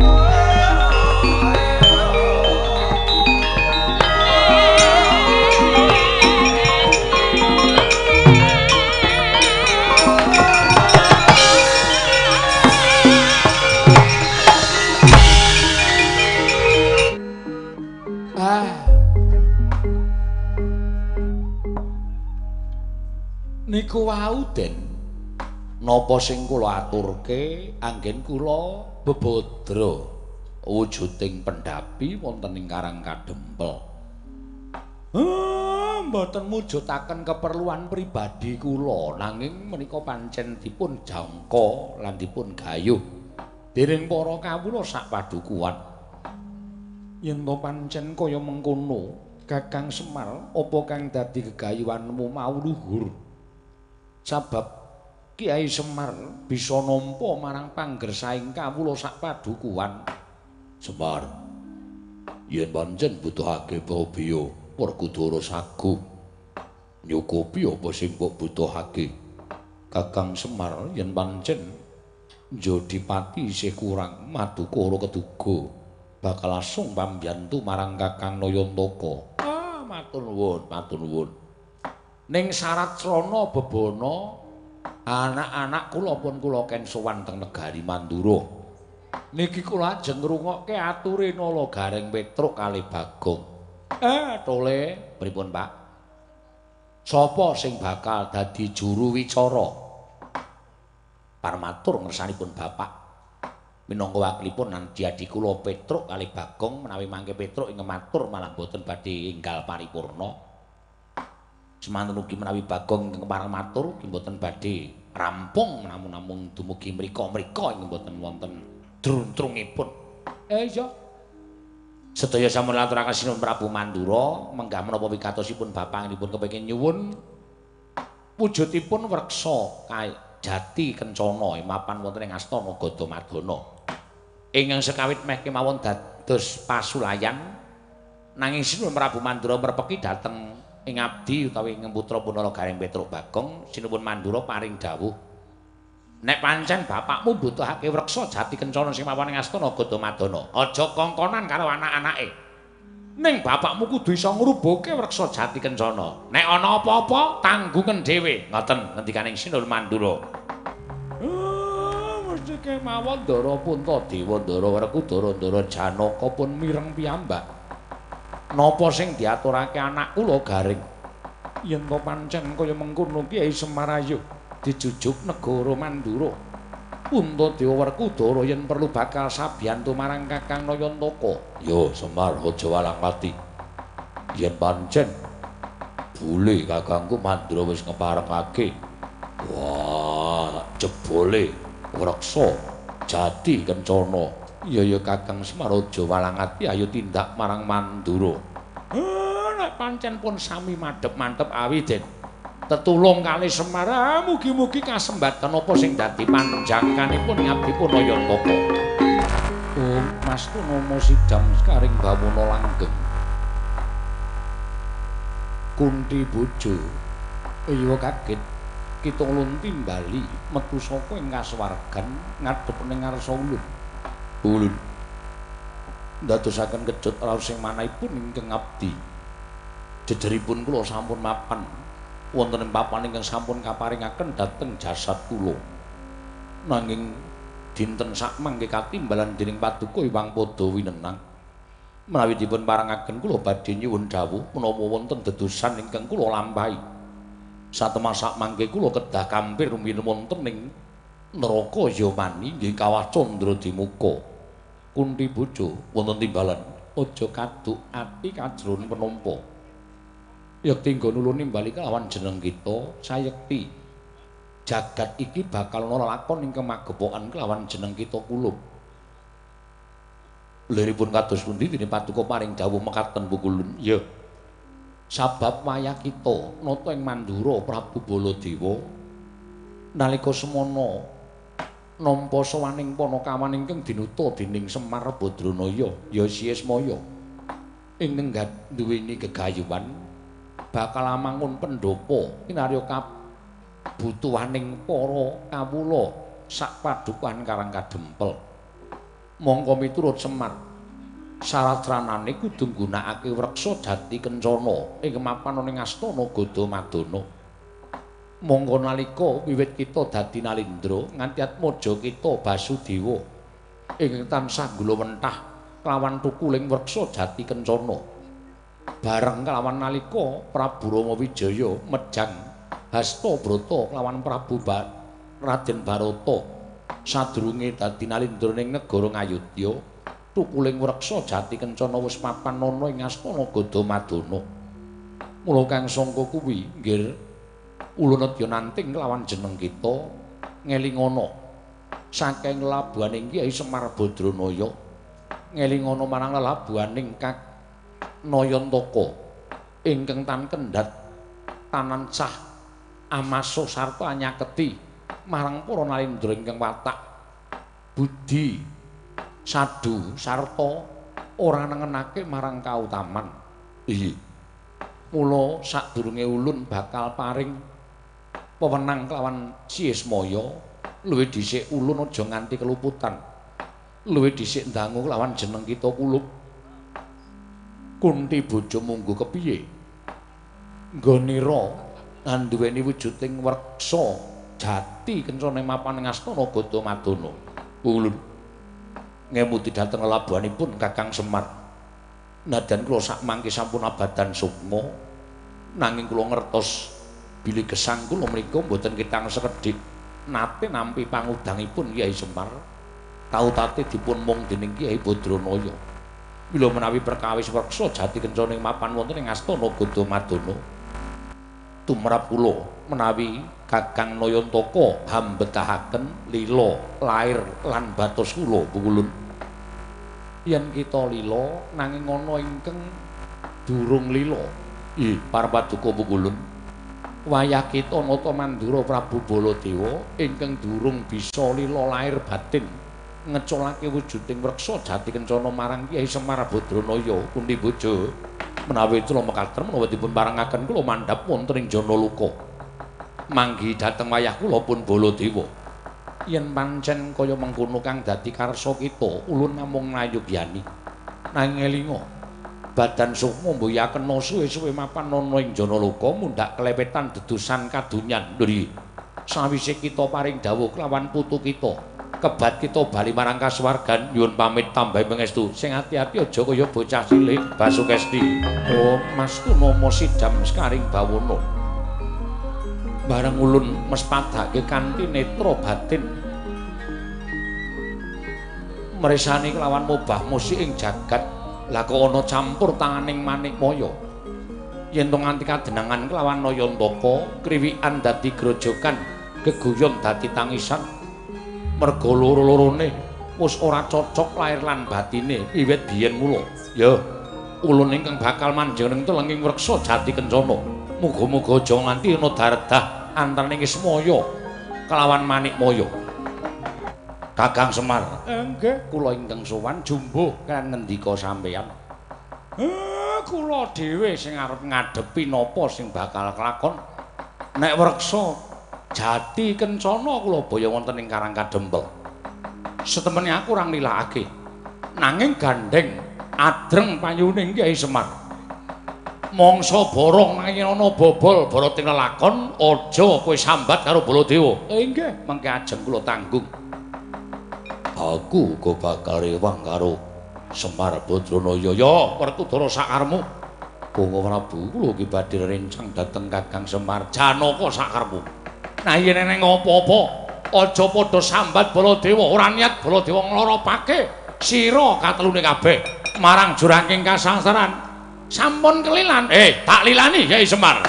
Speaker 2: Niku wau Den napa sing kula aturke anggen kula bebodra wujuding pendhapi wonten ing Karang Kadempel mboten mujudaken keperluan pribadi kula nanging menika pancen dipun jangka lan dipun gayuh dening para kawula sak padukuhan yen to pancen kaya mengkono Kakang Semar apa kang dadi gegayuhanmu mau luhur sabab Kyai Semar bisa nampa marang panggersaing kawula sak padukuhan Semar yen pancen butuhake bebaya Werkudara sagu nyukupi apa sing mbok butuhake Kakang Semar yen pancen Jodipati isih kurang Madukara Keduga bakal langsung pambiyantu marang Kakang Nayantaka matur nuwun ning syarat srana bebana anak-anak kula pun kula ken sowan teng negari Mandura niki kula ajeng ngrungokke ature Nala Gareng Petruk kalih Bagong tole pripun Pak sapa sing bakal dadi juru wicara parmatur ngersanipun Bapak minangka wakilipun Diadi kula Petruk kalih Bagong menawi mangke Petruk ing matur malah boten badhe enggal paripurna semanten ugi menawi Bagong ingkang parang matur mboten badhe rampung namung dumugi mrika-mrika ing mboten wonten druntrungipun. Iya. Sedaya sampun aturaken sinuwun Prabu Mandura, menggah menapa wikatosipun bapakipun kepengin nyuwun wujudipun wreksa Jati Kencana mapan wonten ing Astana Gadamadana. Ingkang sekawit meh kemawon dados pasulayan nanging Sinuwun Prabu Mandura merpeki dhateng ing abdi utawi ing putra Punala Garing Petruk Bagong. Sinuwun Mandura paring dawuh nek pancen bapakmu mbutuhake wreksa Jati Kencana sing mapan ing Astana Gadamadana, aja kongkonan karo anak-anake. Ning bapakmu kudu iso ngrubuhke wreksa Jati Kencana. Nek ana apa-apa tanggungan dhewe. Ngoten ngendikaning Sinuwun Mandura. Mesti kemawon Ndara Puntadewa, Ndara Werkudara, Ndara Janaka pun mireng piyambak. Napa sing diaturake anak kula Garing? Yen to pancen kaya mengkono Kyai Semar Ayuh dijujuk negara Mandura. Puntadewa Werkudara yen perlu bakal sabiyantu marang Kakang Nayantaka. Ya Semar aja walangati. Yen pancen bule kakangku Mandura wis ngeparengake. Wah, jebole wreksa Jati Kencana. Ya Kakang Semar aja walangati ayo tindak marang Mandura. Nek pancen pun sami madhep-madhep awiden tetulung kali Semar, mugi-mugi kasembadan apa sing dadi panjangkanipun ngabdipun Nayantaka. Oh, Mas Kunama Sidam karing Bawana langgeng. Kunti bojo. Iya kaget. Kita ulun timbali metu saka ing kasuwargan ngadhep ning ngarsa ulun. Ulun ndadosaken kecut raos sing manahipun ingkang abdi. Jejeripun kula sampun mapan wonten ing papan ingkang sampun kaparingaken dhateng jasad kula. Nanging dinten sak mangke katimbalan dening Paduka Hyang Pada winenang. Menawi dipun parangaken kula badhe nyuwun dawuh menawa wonten dedosan ingkang kula lampahi. Satemah sak mangke kula kedah kampir rumiyin wonten ing neraka Yamani nggih kawah Candra Dimuka. Kunti bojo wonten timbalan aja kaduk ati kajroning penampa. Yekti nggon ulun nimbali kelawan jeneng kita sayekti jagat iki bakal ana lakon ingkang magepokan kelawan jeneng kita kulup. Liripun kados pundi dene Paduka paring dawuh mekaten Pukulun. Ya. Sabab wayah kita nata ing Mandura Prabu Baladewa nalika semana nampa sawaning panakawan ingkang dinuta dening Semar Badranaya ya Siyesmaya ingkang duweni gegayuhan bakal amangun pendhapa kinarya kabutuhaning para kawula sak padukan Karang Kadempel. Mongko miturut Semar saratranane kudu nggunakake wreksa Jati Kencana ing mapan ning Astana Gadamadana. Monggo nalika wiwit kita dadi nalindra nganti atmaja kita Basudewa ing tansah gulawentah kelawan tukuling wreksa Jati Kencana. Bareng kelawan nalika Prabu Rama Wijaya mejang Hastabrata kelawan Prabu Raden Barata sadurunge dadi nalindra ning negara Ngayodya. Tukuling wreksa Jati Kencana wis mapan ana ing Astana Gadamadana. Mula kang sangka kuwi nggih ulun nedya nanting kelawan jeneng kita ngelingana saking labuhaning Kyai Semar Badranaya ngelingana marang lelabuhaning Kang Nayantaka ingkang tan kendhat tanan cah amasa sarta nyaketi marang para nalindra ingkang watak budi sadu sarta ora nengenake marang kautaman. Iya. Mula sadurunge ulun bakal paring pewenang kelawan Siyesmaya, luwih dhisik ulun aja nganti keluputan. Luwih dhisik ndangu kelawan jeneng kita kulup. Kunti bojo munggo kepiye? Nggonira anduweni wujuding wreksa Jati Kencana mapan ing Astana Gadamadana. Ulun ngemuti dhateng lelabuhanipun Kakang Semar. Nadan kula sak mangke sampun abadan sukma nanging kula ngertos bilih gesang kula menika mboten kitang sekedhik nate nampi pangudangipun Kyai Semar kautate dipun mung dening Kyai Badranaya. Mila menawi perkawis wreksa Jati Kencana ing mapan wonten ing Astana Gadamadana tumrap kula menawi Kakang Nayantaka hambetahaken lila lair lan batos kula Pukulun. Yen kita lila nanging ana ingkang durung lila. Ih, para Paduka Pukulun.
Speaker 1: wayah kita nata Mandura Prabu Baladewa ingkang durung bisa lila lair batin ngecolake wujuding wreksa jati kencana marang Kyai Semar Badranaya pundi bojo menawi kula mekaten menawi dipun parengaken kula mandhap wonten ing Janaluka manggi dhateng wayah kula pun Baladewa yen pancen kaya mengkono kang dadi karsa kita ulun namung nayogyani nanging elinga badan sukma mboya kena suwe-suwe mapan ana ing Janaluka mundhak klepetan dedusan kadunyan lho sawise kita paring dawuh kelawan putu kita kebat kita bali marang kasuwargan nyuwun pamit tambahi pangestu sing ati-ati aja kaya bocah cilik Basukesti oh masku nama Sidam Sekaring Bawana bareng ulun mespadake kanthi netra batin mresani kelawan mubah musik ing jagat lah kok ana campur tanganing Manikmaya yen to nganti kadenangan kelawan Nayantaka kriwikan dadi grojogan geguyon dadi tangisan merga loro-lorone wis ora cocok lair lan batine wiwit biyen mula ya ulun ingkang bakal manjing telenging wreksa jati kencana muga-muga aja nganti ana daredah antaraning Ismaya kelawan Manikmaya Kakang Semar nggih kula ingkang sowan jumbuh kan ngendika sampeyan kula dhewe sing arep ngadepi napa sing bakal kelakon nek wreksa jati kencana kula baya wonten ing Karang Kadempel. Setemene aku ora nilakake. Nanging gandeng adreng payuning Kyai Semar. Mangsa borong nanging ana bobol barating lelakon aja kowe sambat karo Baladewa. Nggih, mengke ajeng kula tanggung. Aku uga bakal rewang karo Semar Badranaya. Ya, Werkudara sakarmu. Bangga Prabu kula iki badhe rencang dhateng Kakang Semar Janaka sakarmu. Nah yen eneng apa-apa aja padha sambat Baladewa ora niat Baladewa ngloropake sira katelune kabeh marang juraking kasangsaran sampun kelilan tak lilani Kyai Semar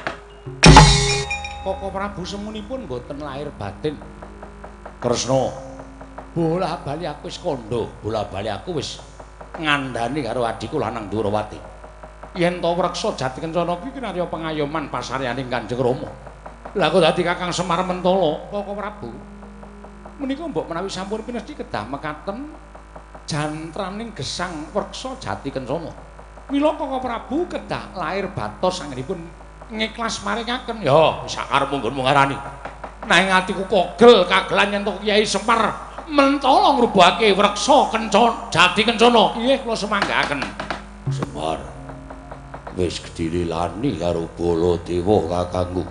Speaker 1: Koko Prabu semunipun boten lahir batin Kresna bola-bali aku wis kandha bola-bali aku wis ngandhani karo adhiku lanang Durawati yen to wreksa jati kencana kuwi kinarya pengayoman pasaryaning Kanjeng Rama lah kok dadi Kakang Semar Mentala Koko Prabu menika mbok menawi sampun pinesti kedah mekaten jantraning gesang wreksa jati kencana mila Koko Prabu kedah lair batos anggenipun ngikhlas maringaken ya sakarepmu nggon ngarani nanging atiku kogel kagelan yen to Kyai Semar Mentala ngrubuhake wreksa kencana jati kencana nggih kula semanggaaken Semar wis gedililani karo Baladewa kakangku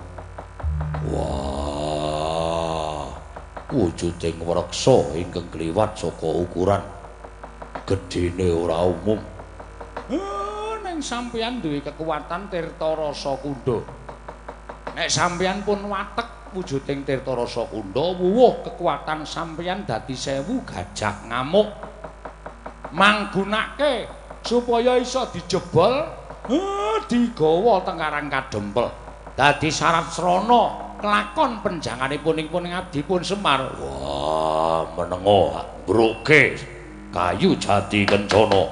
Speaker 1: wah wujuding wreksa ingkang kliwat saka ukuran gedene ora umum ning sampeyan duwe kekuatan Tirta Rasa Kundha nek sampeyan pun watek wujuding Tirta Rasa Kundha wuwuh kekuatan sampeyan dadi 1000 gajah ngamuk manggunake supaya iso dijebol digawa teng Karang Kadempel dadi syarat srana kelakon penjanganipun ing Adipun Semar. Wah, menenga mbroke kayu jati kencana.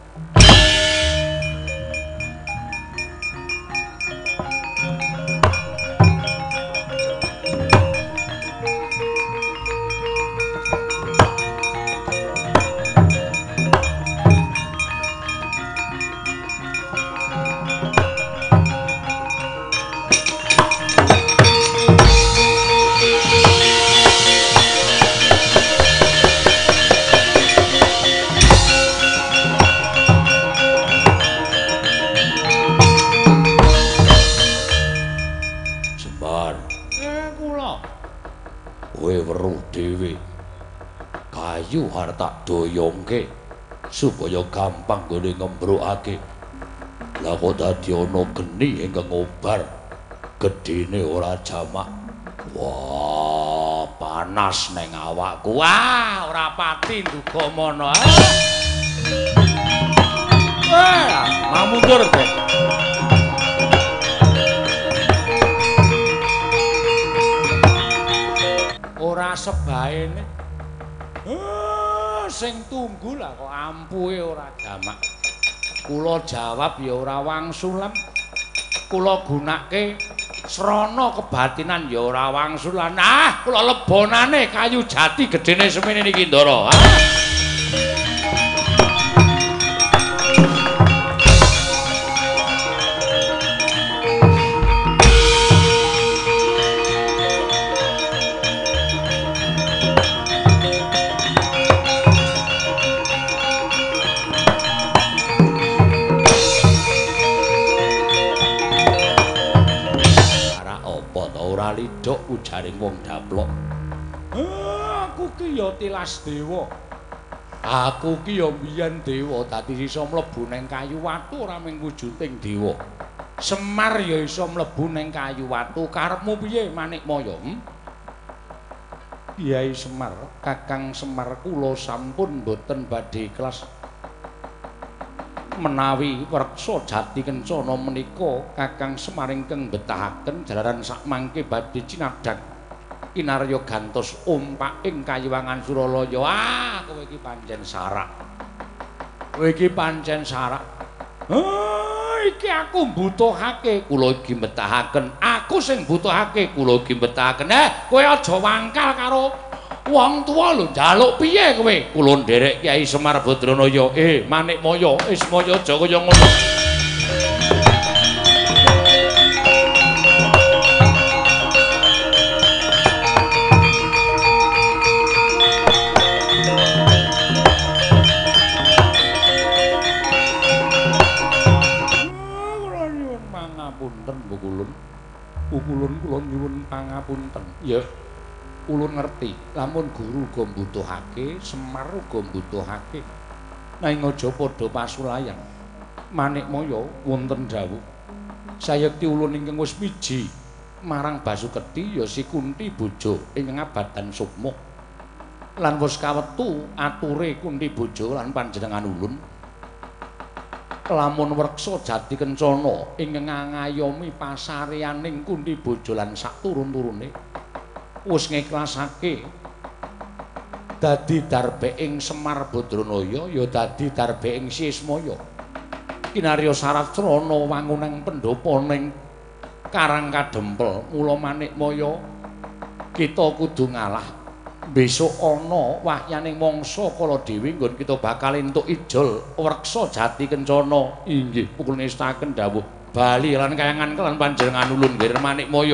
Speaker 1: Arep tak doyongke supaya gampang gone ngembrokake. Lah kok dadi ana geni ingkang ngobar. Gedene ora jamak. Wah, panas ning awakku. Wah, ora pati nduga mono. Wah, mundur, Dek. Ora sebaene. Sing tunggu lah kok ampuhe ora jamak. Kula jawab ya ora wangsulan. Kula gunake
Speaker 2: srana kebatinan ya ora wangsul. Nah, kula lebonane kayu jati gedene semene niki Ndara. Lidok ujaring wong daplok. Aku ki ya tilas dewa. Aku ki ya mbiyen dewa dadi iso mlebu ning kayu watu ora mung wujuding dewa. Semar ya iso mlebu ning kayu watu. Karepmu piye Manikmaya? Kyai Semar, Kakang Semar kula sampun boten badhe ikhlas menawi Werksa Jati Kencana menika Kakang Semar ingkang betahaken jalaran sakmangke badhe cinadak kinarya gantos ompaking Kayiwangan Suralaya. Ah, kowe iki pancen sarak. Kowe iki pancen sarak. Iki aku mbutuhake, kula iki betahaken. Aku sing mbutuhake, kula iki betahaken. Kowe aja wangkal karo wong tuwa lho, njaluk piye kowe? Kula nderek Kyai Semar Badranaya. Manikmaya, Ismaya aja kaya ngono. Kula nyuwun pangapunten, Bu Kulun. Bu Kulun kula nyuwun pangapunten. Ya. Ulun ngerti, lamun guru uga mbutuhake, Semar uga mbutuhake. Nanging aja padha pasulayan. Manikmaya wonten dawuh. Sayekti ulun ingkang wis miji marang Basuketi ya si Kunti bojo ingkang abadan sukma. Lan wis kawetu ature Kunti bojo lan panjenengan ulun. Lamun Werksa Jati Kencana ingkang ngayomi pasareyaning Kunti bojo lan sak turun-turune wis ngiklasake dadi darbeking Semar Badranaya ya dadi darbeking Si Ismaya. Kinarya sarasrana wanguning pendhapaning Karang Kadempel. Mula Manikmaya kita kudu ngalah. Besok ana wahyaning mangsa kala dhewe nggon kita bakal entuk ijol Werksa Jati Kencana. Inggih pukul nestaken dawuh bali lan kayangan kelan panjenengan ulun nggih Manikmaya.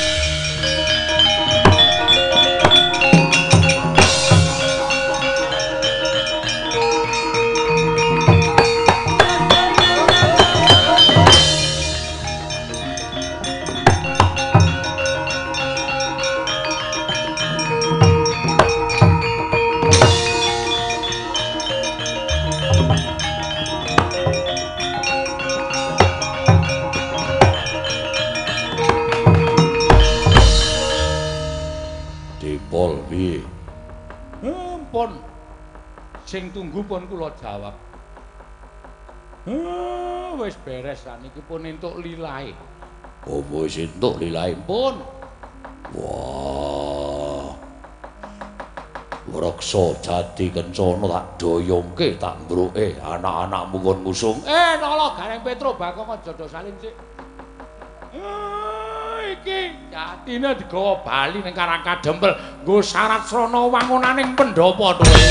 Speaker 2: Pun sing tunggu pun kula jawab. Wis beres saniki pun entuk lilahe. Oh, wis entuk lilahe pun. Wah. Werksa Jati Kencana tak doyongke tak mbruke anak-anakmu kon ngusung. Nala Gareng Petro Bakong aja do salin sik. Iki jatine digawa bali ning Karang Kadempel nggo syarat srana wangunaning pendhapa tuwe.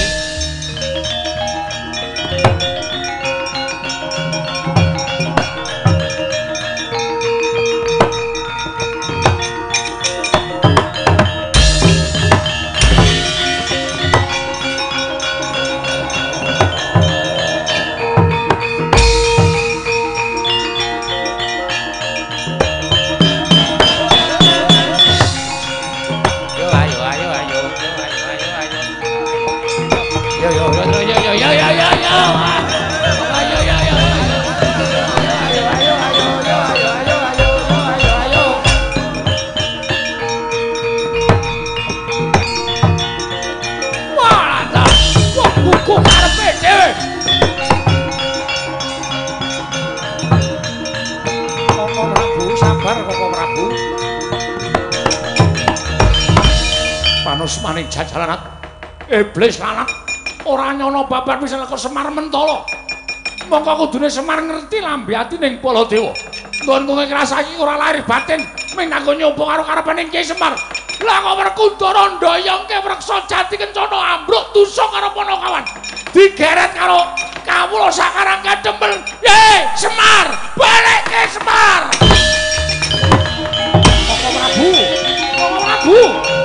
Speaker 2: Maning jajalanat iblis lanat ora nyono babar misal kok Semar Mentala. Mongko kudune Semar ngerti lambe ati ning Baladewa. Nggon kowe ngrasani ora lahir batin ming aku nyoba karo karepane Kyai Semar. Lah kok Werkudara ndoyongke Wreksa Jati Kencana ambruk tusuk karo Panakawan. Digeret karo kawula sakarang kadempel. Ye, Semar, balikke Semar. Koko Prabu. Koko Prabu.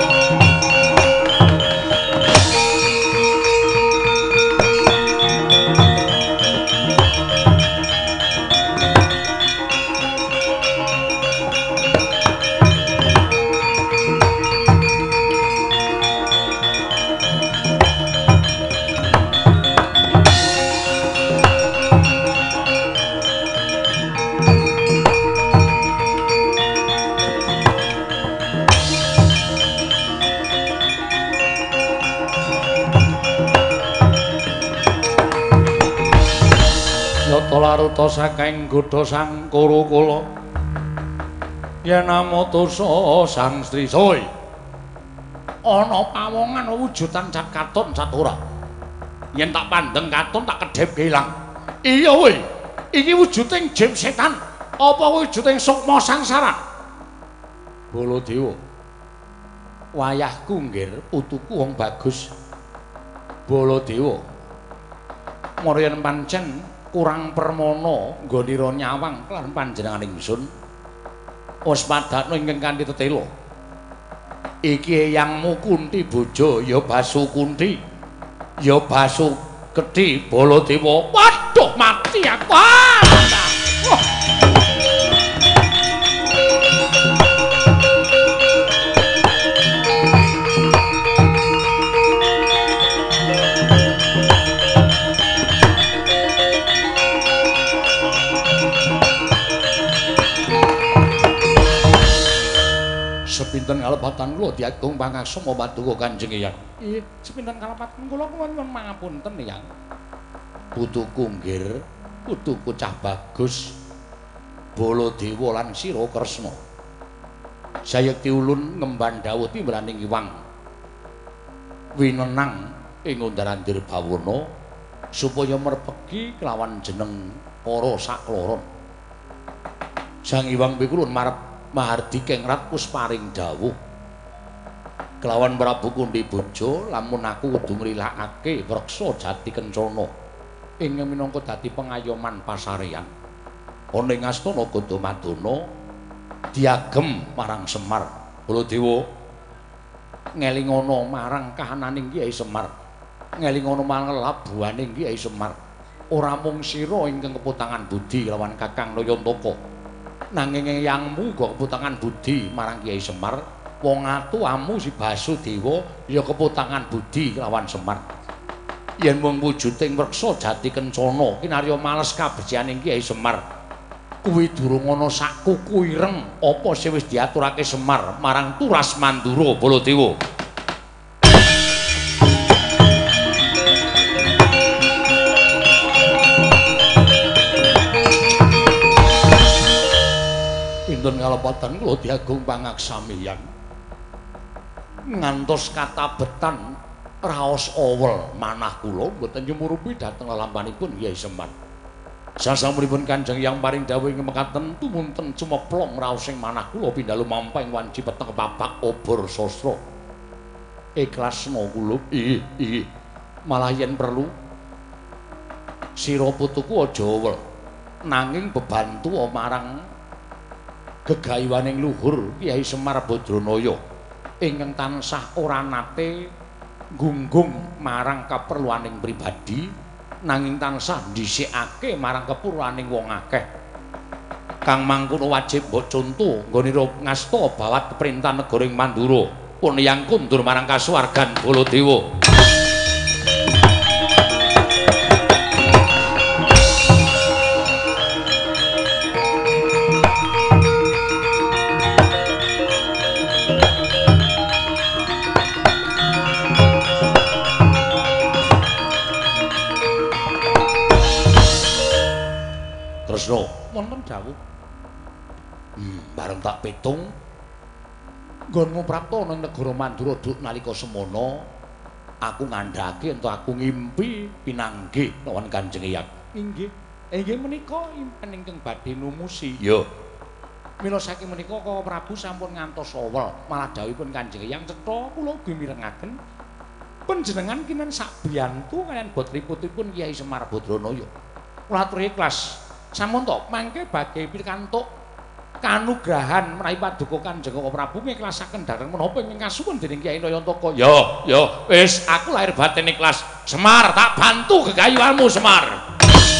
Speaker 2: Laruta saking godha sang Kurukula yen namatosa sang Sri Soy ana pawongan wujudan cat katon satora yen tak pandeng katon tak kedhepke ilang iya kowe iki wujuding jim setan apa wujuding sukma sangsara Baladewa wayahku nggir putuku wong bagus Baladewa marang pancen kurang permono nggonira nyawang lan panjenengan ingsun wis padakno ingkang kanthi tetela iki eyangmu Kunti bojo ya Basu Kunti ya Basu Kedhi Baladewa waduh mati aku sepinten kalepatan kula Diagung Pangaksama Paduka Kanjeng Eyang. Nggih, sepinten kalepatan kula nuwun mangapunten Eyang. Putuku nggir, putuku cah bagus. Baladewa lan sira Kresna. Jayekti ulun ngemban dawuh timbraning iwang. Winenang ing Ndarandir Bawana supaya merpegi kelawan jeneng para sakloron. Sang Iwang pikulun marep Mahardika Ngrat wis paring dawuh kelawan Prabu Kunti bojo lamun aku kudu nglilakake Wreksa Jati Kencana ing minangka dadi pengayoman pasareyan ana ing Astana Gadamadana diagem marang Semar Baladewa ngelingono marang kahananing Kyai Semar ngelingono marang labuhaning Kyai Semar ora mung sira ingkang keputangan budi kelawan Kakang Nayantaka nanging eyangmu uga keputangan budi marang Kyai Semar wong atuamu si Basudewa ya keputangan budi kelawan Semar yen mung wujuding Wreksa Jati Kencana kinarya males kabecianing Kyai Semar kuwi durung ana sak kuku ireng apa sing wis diaturake Semar marang Turas Mandura Baladewa Dinten kalepatan kula Diagung Pangaksamiyan ngantos katabetan raos awel manah kula mboten nyumurupi dhateng lalampanipun Kyai Semar. Sasampunipun Kanjeng Hyang paring dawuh ing mekaten tumunten cumeplong raosing manah kula pindhalu mamping wanci peteng babak obor sastra. Ikhlasna kula iki malah yen perlu sira putuku aja awel nanging bebantu marang gegayuwaning luhur Kyai Semar Badranaya ingkang tansah ora nate gunggung marang kaperluaning pribadi nanging tansah dhisikake marang keperluaning wong akeh kang mangkono wajib mbok conto nggonira ngasta bawat perintah negara ing Mandura pun yang kundur marang kasuwargan Baladewa Kresna wonten dawuh bareng tak petung nggonmu prapta ning negara Mandura duk nalika semana aku ngandhake ento aku ngimpi pinanggih lawan Kanjeng Hyang inggih inggih menika impen ingkang badhe numusi ya Mila saking menika Koko Prabu sampun ngantos sowel, malah dawuhipun Kanjeng Hyang cetha kula ugi mirengaken panjenengan kinen sak biyantu kaliyan putriputipun Kyai Semar Badranaya. Kula atur ikhlas. Sampun to mangke badhe pikantuk kanugrahan menawi paduka Kanjeng Koko Prabu ngikhlasaken dhateng menapa ingkang kasuwun dening Kyai Nayantaka. Ya, wis aku lahir batin ikhlas. Semar tak bantu gegayuhanmu Semar.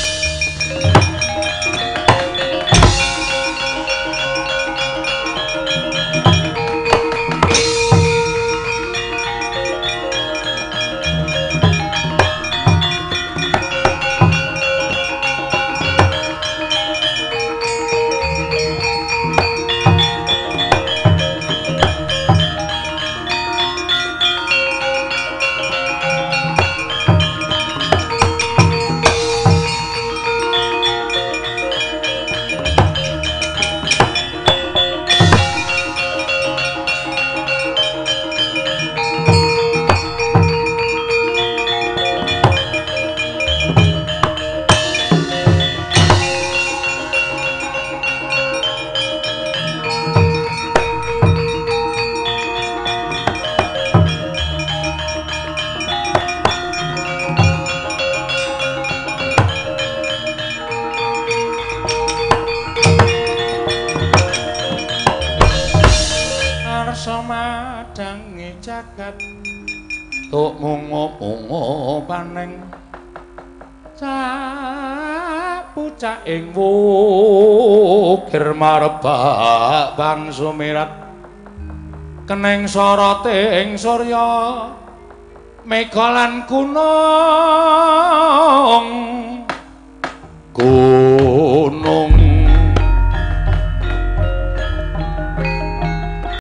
Speaker 2: Tuk mungo-mungo paneng pucak ing wukir marebak bang sumirat keneng sorote ing surya mega lan gunung